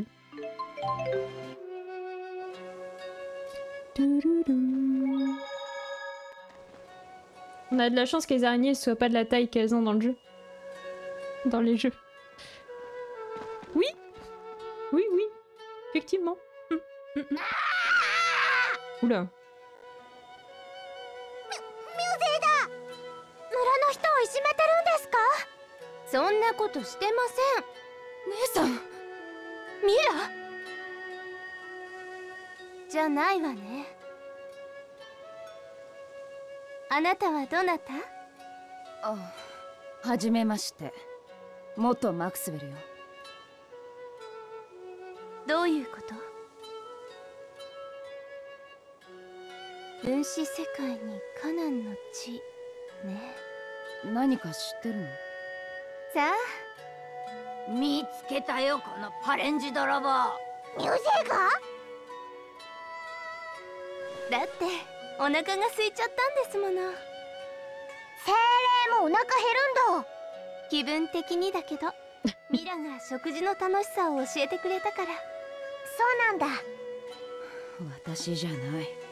S1: On a de la chance que les araignées ne soient pas de la taille qu'elles ont dans le jeu. Dans les jeux. Oui. Oui, oui. Effectivement. Hum, hum, hum. Oula.
S5: そんなことしてません。姉さん、ミラじゃないわね。あなたはどなた？
S8: あ、はじめまして。元マクスウェルよ。
S5: どういうこと？分子世界にカナンの地ね。
S8: 何か知ってるの？
S5: さあ、
S8: 見つけたよ、このパレンジ泥棒。
S5: ミュゼが？だってお腹が空いちゃったんですもの。精霊もお腹減るんだ。気分的にだけどミラが食事の楽しさを教えてくれたから。そうなんだ。
S8: 私じゃない。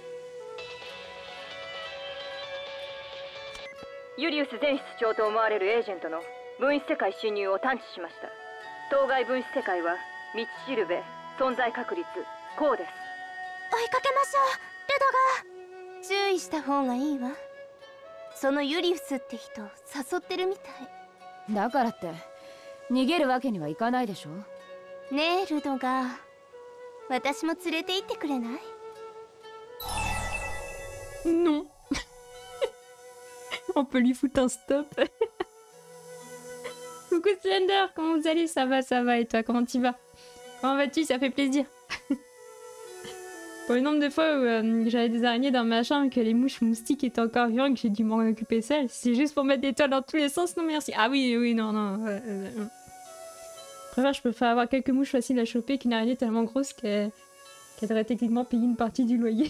S2: ユリウス前室長と思われるエージェントの分子世界侵入を探知しました。当該分子世界は道しるべ、存在確率こうです。
S5: 追いかけましょう、ルドが。注意した方がいいわ。そのユリウスって人誘ってるみたい。
S8: だからって逃げるわけにはいかないでしょ。
S5: ねえルドが、私も連れて行ってくれない？
S1: Non. On peut lui foutre un stop. Coucou Slender, comment vous allez? Ça va, ça va. Et toi, comment tu vas? Comment vas-tu? Ça fait plaisir. Pour le nombre de fois où euh, j'avais des araignées dans ma chambre, que les mouches moustiques étaient encore vivantes, que j'ai dû m'en occuper seule, c'est juste pour mettre des toiles dans tous les sens. Non merci. Ah oui, oui, non, non. Euh, euh, euh. Je préfère, je préfère avoir quelques mouches faciles à choper qu'une araignée tellement grosse qu'elle qu'elle devrait techniquement payer une partie du loyer.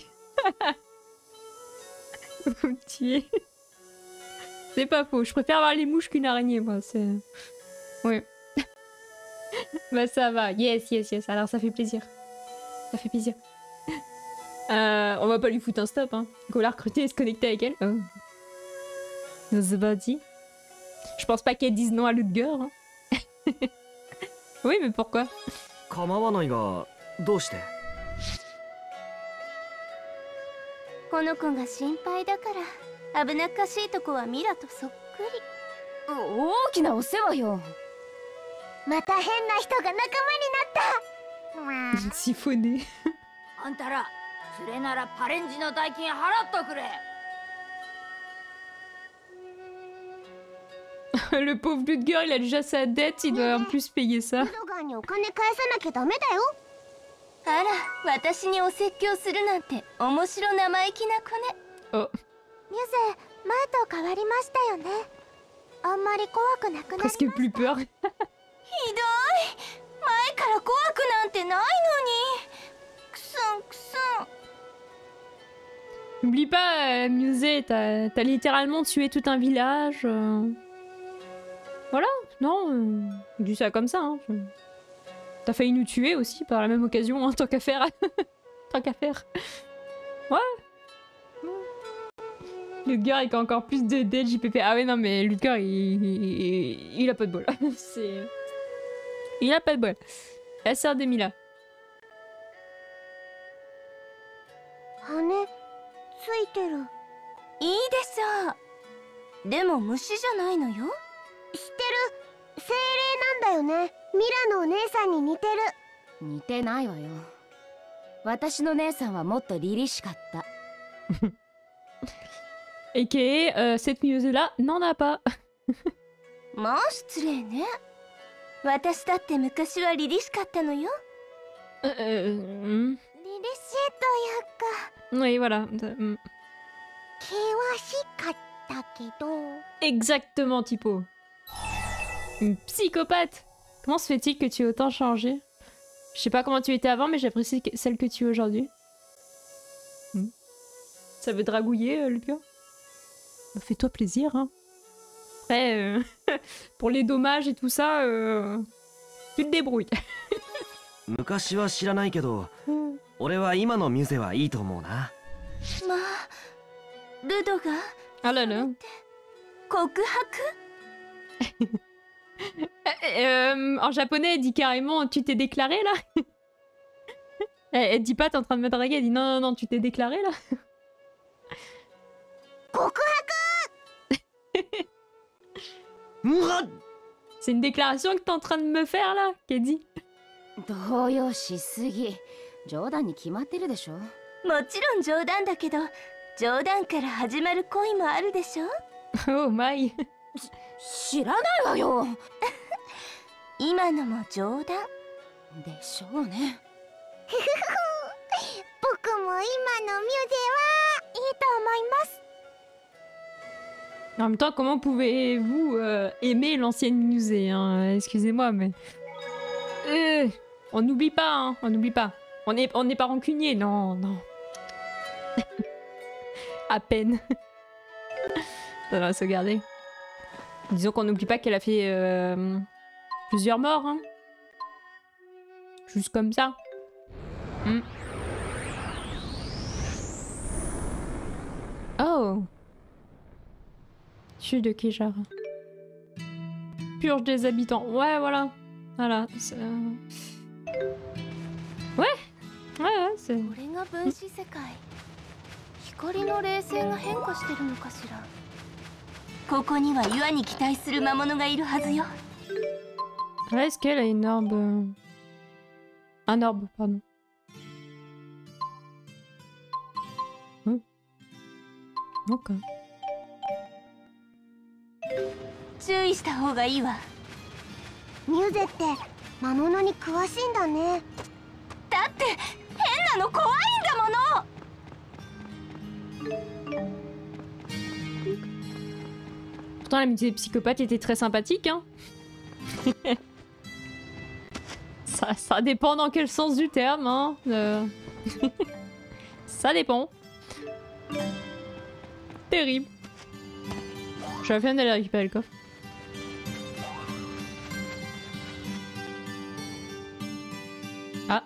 S1: Vous me tuez. C'est pas faux, je préfère avoir les mouches qu'une araignée, moi, c'est... Oui. Bah ça va, yes, yes, yes, alors ça fait plaisir. Ça fait plaisir. Euh, on va pas lui foutre un stop, hein. Qu'on l'a recruter et se connecter avec elle. Oh. C'est pas dit. Je pense pas qu'elle dise non à Ludger, hein. Oui, mais pourquoi?
S11: 構わないが、どうして？
S5: この子が心配だから。危なっかしいとこはミラとそっくり。
S8: 大きなお世話よ。
S5: また変な人が仲間になった。
S1: シフォネ。
S8: あんたらそれならパレンジの代金払っとくれ。
S1: Le pauvre Ludger, il a déjà sa dette, il doit en plus payer ça.
S5: ルドガーにお金返さなきゃダメだよ。あら、私にお説教するなんて面白生意気な子ね。
S1: Oh.
S5: ミュゼ、前と変わりましたよね。あんまり怖くなくなりました。
S1: Presque plus peur.
S5: ひどい。前から怖くなんてないのに。くすんくすん。
S1: N'oublie pas, euh, Musée, t'as t'as littéralement tué tout un village. Euh... Voilà, non, euh, dis ça comme ça. Hein. T'as failli nous tuer aussi par la même occasion, hein, tant qu'à faire. Tant qu'à faire. Ouais. Ludger avec encore plus de D J P P. Ah ouais, non, mais Ludger, il, il, il a pas de bol. C'est... Il a pas de bol. La sœur d'Emila.
S5: 羽ついてる。いいでしょう。でも虫じゃないのよ。知ってる。精霊なんだよね。ミラのお姉さんに似てる。
S8: 似てないわよ。私の姉さんはもっと凛々しかった。
S1: Et que euh, cette muse-là n'en a pas.
S5: まあ失礼ね。私だって昔は凛々しかったのよ。
S1: Euh, euh,
S5: 凛々しいというか。
S1: Oui, voilà. Exactement, Tipo. Une psychopathe. Comment se fait-il que tu aies autant changé? Je sais pas comment tu étais avant, mais j'apprécie celle que tu es aujourd'hui. Hmm. Ça veut dragouiller, euh, Lucas? Bah, fais-toi plaisir, hein. Après, euh, pour les dommages et tout ça, euh, tu te débrouilles.
S6: 昔は知らないけど、俺は今のミュゼはいいと思うな。
S8: まあ、ルドが
S1: Ah là là.
S8: 告白
S1: euh, En japonais, elle dit carrément tu t'es déclaré là. elle, elle dit pas t'es en train de me draguer, elle dit non non non tu t'es déclaré là. C'est une déclaration que t'es en train de me faire là, qu'elle dit.
S12: 動揺しすぎ。冗談に決まってるでしょ。
S8: もちろん冗談だけど、冗談から始まる恋もあるでしょ。
S1: Oh my.
S12: 知らないわよ。
S8: 今のも冗談
S12: でしょうね。
S5: 僕も今のミュゼはいいと思います。
S1: En même temps, comment pouvez-vous euh, aimer l'ancienne musée, hein? Excusez-moi, mais... Euh, on n'oublie pas, hein, on n'oublie pas. On n'est on n'est pas rancunier, non, non. À peine. Ça va sauvegarder. Disons qu'on n'oublie pas qu'elle a fait euh, plusieurs morts, hein. Juste comme ça. Mm. Oh. Chute de Kéjar. Purge des habitants. Ouais, voilà. Voilà. Ouais. Ouais, ouais, c'est...
S12: これが分子世界。光の霊性が変化してるのかしら。
S8: ここには岩に期待する魔物がいるはずよ。
S1: Là, est-ce qu'elle a une orbe... Un orbe, pardon. Hmm. Ok.
S8: 注意した方がいいわ。
S5: ミュゼって魔物に詳しいんだね。
S8: だって変なの怖いんだもの。
S1: Pourtant, la musée des psychopathes était très sympathique, hein. ça, ça dépend dans quel sens du terme, hein. Euh... ça dépend. Terrible. Je suis la flemme d'aller récupérer le coffre. Ah.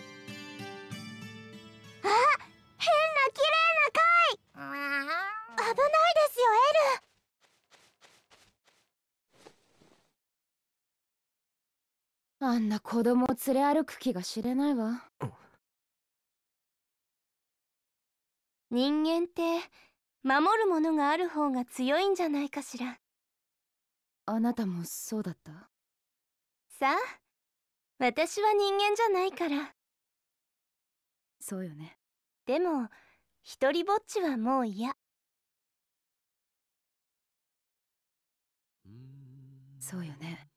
S12: あんな子供を連れ歩く気が知れないわ。
S8: 人間って守るものがある方が強いんじゃないかしら。
S12: あなたもそうだった？
S8: さあ、私は人間じゃないから。
S12: そうよね。
S8: でも一人ぼっちはもう嫌。
S12: そうよね。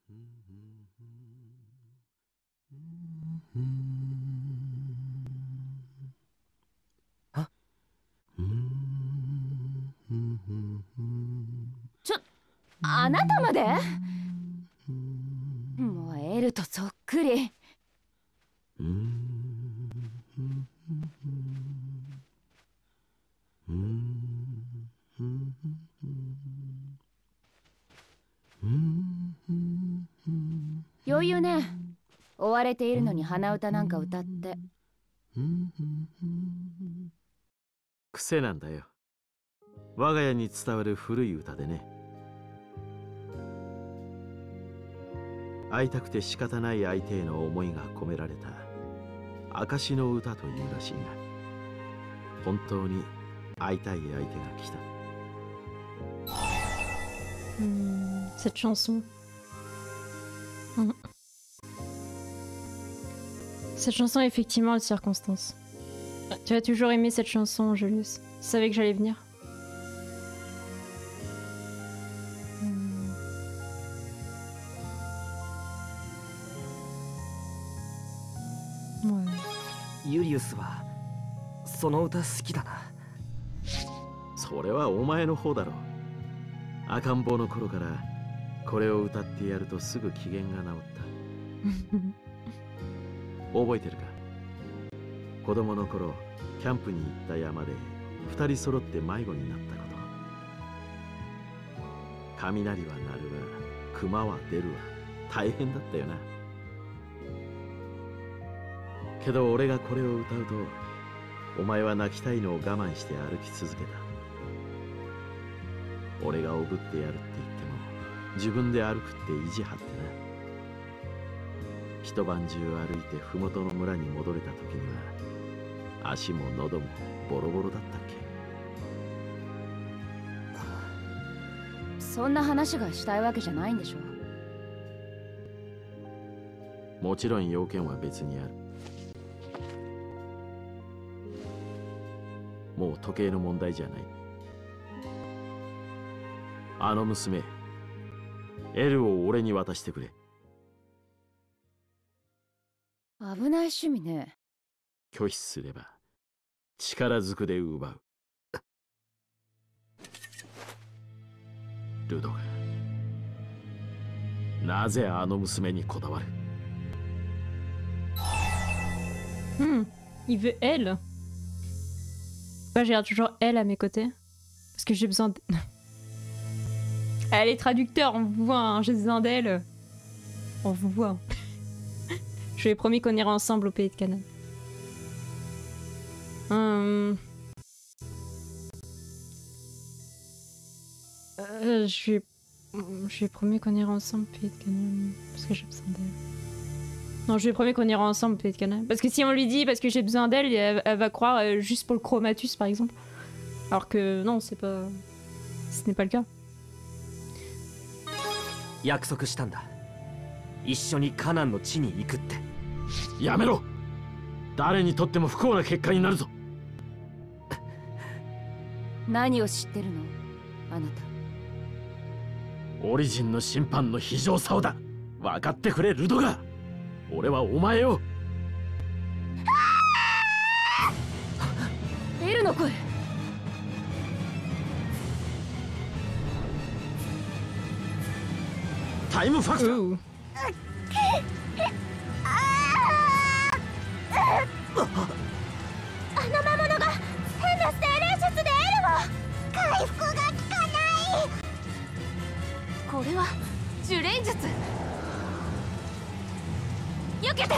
S12: ちょ、あなたまで？もうエルとそっくり。余裕ね。追われているのに鼻歌なんか歌って。
S11: 癖なんだよ。我が家に伝わる古い歌でね。会いたくて仕方ない相手への思いが込められた証の歌というらしいが、本当に会いたい相手が来た。
S1: Hmm, cette chanson. Hmm. Cette chanson est effectivement une circonstance. Tu as toujours aimé cette chanson, Julius. Tu savais que j'allais venir. Hmm. Ouais.
S6: ユリウスはその歌好きだな。
S11: そそれはお前の方だろう。赤ん坊の頃からこれを歌ってやるとすぐ機嫌が治った覚えてるか？子供の頃キャンプに行った山で二人揃って迷子になったこと。雷は鳴るわ、熊は出るわ、大変だったよな。けど俺がこれを歌うと、お前は泣きたいのを我慢して歩き続けた。俺がおぶってやるって言っても自分で歩くって意地張ってな。一晩中歩いて麓の村に戻れた時には足も喉もボロボロだったっけ。
S12: そんな話がしたいわけじゃないんでしょ。
S11: もちろん要件は別にある。もう時計の問題じゃない。あの娘エルを俺に渡してくれ。
S12: 危ない趣味ね。
S11: 拒否すれば力ずくで奪う。ルドがなぜあの娘にこだわる？
S1: Hmm, il veut elle. Pourquoi j'ai toujours elle à mes côtés? Parce que j'ai besoin de... Elle est traducteur, on vous voit, hein, j'ai besoin d'elle. On vous voit. Je lui ai promis qu'on irait ensemble au pays de Canaan. Hum... Euh, je, lui ai... je lui ai promis qu'on irait ensemble au pays de Canaan. Parce que j'ai besoin d'elle. Non, je lui ai promis qu'on ira ensemble au pays de Canaan. Parce que si on lui dit parce que j'ai besoin d'elle, elle, elle va croire euh, juste pour le chromatus par exemple. Alors que non, c'est pas... Ce n'est pas le cas.
S6: 約束したんだ。一緒にカナンの地に行くって。
S11: やめろ。誰にとっても不幸な結果になるぞ。
S12: 何を知ってるのあな
S11: た。オリジンの審判の非常さをだ。分かってくれルドガ。俺はお前を。
S12: エルの声。
S11: タイムファクター。
S5: あの魔物が変な精霊術でエルを回復が効かない。
S12: これは呪霊術。避けて。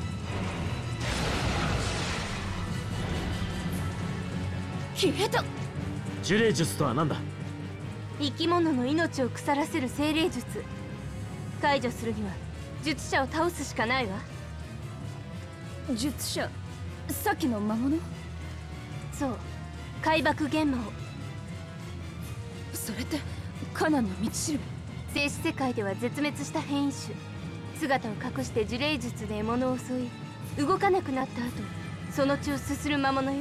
S12: 消えた。
S11: 呪霊術とは何だ？
S13: 生き物の命を腐らせる精霊術。解除するには術者を倒すしかないわ。
S12: 術者？さっきの魔物？
S13: そう、海爆玄魔を。
S12: それってカナンの道しるべ。
S13: 静止世界では絶滅した変異種。姿を隠して呪霊術で獲物を襲い、動かなくなった後その血をすする魔物よ。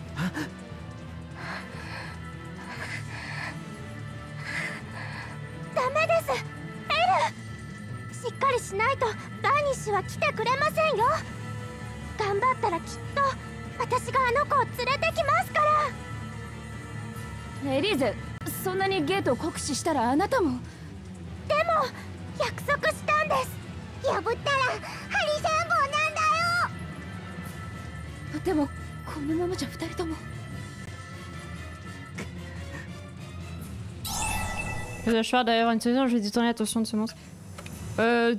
S5: ダメですエル。しっかりしないとバーニッシュは来てくれませんよ。頑張ったらきっと私があの子を連れてきますから。
S12: エリーゼ、そんなにゲートを酷使したらあなたも。
S5: でも約束したんです。破ったらハリセンボンなんだよ。
S12: でもこのままじゃ二人とも。
S1: Je dois faire d'ailleurs une saison, je vais détourner l'attention de ce monstre. Euh...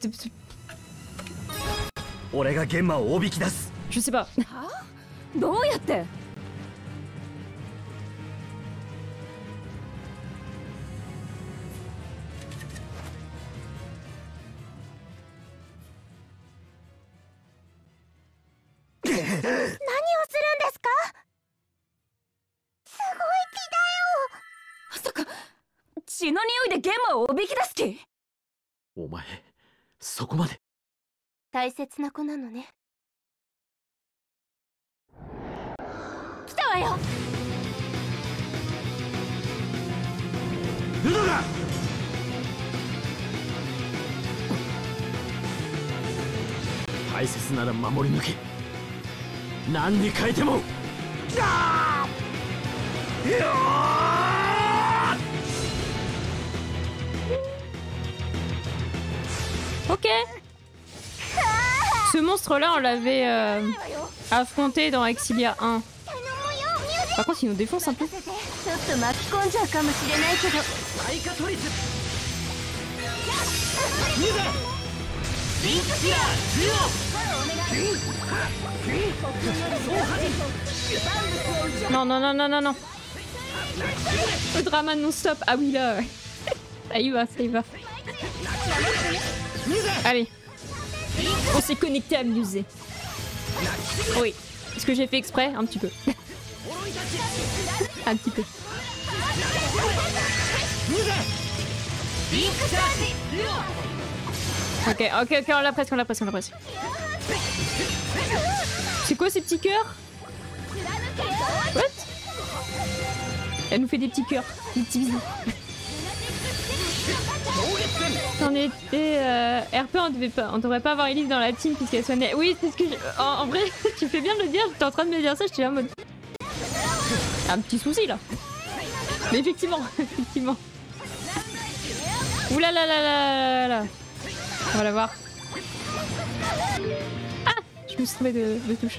S1: Je sais pas.
S12: どうやって？
S5: 何をするんですか？すごい
S12: 気だよ。まさか血の匂いで玄魔をおびき出す気？
S11: お前そこまで。
S13: 大切な子なのね。
S5: 来たわよ。
S11: ルドガ。大切なら守り抜け。何に変えても。
S3: よー
S1: Ok. Ce monstre-là, on l'avait euh, affronté dans Exilia un. Par contre, il nous défonce un peu. Non, non, non, non, non, non. Le drama non-stop. Ah oui, là, ouais. Ça y va, ça y va. Allez. On s'est connecté à musée. Oui. Est-ce que j'ai fait exprès? Un petit peu. Un petit peu. Ok, ok, ok, on l'a presque, on l'a presque, on l'a presque. C'est quoi ces petits cœurs? What? Elle nous fait des petits cœurs, des petits bisous. On était euh, R P, on devait pas, on devrait pas avoir Elise dans la team puisqu'elle soignait. Oui, c'est ce que je... en, en vrai, tu fais bien de le dire. J'étais en train de me dire ça, j'étais en mode. Un petit souci là. Mais effectivement, effectivement. Ouh là là là là là. On va la voir. Ah, je me suis trompée de, de touche.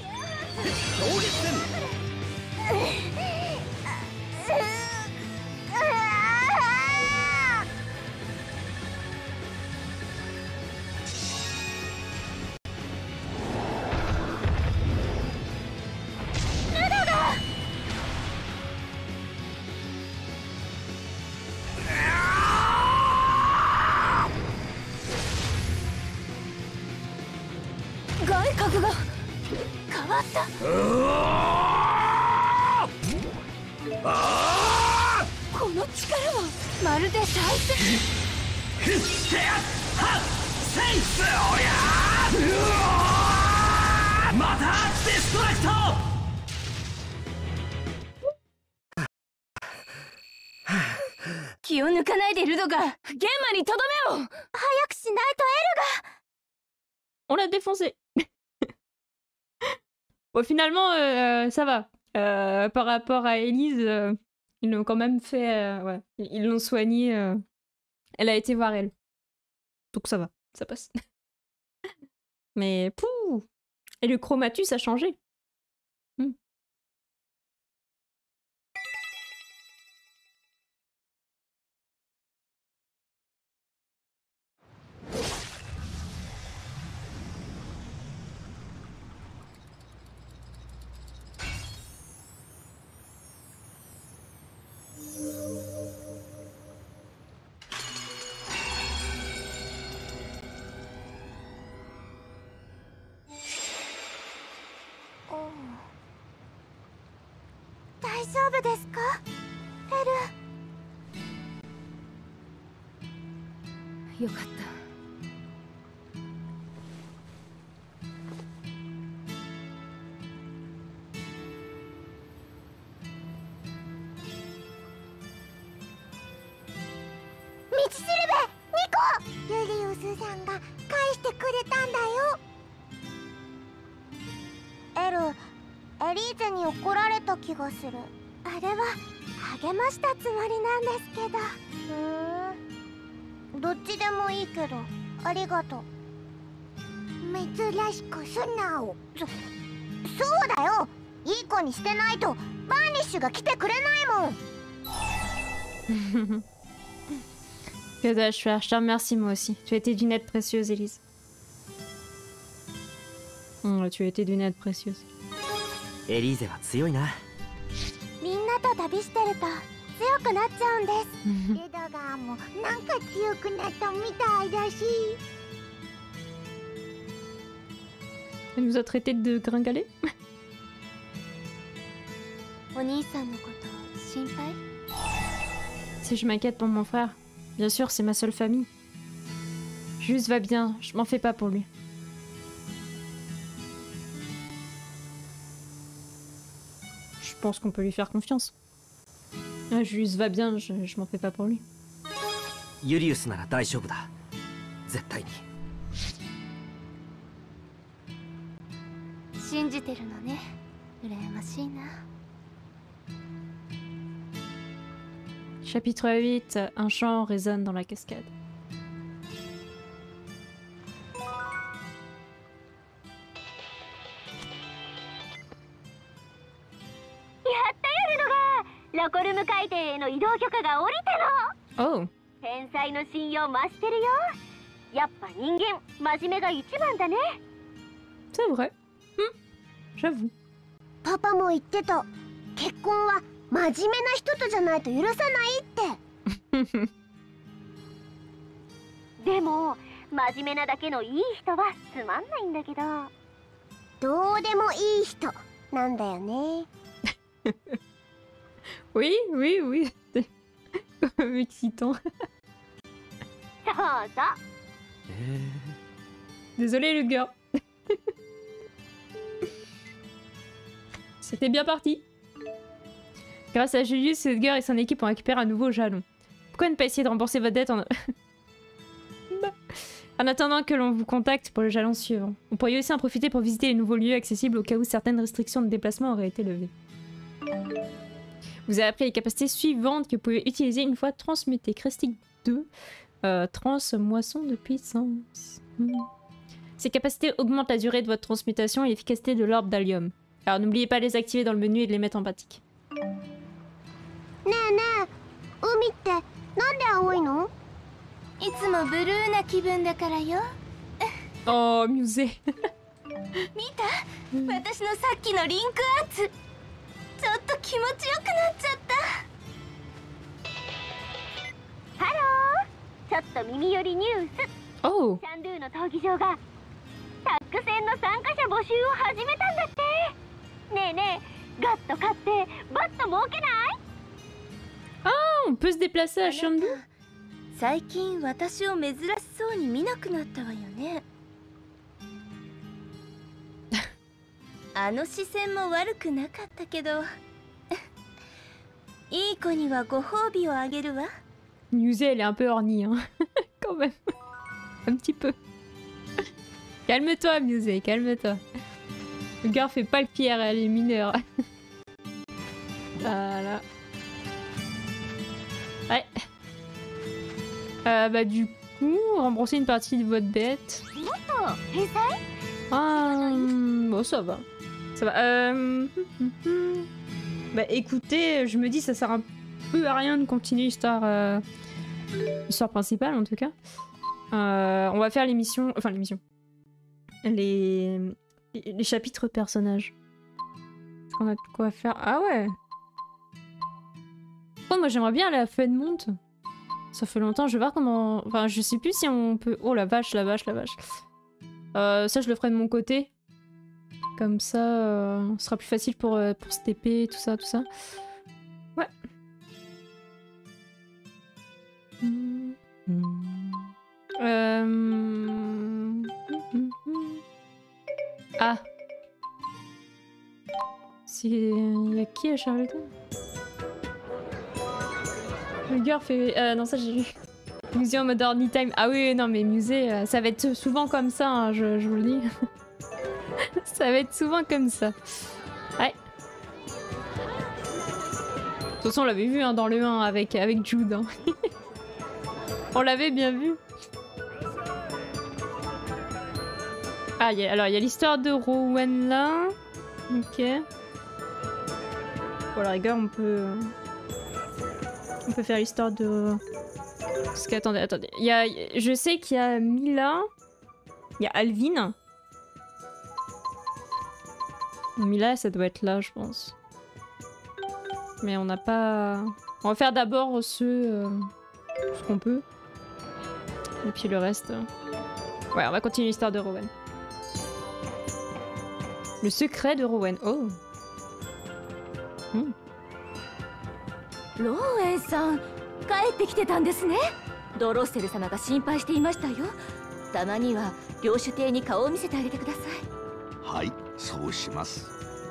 S1: On l'a défoncé. Bon, finalement, euh, ça va. Euh, par rapport à Elise, euh, ils l'ont quand même fait... Euh, ouais, ils l'ont soignée. Euh, elle a été voir elle. Donc ça va, ça passe. Mais pouh! Et le chromatus a changé. Hmm.
S13: よかった。
S5: 道しるべ、ニコ。ユリウスさんが返してくれたんだよ。エル、エリーゼに怒られた気がする。あれは励ましたつもりなんですけど。ふーん、どっちでもいいけどありがとう。珍しく素直。そ、そうだよ。いい子にしてないとバーニッシュが来てくれないもん。
S1: Que dois-je faire? Je te remercie moi aussi. Tu as été d'une aide précieuse, Elise. Oh, tu as été d'une aide précieuse.
S6: エリーゼは強いな。
S5: みんなと旅してると強くなっちゃうんです。ルドガーもなんか強くなったみたいだし。
S1: Elle nous a traité de gringalet.
S13: お兄さんのこと心配?
S1: Si je m'inquiète pour mon frère, bien sûr, c'est ma seule famille. Juste va bien, je m'en fais pas pour lui. Je pense qu'on peut lui faire confiance. Ah, juste va bien, je, je m'en fais pas pour lui.
S6: ユリウスなら大丈夫だ。絶対に。
S13: 信じてるのね。羨ましいな。
S1: Chapitre huit, un chant résonne dans la cascade.
S5: の移動許可が下りたの。
S1: Oh.
S5: 天才の信用増してるよ。やっぱ人間真面目が一番だね。
S1: C'est vrai. Hmm. J'avoue.
S5: パパも言ってた。結婚は真面目な人とじゃないと許さないって。でも真面目なだけのいい人はつまんないんだけど。どうでもいい人なんだよね。
S1: Oui, oui, oui. Comme excitant.
S5: そうそう。
S1: Désolé le gars. C'était bien parti. Grâce à Julius, Edgar et son équipe ont récupéré un nouveau jalon. Pourquoi ne pas essayer de rembourser votre dette en... en attendant que l'on vous contacte pour le jalon suivant. Vous pourriez aussi en profiter pour visiter les nouveaux lieux accessibles au cas où certaines restrictions de déplacement auraient été levées. Vous avez appris les capacités suivantes que vous pouvez utiliser une fois transmuté. Crestic deux. Euh, trans moisson de puissance. Hmm. Ces capacités augmentent la durée de votre transmutation et l'efficacité de l'orbe d'allium. Alors n'oubliez pas de les activer dans le menu et de les mettre en pratique.
S5: ねえねえ、海ってなんで青いの？
S13: いつもブルーな気分だからよ。
S1: Oh, musée.
S13: 見た？私のさっきのリンクアーツ。ちょっと気持ちよくなっちゃった。
S5: ハロー。ちょっと耳寄りニュース。
S1: Oh.
S5: シャンドゥの闘技場がタッグ戦の参加者募集を始めたんだって。ねえねえ、ガッと買ってバッと儲けない？
S1: Ah, on peut se déplacer à Shandu.
S13: 最近私を珍しそうに見なくなったわよね。あの視線も悪くなかったけどいい子にはご褒美をあげるわ。
S1: Musée, elle est un peu horny, hein. Quand même. Un petit peu. Calme-toi, Musée, calme-toi. Le gars fait pas le pire, elle est mineure. Voilà. Ouais. Euh, bah du coup, rembourser une partie de votre dette. Ah, bon, ça va. Ça va. Euh... Bah écoutez, je me dis ça sert un peu à rien de continuer l'histoire euh... l'histoire principale en tout cas. Euh, on va faire l'émission, enfin l'émission, les les chapitres personnages. Est-ce qu'on a de quoi faire? Ah ouais. Oh, moi j'aimerais bien aller à Fedmont. Ça fait longtemps, je vais voir comment... Enfin, je sais plus si on peut... Oh la vache, la vache, la vache. Euh, ça, je le ferai de mon côté. Comme ça, euh, ce sera plus facile pour, euh, pour se T P, tout ça, tout ça. Ouais. Euh... Ah. C'est... Il y a qui à Charlottetown? Le gars fait... Euh, non, ça j'ai vu. Musée en mode Anytime. Ah oui, non, mais musée, euh, ça va être souvent comme ça, hein, je, je vous le dis. Ça va être souvent comme ça. Ouais. De toute façon, on l'avait vu hein, dans le un avec, avec Jude. Hein. On l'avait bien vu. Ah, y a, alors il y a l'histoire de Rowan là. Ok. Bon, à la rigueur, on peut... On peut faire l'histoire de... Parce que, attendez, attendez. Il y a... Je sais qu'il y a Mila. Il y a Alvin. Mila, ça doit être là, je pense. Mais on n'a pas... On va faire d'abord ce... Euh... ce qu'on peut. Et puis le reste... Ouais, on va continuer l'histoire de Rowan. Le secret de Rowan. Oh. Hmm.
S8: ローエンさん、帰ってきてたんですね。ドロッセル様が心配していましたよ。たまには領主邸に顔を見せてあげてください。
S10: はい、そうします。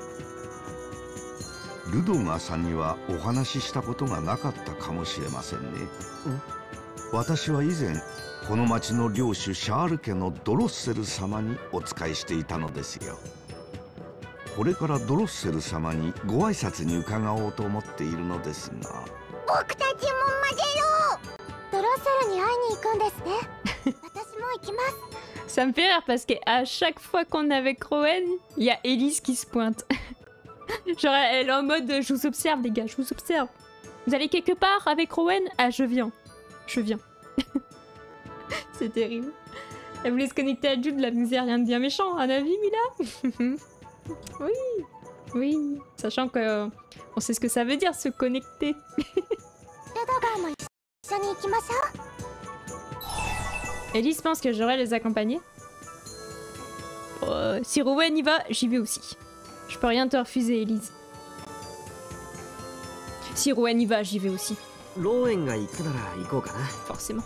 S10: ルドガーさんにはお話ししたことがなかったかもしれませんね。私は以前この町の領主シャール家のドロッセル様にお仕えしていたのですよ。これからドロッセル様にご挨拶に伺おうと思っているのですが。
S5: 僕たちも混ぜよう。ドロッセルに会いに行くんですね。私も行きます。
S1: Ça me fait rire parce qu'à chaque fois qu'on est avec Rowan, il y a Elise qui se pointe. Genre elle est en mode je vous observe les gars, je vous observe. Vous allez quelque part avec Rowan? Ah, je viens. Je viens. C'est terrible. Elle voulait se connecter à Jude, la misère, rien de bien méchant, un avis, Mila? Oui, oui. Sachant que euh, on sait ce que ça veut dire, se connecter. Elise pense que j'aurais les accompagner. Euh, si Rowan y va, j'y vais aussi. Je peux rien te refuser, Elise. Si Rowan y va, j'y vais aussi. Forcément.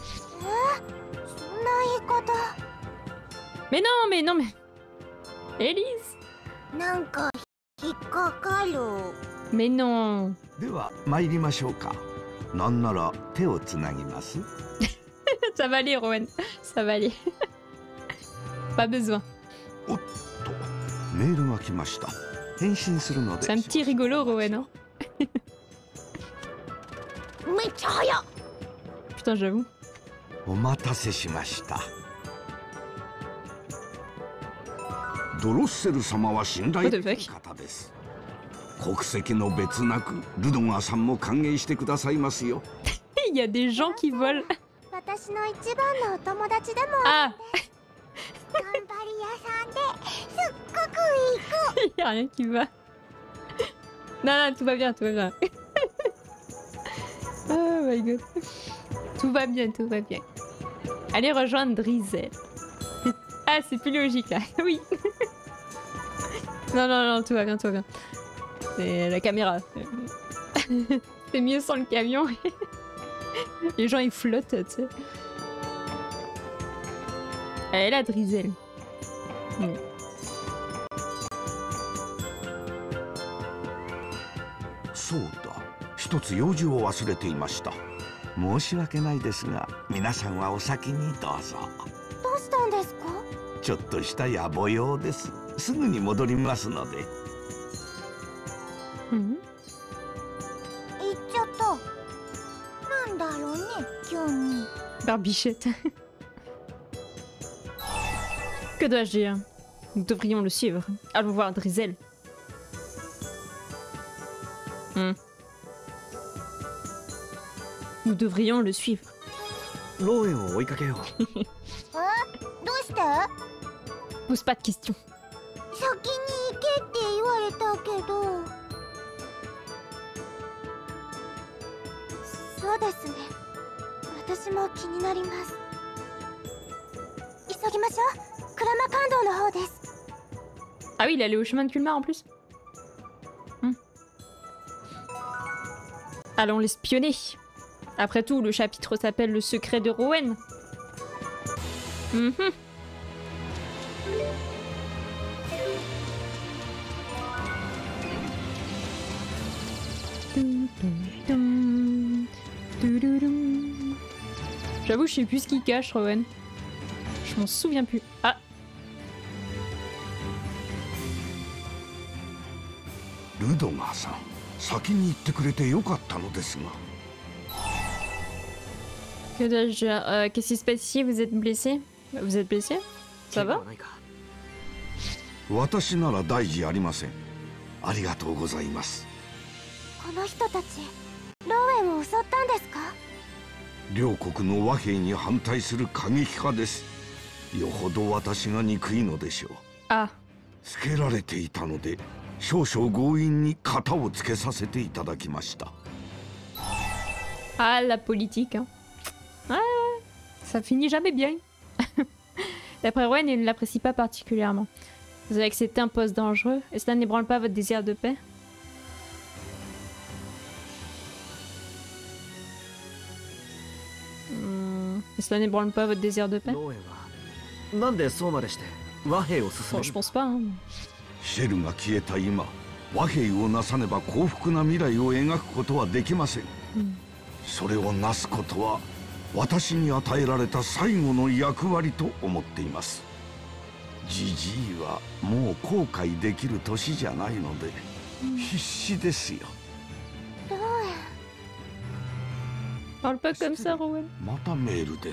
S1: Mais non, mais non, mais... Elise. Mais non. Ça va aller, Rowan. Ça va aller. Pas besoin. C'est un petit rigolo, Rowan. Hein. Putain, j'avoue. What the fuck?
S10: 国籍の別なくルドガーさんも歓迎してくださいますよ。
S1: Il y a des gens qui volent.
S5: 私の一番のお友達でもあって頑張り屋さんですっごくいい子。
S1: Il y a rien qui va. Non, non, tout va bien, tout va bien. Oh my god. Tout va bien, tout va bien. Allez rejoindre Drizel. Ah, c'est plus logique là. Oui. Non, non, non, tout va bien, tout va bien. C'est la caméra. C'est mieux sans le camion. Les gens ils flottent, tu sais. Elle est là, Drizel. Mm.
S10: Souda. 一つ用事を忘れていました。申し訳ないですが、皆さんはお先にどうぞ。
S5: どうしたんですか？
S10: ちょっとした野暮用です。すぐに戻りますので。
S1: うん。
S5: 行っちゃった。なんだろうね、今日に。
S1: Barbichette. Que dois-je dire? Nous devrions le suivre. Allons voir Drizel. Hmm. Nous devrions le suivre.
S11: ローエンを追いかけよう。
S5: え？どうして？
S1: Pose pas de questions.
S5: 先に行けって言われたけど。そうですね。私も気になります。急ぎましょう。鞍馬街道の方です。
S1: Ah oui, il allait au chemin de Kulmar en plus. Hmm. Allons l'espionner. Après tout, le chapitre s'appelle Le secret de Rowan. Mm-hmm. J'avoue, je sais plus ce qu'il cache, Rowan. Je m'en souviens plus. Ah!
S10: Ludogar-san, 先に行ってくれてよかったのですが。
S1: Que dois-je dire? euh, Qu'est-ce qui se passe ici? Vous êtes blessé? Vous êtes blessé? Ça va?
S10: 私なら大事ありません。ありがとうございます。
S5: この人たち、ローエンを襲ったんですか？
S10: 両国の和平に反対する過激派です。よほど私が憎いのでしょう。
S1: あ。
S10: つけられていたので、少々強引に型をつけさせていただきました。
S1: Ah, la politique, hein. Ah, ça finit jamais bien. D'après Rowan, il ne l'apprécie pas particulièrement. Vous avez accepté un poste dangereux, et cela n'ébranle pas votre désir de paix? Hmm, et cela n'ébranle pas votre désir de paix? Bon, je pense pas, hein.
S10: シェルが消えた今、和平をなさねば幸福な未来を描くことはできません。うん、それをなすことは私に与えられた最後の役割と思っています。ジジイはもう後悔できる年じゃないので、うん、必死ですよ。
S5: ローエン。
S1: Parle pas comme ça, Rowan.
S10: またメールです。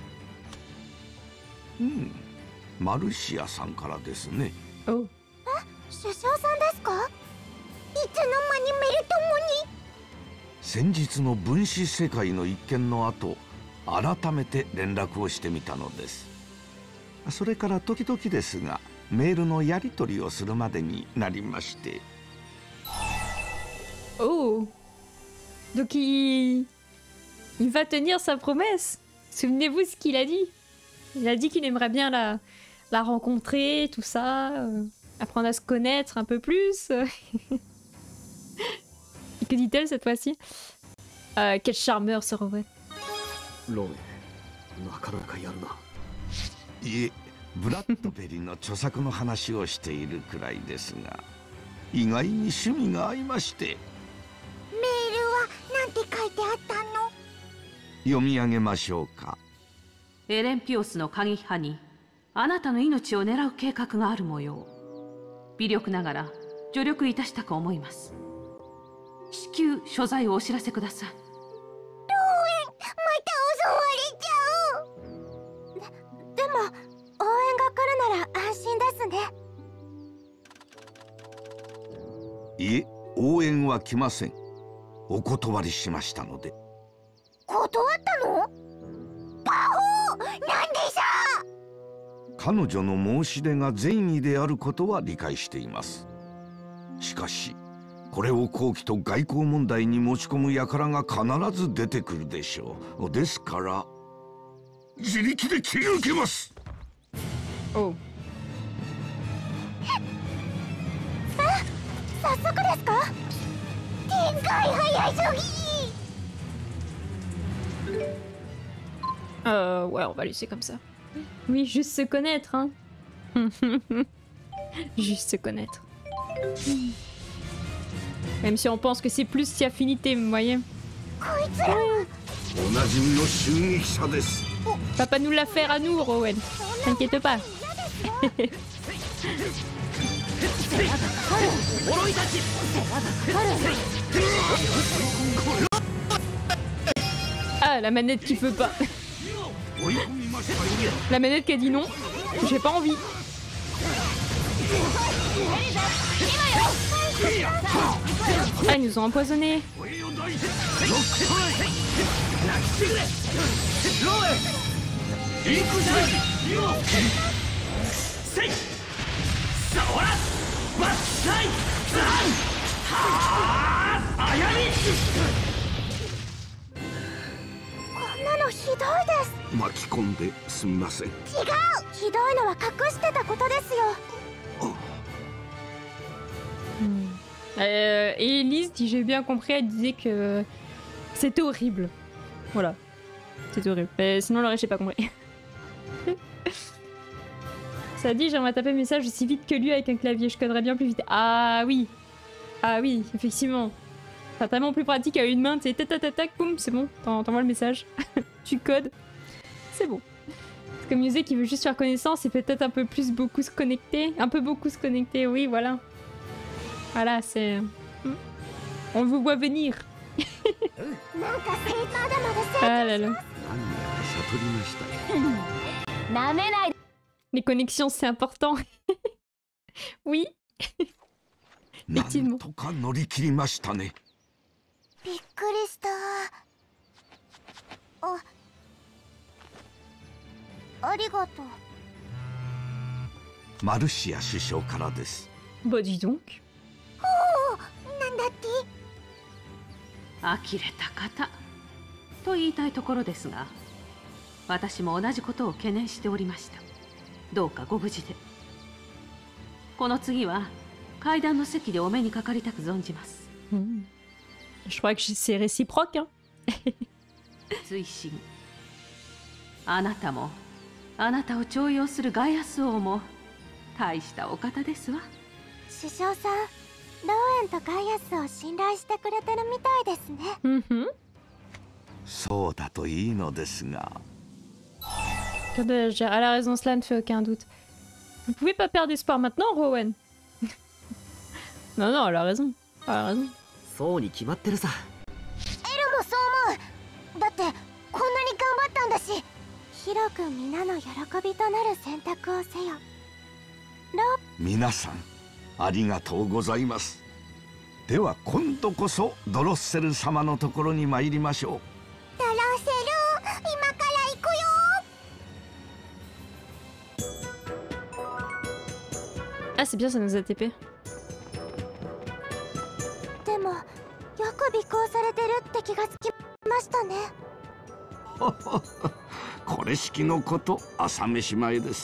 S10: うん、マルシアさんからですね。
S1: Oh.
S5: 首相さんですか？いつの間にメルトモに。
S10: 先日の分子世界の一件の後、改めて連絡をしてみたのです。それから時々ですがメールのやり取りをするまでになりまして。
S1: Oh, donc il il va tenir sa promesse. Souvenez-vous ce qu'il a dit. Il a dit qu'il aimerait bien la la rencontrer, tout ça, euh, apprendre à se connaître un peu plus. Et que dit-elle cette fois-ci? euh, Quel charmeur ce Rowan.
S10: いえ、ブラッドベリーの著作の話をしているくらいですが、意外に趣味が合いまして。
S5: メールはなんて書いてあったの？
S10: 読み上げましょうか。
S2: エレンピオスの過激派にあなたの命を狙う計画がある模様。微力ながら助力いたしたく思います。至急所在をお知らせください。
S5: ローエン、また襲われちゃう。で、でも応援が来るなら安心ですね。
S10: いえ、応援は来ません。お断りしましたので。
S5: 断ったの？バホー、なんでさ。
S10: 彼女の申し出が善意であることは理解しています。しかしこれを好機と外交問題に持ち込む輩が必ず出てくるでしょう。ですから自力で切り受けます。
S1: おう。
S5: あ、早速ですか？展開早すぎ。
S1: Euh, ouais, on va laisser comme ça. Oui, juste se connaître, hein. Juste se connaître. Même si on pense que c'est plus si affinité, vous voyez. Va pas nous la faire à nous, Rowan. T'inquiète pas. Ah, la manette qui veut pas. La manette qui a dit non. J'ai pas envie. Ah, ils nous ont empoisonnés. Euh, et Elise, si j'ai bien compris, elle disait que c'était horrible. Voilà. C'était horrible. Mais sinon, le reste, j'ai pas compris. Ça dit, j'aimerais taper le message aussi vite que lui avec un clavier. Je coderais bien plus vite. Ah oui. Ah oui, effectivement. C'est tellement plus pratique à une main. Tu sais, tac, tac, tac, boum, c'est bon. T'envoies le message. Tu codes. C'est bon. C'est comme Musée qui veut juste faire connaissance et peut-être un peu plus beaucoup se connecter. Un peu beaucoup se connecter, oui, voilà. Voilà, c'est... On vous voit venir. Ah là là. Les connexions, c'est important. Oui. Effectivement.
S5: びっくりした。あ、ありがとう。
S10: マルシア首相からです。
S1: Bah dis donc.
S5: おお、なんだって。
S2: 呆れた方と言いたいところですが、私も同じことを懸念しておりました。どうかご無事で。この次は階段の席でお目にかかりたく存じます。
S1: Hmm. Je crois que c'est réciproque, hein.
S2: 追伸。あなたも、あなたを重用するガイアス王も大したお方ですわ。
S5: 首相さん、ローエンとガイアスを信頼してくれてるみたいですね。
S1: Mm-hmm.
S10: そうだといいのですが。
S1: Que dois-je dire? Elle a raison, cela ne fait aucun doute. Vous pouvez pas perdre espoir maintenant, Rowan. Non, non, elle a raison. Elle a raison.
S6: そうに決まってるさ。
S5: エルもそう思う。だってこんなに頑張ったんだし、広く皆の喜びとなる選択をせよ。ロ
S10: 皆さんありがとうございます。 では今度こそドロッセル様のところに参りましょう。
S5: ドロッセル、今から行くよ。
S1: Ah, c'est bien, ça nous a T P.
S5: でもよく尾行されてるって気がつきましたね。
S10: これしきのこと朝飯前です。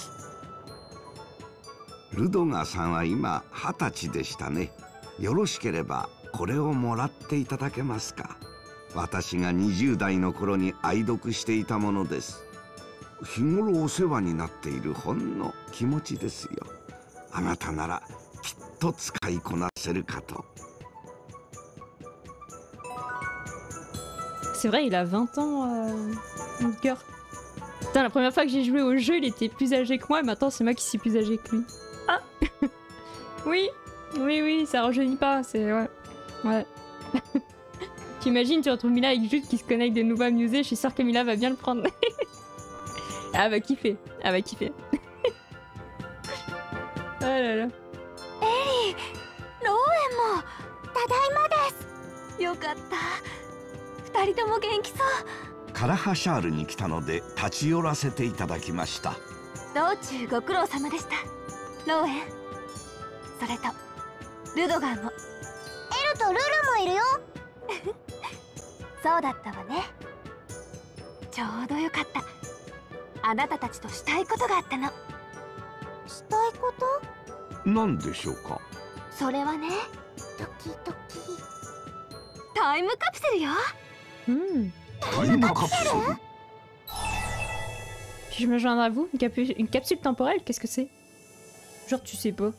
S10: ルドガーさんは今二十歳でしたね。よろしければこれをもらっていただけますか。私がにじゅう代の頃に愛読していたものです。日頃お世話になっているほんの気持ちですよ。あなたならきっと使いこなせるかと。
S1: C'est vrai, il a vingt ans, euh, mon cœur. Putain, la première fois que j'ai joué au jeu, il était plus âgé que moi, et maintenant c'est moi qui suis plus âgé que lui. Ah. Oui, oui, oui, ça rajeunit pas, c'est... Ouais. Ouais. T'imagines, tu retrouves Mila avec Jude qui se connecte de nouveau à Musée, je suis sûre que Mila va bien le prendre. Ah, va kiffer, ah, va kiffer. Oh là là.
S5: Ellie, Rouenもただいまです。
S13: よかった。二人とも元気そう。
S10: カラハシャールに来たので立ち寄らせていただきました。
S13: 道中ご苦労様でした。ローエン。それとルドガーも。
S5: エルとルルもいるよ。
S13: そうだったわね。ちょうどよかった。あなたたちとしたいことがあったの。
S5: したいこと？
S10: 何でしょうか。
S13: それはね、
S5: ドキドキ。
S13: タイムカプセルよ。
S1: Hmm.
S10: Time capsule.
S1: Puis je me joindrai à vous. Une, capu une capsule temporelle, qu'est-ce que c'est? Genre tu sais pas.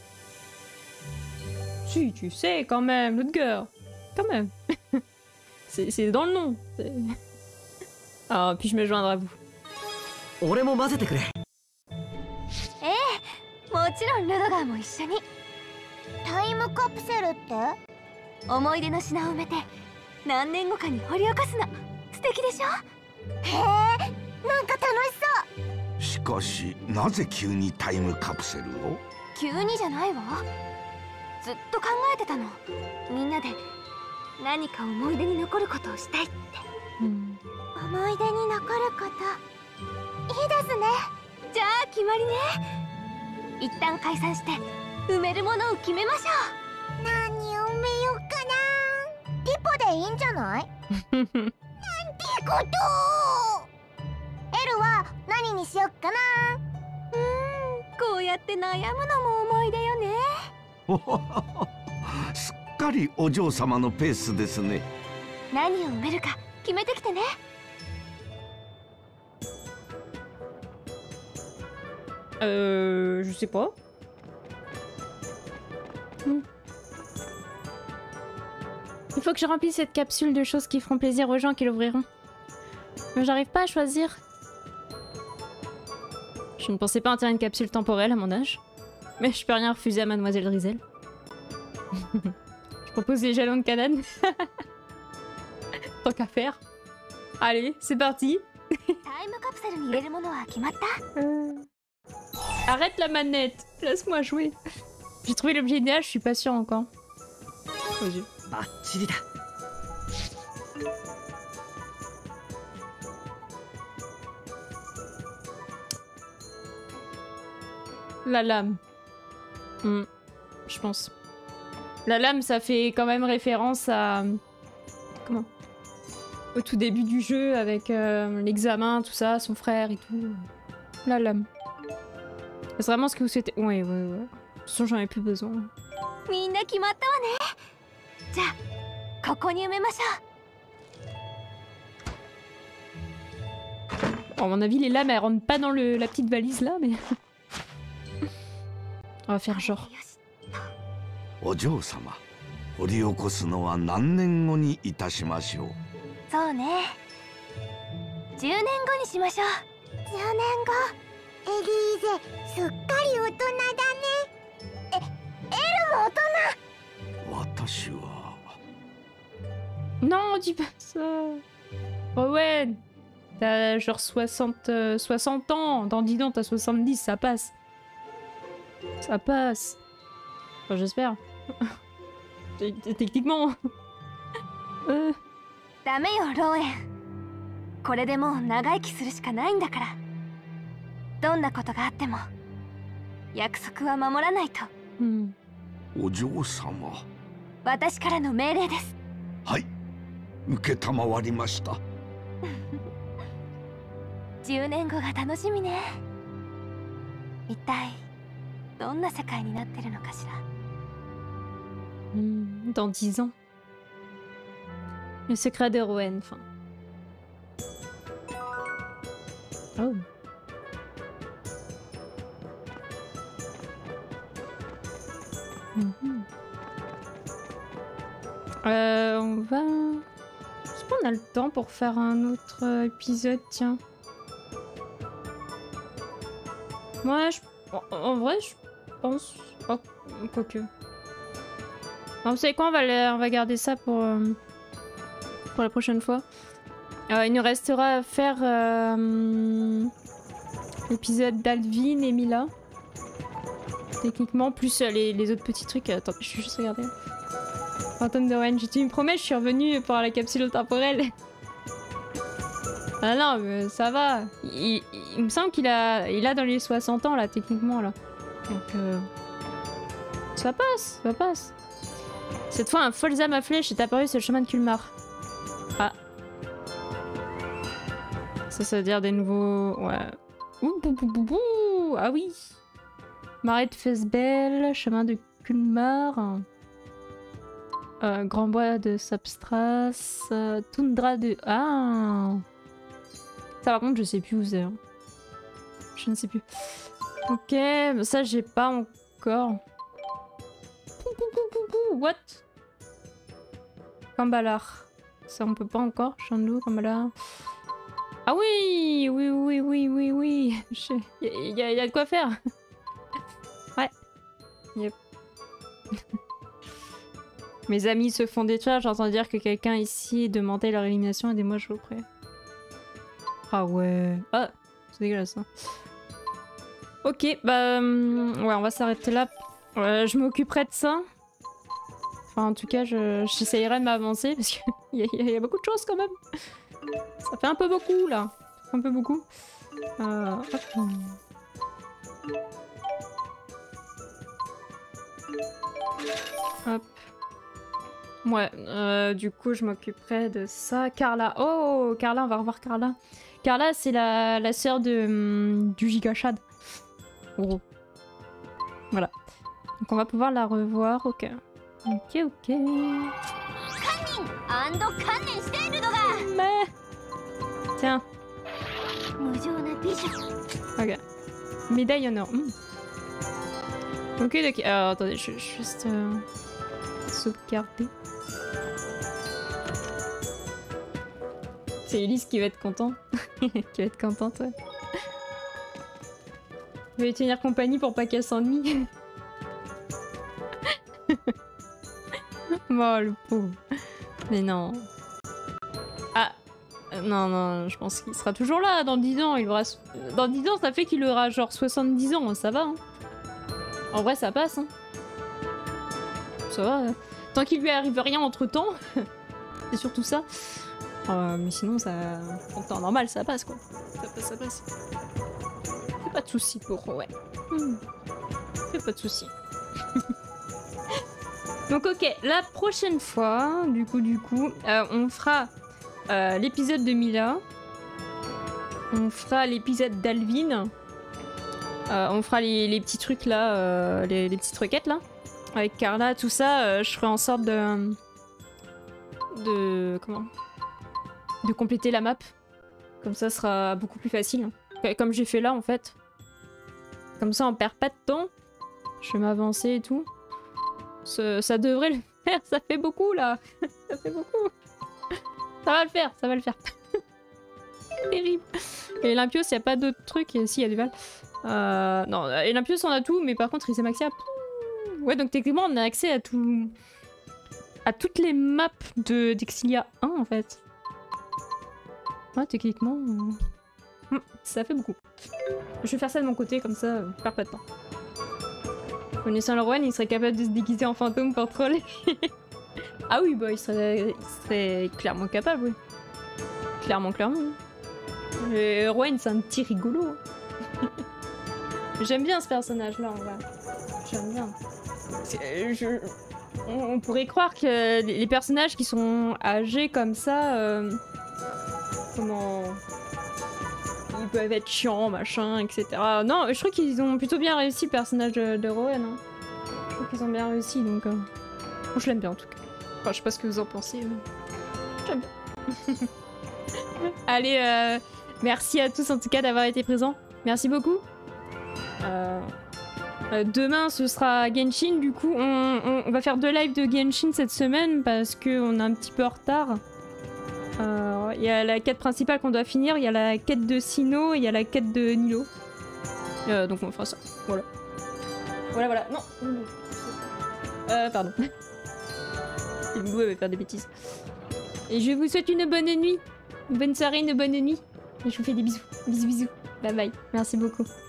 S1: Si, tu sais quand même, l'autre girl. Quand même. C'est dans le nom. Ah, puis je me joindrai à vous.
S6: 俺も混ぜてくれ。
S13: ええ、もちろんルドガーも一緒に。
S5: タイムカプセルって？
S13: 思い出の品を埋めて何年後かに掘り起こすの。素敵でしょ？
S5: へえ、なんか楽し
S10: しかしなぜ急にタイムカプセルを？
S13: 急にじゃないわ。ずっと考えてたの。みんなで何か思い出に残ることをしたいって。
S5: そう。思い出に残ること。いいですね。
S13: じゃあ決まりね。一旦解散して埋めるものを決めましょ
S5: う。何を埋めようかな。ピポでいいんじゃない？なんてこと。エルは何にしよっかな。
S13: うーん、こうやって悩むのも思い出よね。
S10: すっかりお嬢様のペースですね。
S13: 何を埋めるか決めてきてね。
S1: Euh... Je sais pas. Hmm. Il faut que je remplisse cette capsule de choses qui feront plaisir aux gens qui l'ouvriront. Mais j'arrive pas à choisir. Je ne pensais pas en tirer une capsule temporelle à mon âge. Mais je peux rien refuser à Mademoiselle Drizel. Je propose les jalons de Canaan. Tant qu'à faire. Allez, c'est parti. euh... Arrête la manette, laisse-moi jouer. J'ai trouvé l'objet idéal, je suis pas sûre encore. Oh Dieu. La lame. Hmm, je pense. La lame, ça fait quand même référence à... Comment? Au tout début du jeu, avec euh, l'examen, tout ça, son frère et tout. La lame. C'est vraiment ce que vous souhaitez. Ouais, ouais, ouais. De toute façon, j'en ai plus besoin. Bon, à mon avis, les lames, elles rentrent pas dans le, la petite valise là, mais... On va faire genre.
S10: お嬢様、掘り起こすのは何年後にいたしましょう。
S13: そうね。じゅうねんごにしましょう。
S5: じゅうねんご。エリーゼ、すっかり大人だね。え、エルも大人。
S10: 私は。
S1: Non, dis pas ça. Oh ouais, t'as genre soixante, euh, soixante ans. Dans dix ans, t'as soixante-dix, ça passe. Ça passe. Enfin, j'espère. techniquement. euh...
S13: ダメよローエン。これでもう長生きするしかないんだから。どんなことがあっても約束は守らないと。
S1: うん、
S10: お嬢様。
S13: 私からの命令です。
S10: はい、承りました。
S13: じゅうねんごが楽しみね。一体どんな世界になってるのかしら。
S1: Hmm, dans dix ans. Le secret de Rowan, enfin. Oh. Mm-hmm. Euh, on va... Est-ce qu'on a le temps pour faire un autre euh, épisode, tiens? Moi, je... En, en vrai, je pense... Oh, quoique... Non, vous savez quoi, on va, les... on va garder ça pour, euh... pour la prochaine fois. Euh, il nous restera à faire euh... l'épisode d'Alvin et Mila. Techniquement, plus euh, les, les autres petits trucs. Attends, je vais juste regarder. Fantôme de Rowan, tu me promets, je suis revenue pour la capsule temporelle. Ah non, mais ça va. Il, il, il me semble qu'il a, il a dans les soixante ans là, techniquement là. Donc euh... ça passe, ça passe. Cette fois, un Folzam à flèche est apparu sur le chemin de Kulmar. Ah. Ça, ça veut dire des nouveaux... Ouais. Ouh, bou, bou, bou, bou. Ah oui. Marais de Fesbel, chemin de Kulmar. Euh, Grand bois de Substras. Euh, toundra de... Ah. Ça par contre, je sais plus où c'est. Hein. Je ne sais plus. Ok, ça j'ai pas encore. What? Kambalar. Ça on peut pas encore. Chandou, Kambalar. Ah oui, oui, oui, oui, oui, oui. Il y, y, y a de quoi faire. Ouais. Yep. Mes amis se font détruire. J'entends dire que quelqu'un ici demandait leur élimination et des mois je vous prie. Ah ouais. Ah, c'est dégueulasse. Hein. Ok, bah... Euh, ouais, on va s'arrêter là. Euh, je m'occuperai de ça. Enfin, en tout cas, j'essayerai je, de m'avancer parce qu'il y, y, y a beaucoup de choses quand même. Ça fait un peu beaucoup, là. Ça fait un peu beaucoup. Euh, hop. Hop. Ouais, euh, du coup, je m'occuperai de ça. Carla. Oh, Carla, on va revoir Carla. Carla, c'est la, la sœur de, hum, du Gigashad. Oh. Voilà. Donc on va pouvoir la revoir. Ok. Ok, ok. Mais... Tiens. Ok. Médaille honneur. Mmh. Ok, ok. Alors attendez, je vais juste euh, sauvegarder. C'est Ulysse qui va être content. Qui va être contente, ouais. Je vais lui tenir compagnie pour pas qu'elle s'ennuie. Oh le pauvre. Mais non. Ah. Non, non, je pense qu'il sera toujours là dans dix ans. Il aura... Dans dix ans, ça fait qu'il aura genre soixante-dix ans. Ça va, hein. En vrai, ça passe, hein. Ça va. Hein. Tant qu'il lui arrive rien entre temps. C'est surtout ça. Euh, mais sinon, ça... en temps normal, ça passe, quoi. Ça passe, ça passe. Fais pas de soucis pour... Ouais. Hmm. Fais pas de soucis. Donc ok, la prochaine fois, du coup, du coup, euh, on fera euh, l'épisode de Mila. On fera l'épisode d'Alvin. Euh, on fera les, les petits trucs là, euh, les, les petites requêtes là. Avec Carla, tout ça, euh, je ferai en sorte de... De... Comment de compléter la map. Comme ça, ce sera beaucoup plus facile. Comme j'ai fait là, en fait. Comme ça, on perd pas de temps. Je vais m'avancer et tout. Ça, ça devrait le faire. Ça fait beaucoup, là. Ça fait beaucoup. Ça va le faire, ça va le faire. Terrible. Et Olympios, il n'y a pas d'autres trucs. Et si, il y a du Val. Euh, non, Olympios, on a tout. Mais par contre, Isamaxia... Ouais, donc techniquement, on a accès à tout... à toutes les maps de d'Exilia un, en fait. Ouais, techniquement... Euh... Ça fait beaucoup. Je vais faire ça de mon côté, comme ça, je perds pas de temps. Connaissant le Rowan, il serait capable de se déguiser en fantôme pour troller. Ah oui, bah il serait, il serait clairement capable, oui. Clairement, clairement. Et Rowan, c'est un petit rigolo. J'aime bien ce personnage-là, en vrai. J'aime bien. Je... On, on pourrait croire que les personnages qui sont âgés comme ça, euh... comment... ils peuvent être chiants, machin, et cetera. Non, je trouve qu'ils ont plutôt bien réussi le personnage de, de Rowan. Hein. Je trouve qu'ils ont bien réussi, donc... Euh... Bon, je l'aime bien, en tout cas. Enfin, je sais pas ce que vous en pensez, mais... J'aime bien. Allez, euh... merci à tous, en tout cas, d'avoir été présents. Merci beaucoup. Euh... Euh, demain ce sera Genshin, du coup on, on, on va faire deux lives de Genshin cette semaine parce qu'on est un petit peu en retard. Il euh, y a la quête principale qu'on doit finir, il y a la quête de Sinnoh et il y a la quête de Nilo. Euh, donc on fera ça, voilà. Voilà voilà, non. Euh, pardon. Lilou elle va faire des bêtises. Et je vous souhaite une bonne nuit, une bonne soirée, une bonne nuit. Et je vous fais des bisous, bisous bisous. Bye bye, merci beaucoup.